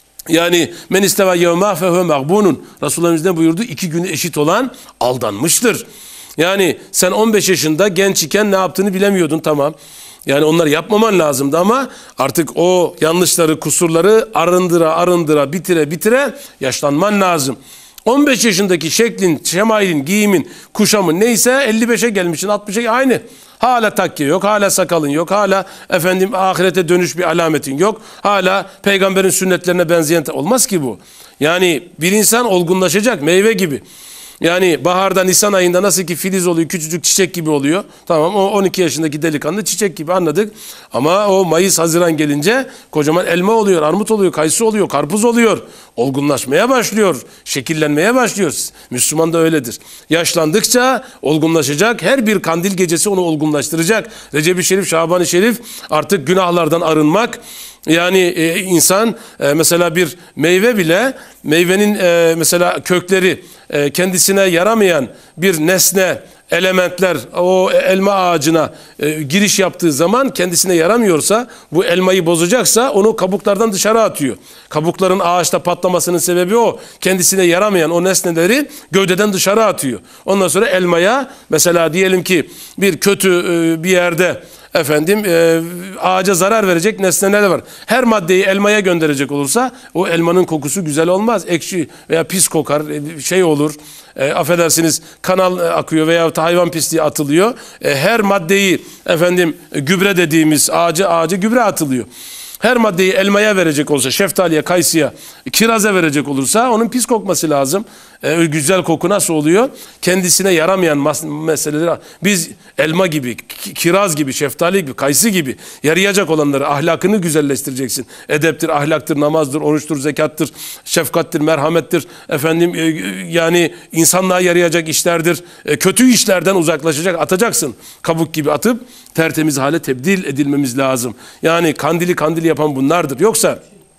Yani men isteva yevma fehuve mağbunun. Resulullah'ımız ne buyurdu? İki günü eşit olan aldanmıştır. Yani sen on beş yaşında genç iken ne yaptığını bilemiyordun, tamam. Yani onları yapmaman lazımdı ama artık o yanlışları, kusurları arındıra arındıra bitire bitire yaşlanman lazım. on beş yaşındaki şeklin, şemailin, giyimin, kuşamın neyse elli beşe gelmişsin, altmışa aynı. Hala takke yok, hala sakalın yok, hala efendim ahirete dönüş bir alametin yok. Hala peygamberin sünnetlerine benzeyen olmaz ki bu. Yani bir insan olgunlaşacak, meyve gibi. Yani baharda, Nisan ayında nasıl ki filiz oluyor, küçücük çiçek gibi oluyor. Tamam, o on iki yaşındaki delikanlı çiçek gibi, anladık. Ama o Mayıs, Haziran gelince kocaman elma oluyor, armut oluyor, kayısı oluyor, karpuz oluyor. Olgunlaşmaya başlıyor, şekillenmeye başlıyor. Müslüman da öyledir. Yaşlandıkça olgunlaşacak, her bir kandil gecesi onu olgunlaştıracak. Recep-i Şerif, Şaban-ı Şerif artık günahlardan arınmak. Yani e, insan e, mesela bir meyve bile, meyvenin e, mesela kökleri e, kendisine yaramayan bir nesne, elementler o elma ağacına e, giriş yaptığı zaman kendisine yaramıyorsa, bu elmayı bozacaksa onu kabuklardan dışarı atıyor. Kabukların ağaçta patlamasının sebebi o. Kendisine yaramayan o nesneleri gövdeden dışarı atıyor. Ondan sonra elmaya mesela diyelim ki bir kötü e, bir yerde efendim e, ağaca zarar verecek nesneler var. Her maddeyi elmaya gönderecek olursa o elmanın kokusu güzel olmaz. Ekşi veya pis kokar, şey olur. E, affedersiniz kanal akıyor veya hayvan pisliği atılıyor. E, her maddeyi efendim gübre dediğimiz ağacı ağacı gübre atılıyor. Her maddeyi elmaya verecek olsa, şeftaliye, kayısıya, kiraza verecek olursa onun pis kokması lazım. Ee, güzel koku nasıl oluyor? Kendisine yaramayan meseleleri biz elma gibi, kiraz gibi, şeftali gibi, kayısı gibi yarayacak olanları, ahlakını güzelleştireceksin. Edeptir, ahlaktır, namazdır, oruçtur, zekattır, şefkattir, merhamettir. Efendim e, yani insanlığa yarayacak işlerdir. E, kötü işlerden uzaklaşacak, atacaksın. Kabuk gibi atıp tertemiz hale tebdil edilmemiz lazım. Yani kandili kandil yapan bunlardır. Yoksa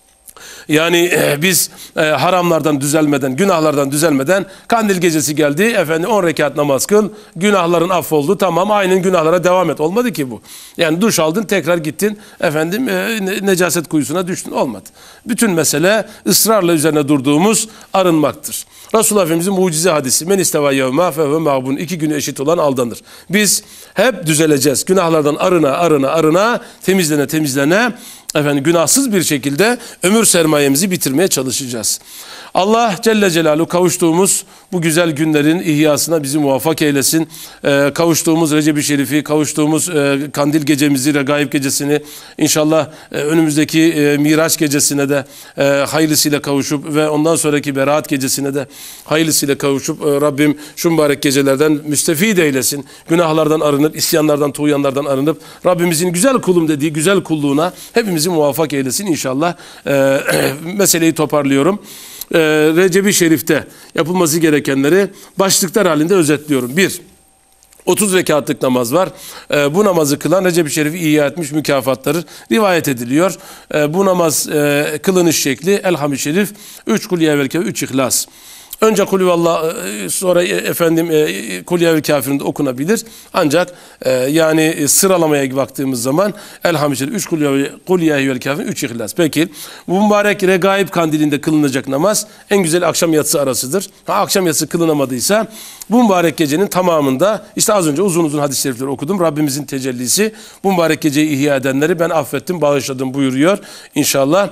yani e, biz e, haramlardan düzelmeden, günahlardan düzelmeden kandil gecesi geldi, efendim on rekat namaz kıl, günahların affoldu, tamam, aynen günahlara devam et. Olmadı ki bu. Yani duş aldın, tekrar gittin, efendim e, necaset kuyusuna düştün, olmadı. Bütün mesele ısrarla üzerine durduğumuz arınmaktır. Resulullah Efendimizin mucize hadisi, men isteva yevma fehuve mağbun, iki günü eşit olan aldanır. Biz hep düzeleceğiz. Günahlardan arına arına arına, temizlene temizlene, efendim günahsız bir şekilde ömür sermayemizi bitirmeye çalışacağız. Allah Celle Celaluhu kavuştuğumuz bu güzel günlerin ihyasına bizi muvaffak eylesin. Ee, kavuştuğumuz Recep-i Şerif'i, kavuştuğumuz e, Kandil gecemizi, Regaib gecesini inşallah e, önümüzdeki e, Miraç gecesine de e, hayırlısıyla kavuşup ve ondan sonraki Berat gecesine de hayırlısıyla kavuşup e, Rabbim şu mübarek gecelerden müstefid eylesin. Günahlardan arınıp, isyanlardan, tuğyanlardan arınıp Rabbimizin güzel kulum dediği güzel kulluğuna hepimizi muvaffak eylesin inşallah. E, meseleyi toparlıyorum. Ee, Recep-i Şerif'te yapılması gerekenleri başlıklar halinde özetliyorum. Bir, otuz rekatlık namaz var. Ee, bu namazı kılan Recep-i Şerif'i ihya etmiş, mükafatları rivayet ediliyor. Ee, bu namaz e, kılınış şekli Elham-ı Şerif, üç Kul Yevelke ve üç İhlas. Önce Kulü vallah, e, sonra e, efendim e, Kul ya kafirun da okunabilir. Ancak e, yani e, sıralamaya baktığımız zaman Elhamdülillah üç Kul ya kafirun, üç İhlas. Peki bu mübarek Regaib kandilinde kılınacak namaz en güzel akşam yatsı arasıdır. Ha, akşam yatsı kılınamadıysa bu mübarek gecenin tamamında işte az önce uzun uzun hadis-i şerifleri okudum. Rabbimizin tecellisi bu mübarek geceyi ihya edenleri ben affettim, bağışladım buyuruyor. İnşallah.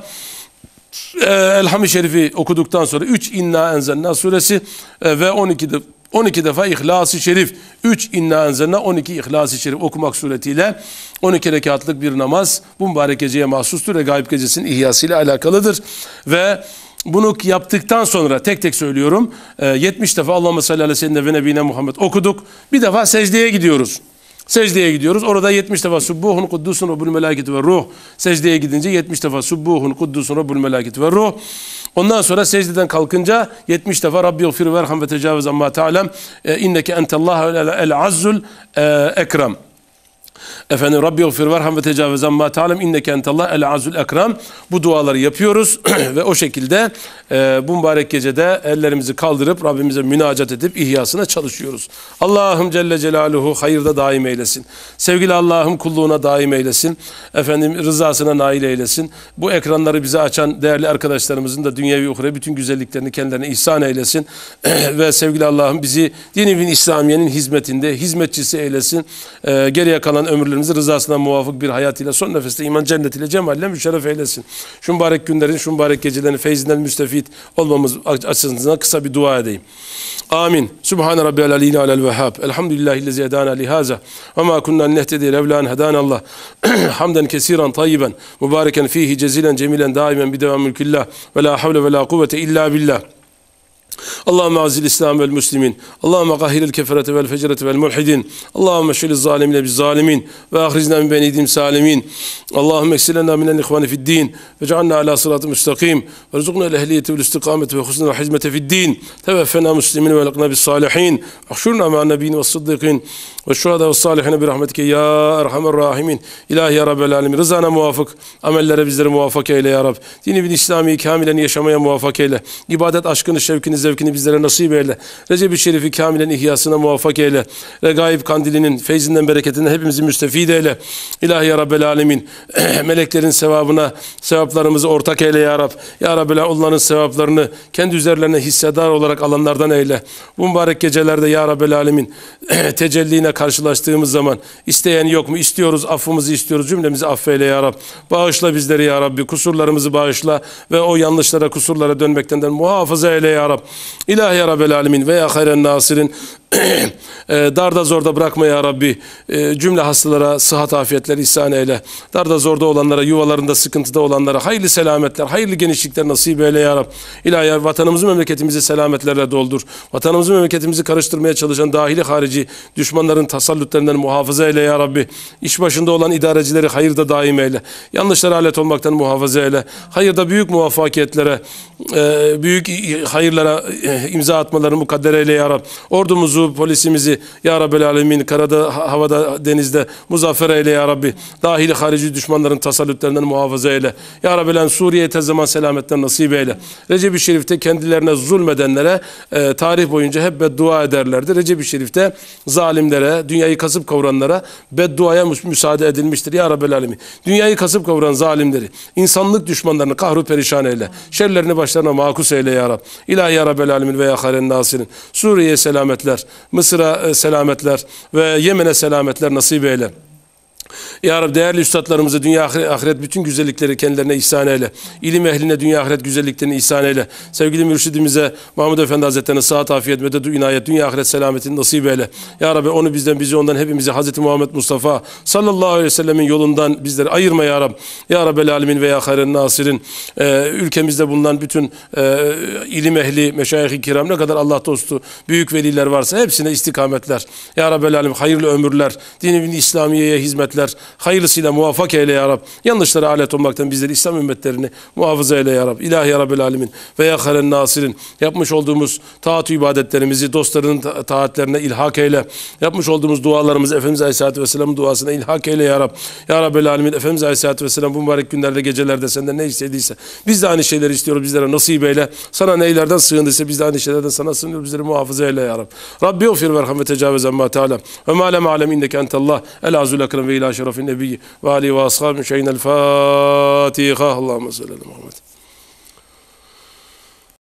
Elham-ı Şerif'i okuduktan sonra üç İnna Enzelna suresi ve on iki de on iki defa İhlas-ı Şerif, üç İnna Enzelna, on iki İhlas-ı Şerif okumak suretiyle on iki rekatlık bir namaz bu mübarek geceye mahsustur ve Gayb gecesinin ihyasıyla alakalıdır. Ve bunu yaptıktan sonra tek tek söylüyorum, yetmiş defa Allahümme salli aleyhi ve sellem ve nebine Muhammed okuduk. Bir defa secdeye gidiyoruz. Secdeye gidiyoruz. Orada yetmiş defa Subbuhun Kuddusun Rabbul Meleketi ve Ruh. Secdeye gidince yetmiş defa Subbuhun Kuddusun Rabbul Meleketi ve Ruh. Ondan sonra secdeden kalkınca yetmiş defa Rabbi gfir verham ve tecavüz amma ta'lem inneke entallahu el azzul ekrem. Efendim Rabbi gfir verham ve tecavüz amma ta'lem inneke entallahu el azzul ekrem. Bu duaları yapıyoruz ve o şekilde e, bu mübarek gecede ellerimizi kaldırıp Rabbimize münacat edip ihyasına çalışıyoruz. Allah'ım Celle Celaluhu hayırda daim eylesin. Sevgili Allah'ım kulluğuna daim eylesin. Efendim rızasına nail eylesin. Bu ekranları bize açan değerli arkadaşlarımızın da dünyevi uhrevi bütün güzelliklerini kendilerine ihsan eylesin. Ve sevgili Allah'ım bizi din-i İslamiye'nin hizmetinde hizmetçisi eylesin. E, geriye kalan ömürlerimizi rızasına muvafık bir hayat ile son nefeste iman cennetiyle cemalle müşerref eylesin. Şu mübarek günlerin, şu mübarek gecelerin feyzinden müstefit olmamız açısından kısa bir dua edeyim. Amin. Subhane rabbiyal aliyyi alel vehhab. Elhamdülillahillezî hedâna lihaza. Ve mâ kunnâ nehtediye levlân hedânallah. Hamden kesiran tayyiben. Mübareken fihi cezilen cemilen daimen bidevâm mülkillah. Ve la havle ve la kuvvete illa billah. Allahümme azil İslam vel Müslimin. Allahümme gahhiril keferete vel fecrete vel mulhidin. Allahümme şilil zalimine biz zalimin. Ve ahrizna min benidim salimin. Allahümme eksilena minen ihvani fid din. Ve cealna ala sıratı müstakim. Ve rızukna el ehliyeti vel istikamete ve husnul hizmete fid din. Teveffena muslimin ve lekna bis salihin. Ahşurna ma'an nebiyyin ve sıddıkın. Ve şuhada ve salihine bir rahmetike ya erhamer rahimin. İlahi ya Rabbel alemin. Rızana muvafık. Amellere bizleri muvaffak eyle ya Rab. Dini bin İslami'yi kamilen yaşamaya muvaffak eyle. İbadet aşkını, şevkini, zevkini bizlere nasip eyle. Recep-i Şerif'i kamilen ihyasına muvaffak eyle. Regaib kandilinin feyzinden, bereketinden hepimizi müstefid eyle. İlahi ya Rabbel alemin. Meleklerin sevabına, sevaplarımızı ortak eyle ya Rab. Ya Rabbel onların sevaplarını kendi üzerlerine hissedar olarak alanlardan eyle. Bu mübarek gecelerde ya Rabbel alemin tecelline karşılaştığımız zaman isteyen yok mu? İstiyoruz, affımızı istiyoruz. Cümlemizi affeyle ya Rab. Bağışla bizleri ya Rabbi. Kusurlarımızı bağışla ve o yanlışlara, kusurlara dönmekten de muhafaza eyle ya Rab. İlahi ya Rabbel alemin ve ya hayren nasirin. Darda zorda bırakma ya Rabbi. Cümle hastalara sıhhat afiyetler ihsan eyle. Darda zorda olanlara, yuvalarında sıkıntıda olanlara hayırlı selametler, hayırlı genişlikler nasip eyle ya Rab. İlahi vatanımızı, memleketimizi selametlerle doldur. Vatanımızı, memleketimizi karıştırmaya çalışan dahili harici düşmanların tasallutlarından muhafaza eyle ya Rabbi. İş başında olan idarecileri hayırda daim eyle. Yanlışlara alet olmaktan muhafaza eyle. Hayırda büyük muvaffakiyetlere, büyük hayırlara imza atmalarını mukadder eyle ya Rab. Ordumuzu, polisimizi ya Rabbel alemin karada, havada, denizde muzaffer eyle ya Rabbi. Dahili harici düşmanların tasallutlarından muhafaza eyle. Ya Rabbel alemin Suriye'ye tez zaman selametten nasip eyle. Recep-i Şerif'te kendilerine zulmedenlere e, tarih boyunca hep beddua ederlerdi. Recep-i Şerif'te zalimlere, dünyayı kasıp kavuranlara bedduaya müsaade edilmiştir ya Rabbel alemin. Dünyayı kasıp kavuran zalimleri, insanlık düşmanlarını kahru perişan eyle. Şerlerini başlarına makus eyle ya Rab. İlahi ya Rabbel alemin ve ya haren nasirin. Suriye'ye selametler, Mısır'a selametler ve Yemen'e selametler nasip eyle. Ya Rabbi değerli üstadlarımızı dünya ahiret bütün güzellikleri kendilerine ihsan eyle. İlim ehline dünya ahiret güzelliklerini ihsan eyle. Sevgili mürşidimize Mahmud Efendi Hazretleri'ne sıhhat, afiyet, medet, inayet, dünya ahiret selametini nasip eyle. Ya Rabbi onu bizden, bizi ondan, hepimizi Hazreti Muhammed Mustafa sallallahu aleyhi ve sellemin yolundan bizleri ayırma ya Rabbi. Ya Rabbel alemin ve ya hayren nasirin. Ee, ülkemizde bulunan bütün e, ilim ehli, meşayih-i kiram ne kadar Allah dostu, büyük veliler varsa hepsine istikametler. Ya Rabbel alemin hayırlı ömürler, dini bin İslamiye'ye hizmetler, hayırlısıyla muvaffak eyle ya Rab. Yanlışlara alet olmaktan bizleri, İslam ümmetlerini muhafaza eyle ya Rab. İlahi ya Rabbel alemin ve ya halen nasirin. Yapmış olduğumuz taat-ı ibadetlerimizi dostlarının ta taatlerine ilhak eyle. Yapmış olduğumuz dualarımızı Efendimiz Aleyhisselatü Vesselam'ın duasına ilhak eyle ya Rab. Ya Rabbel alemin, Efendimiz Aleyhisselatü Vesselam bu mübarek günlerde, gecelerde senden ne istediyse biz de aynı şeyleri istiyoruz. Bizlere nasip eyle. Sana neylerden sığındıysa biz de aynı şeylerden sana sığınıyoruz. Bizleri muhafaza eyle ya Rab. Rabbi ufir verham ve tecavüz emma teala ve ma lem alem indeke entallah el azul ekrem ve ila şerefin nebiyyi ve ali ve ashabin şeyinel Fatiha. Allahümme salli ala Muhammed.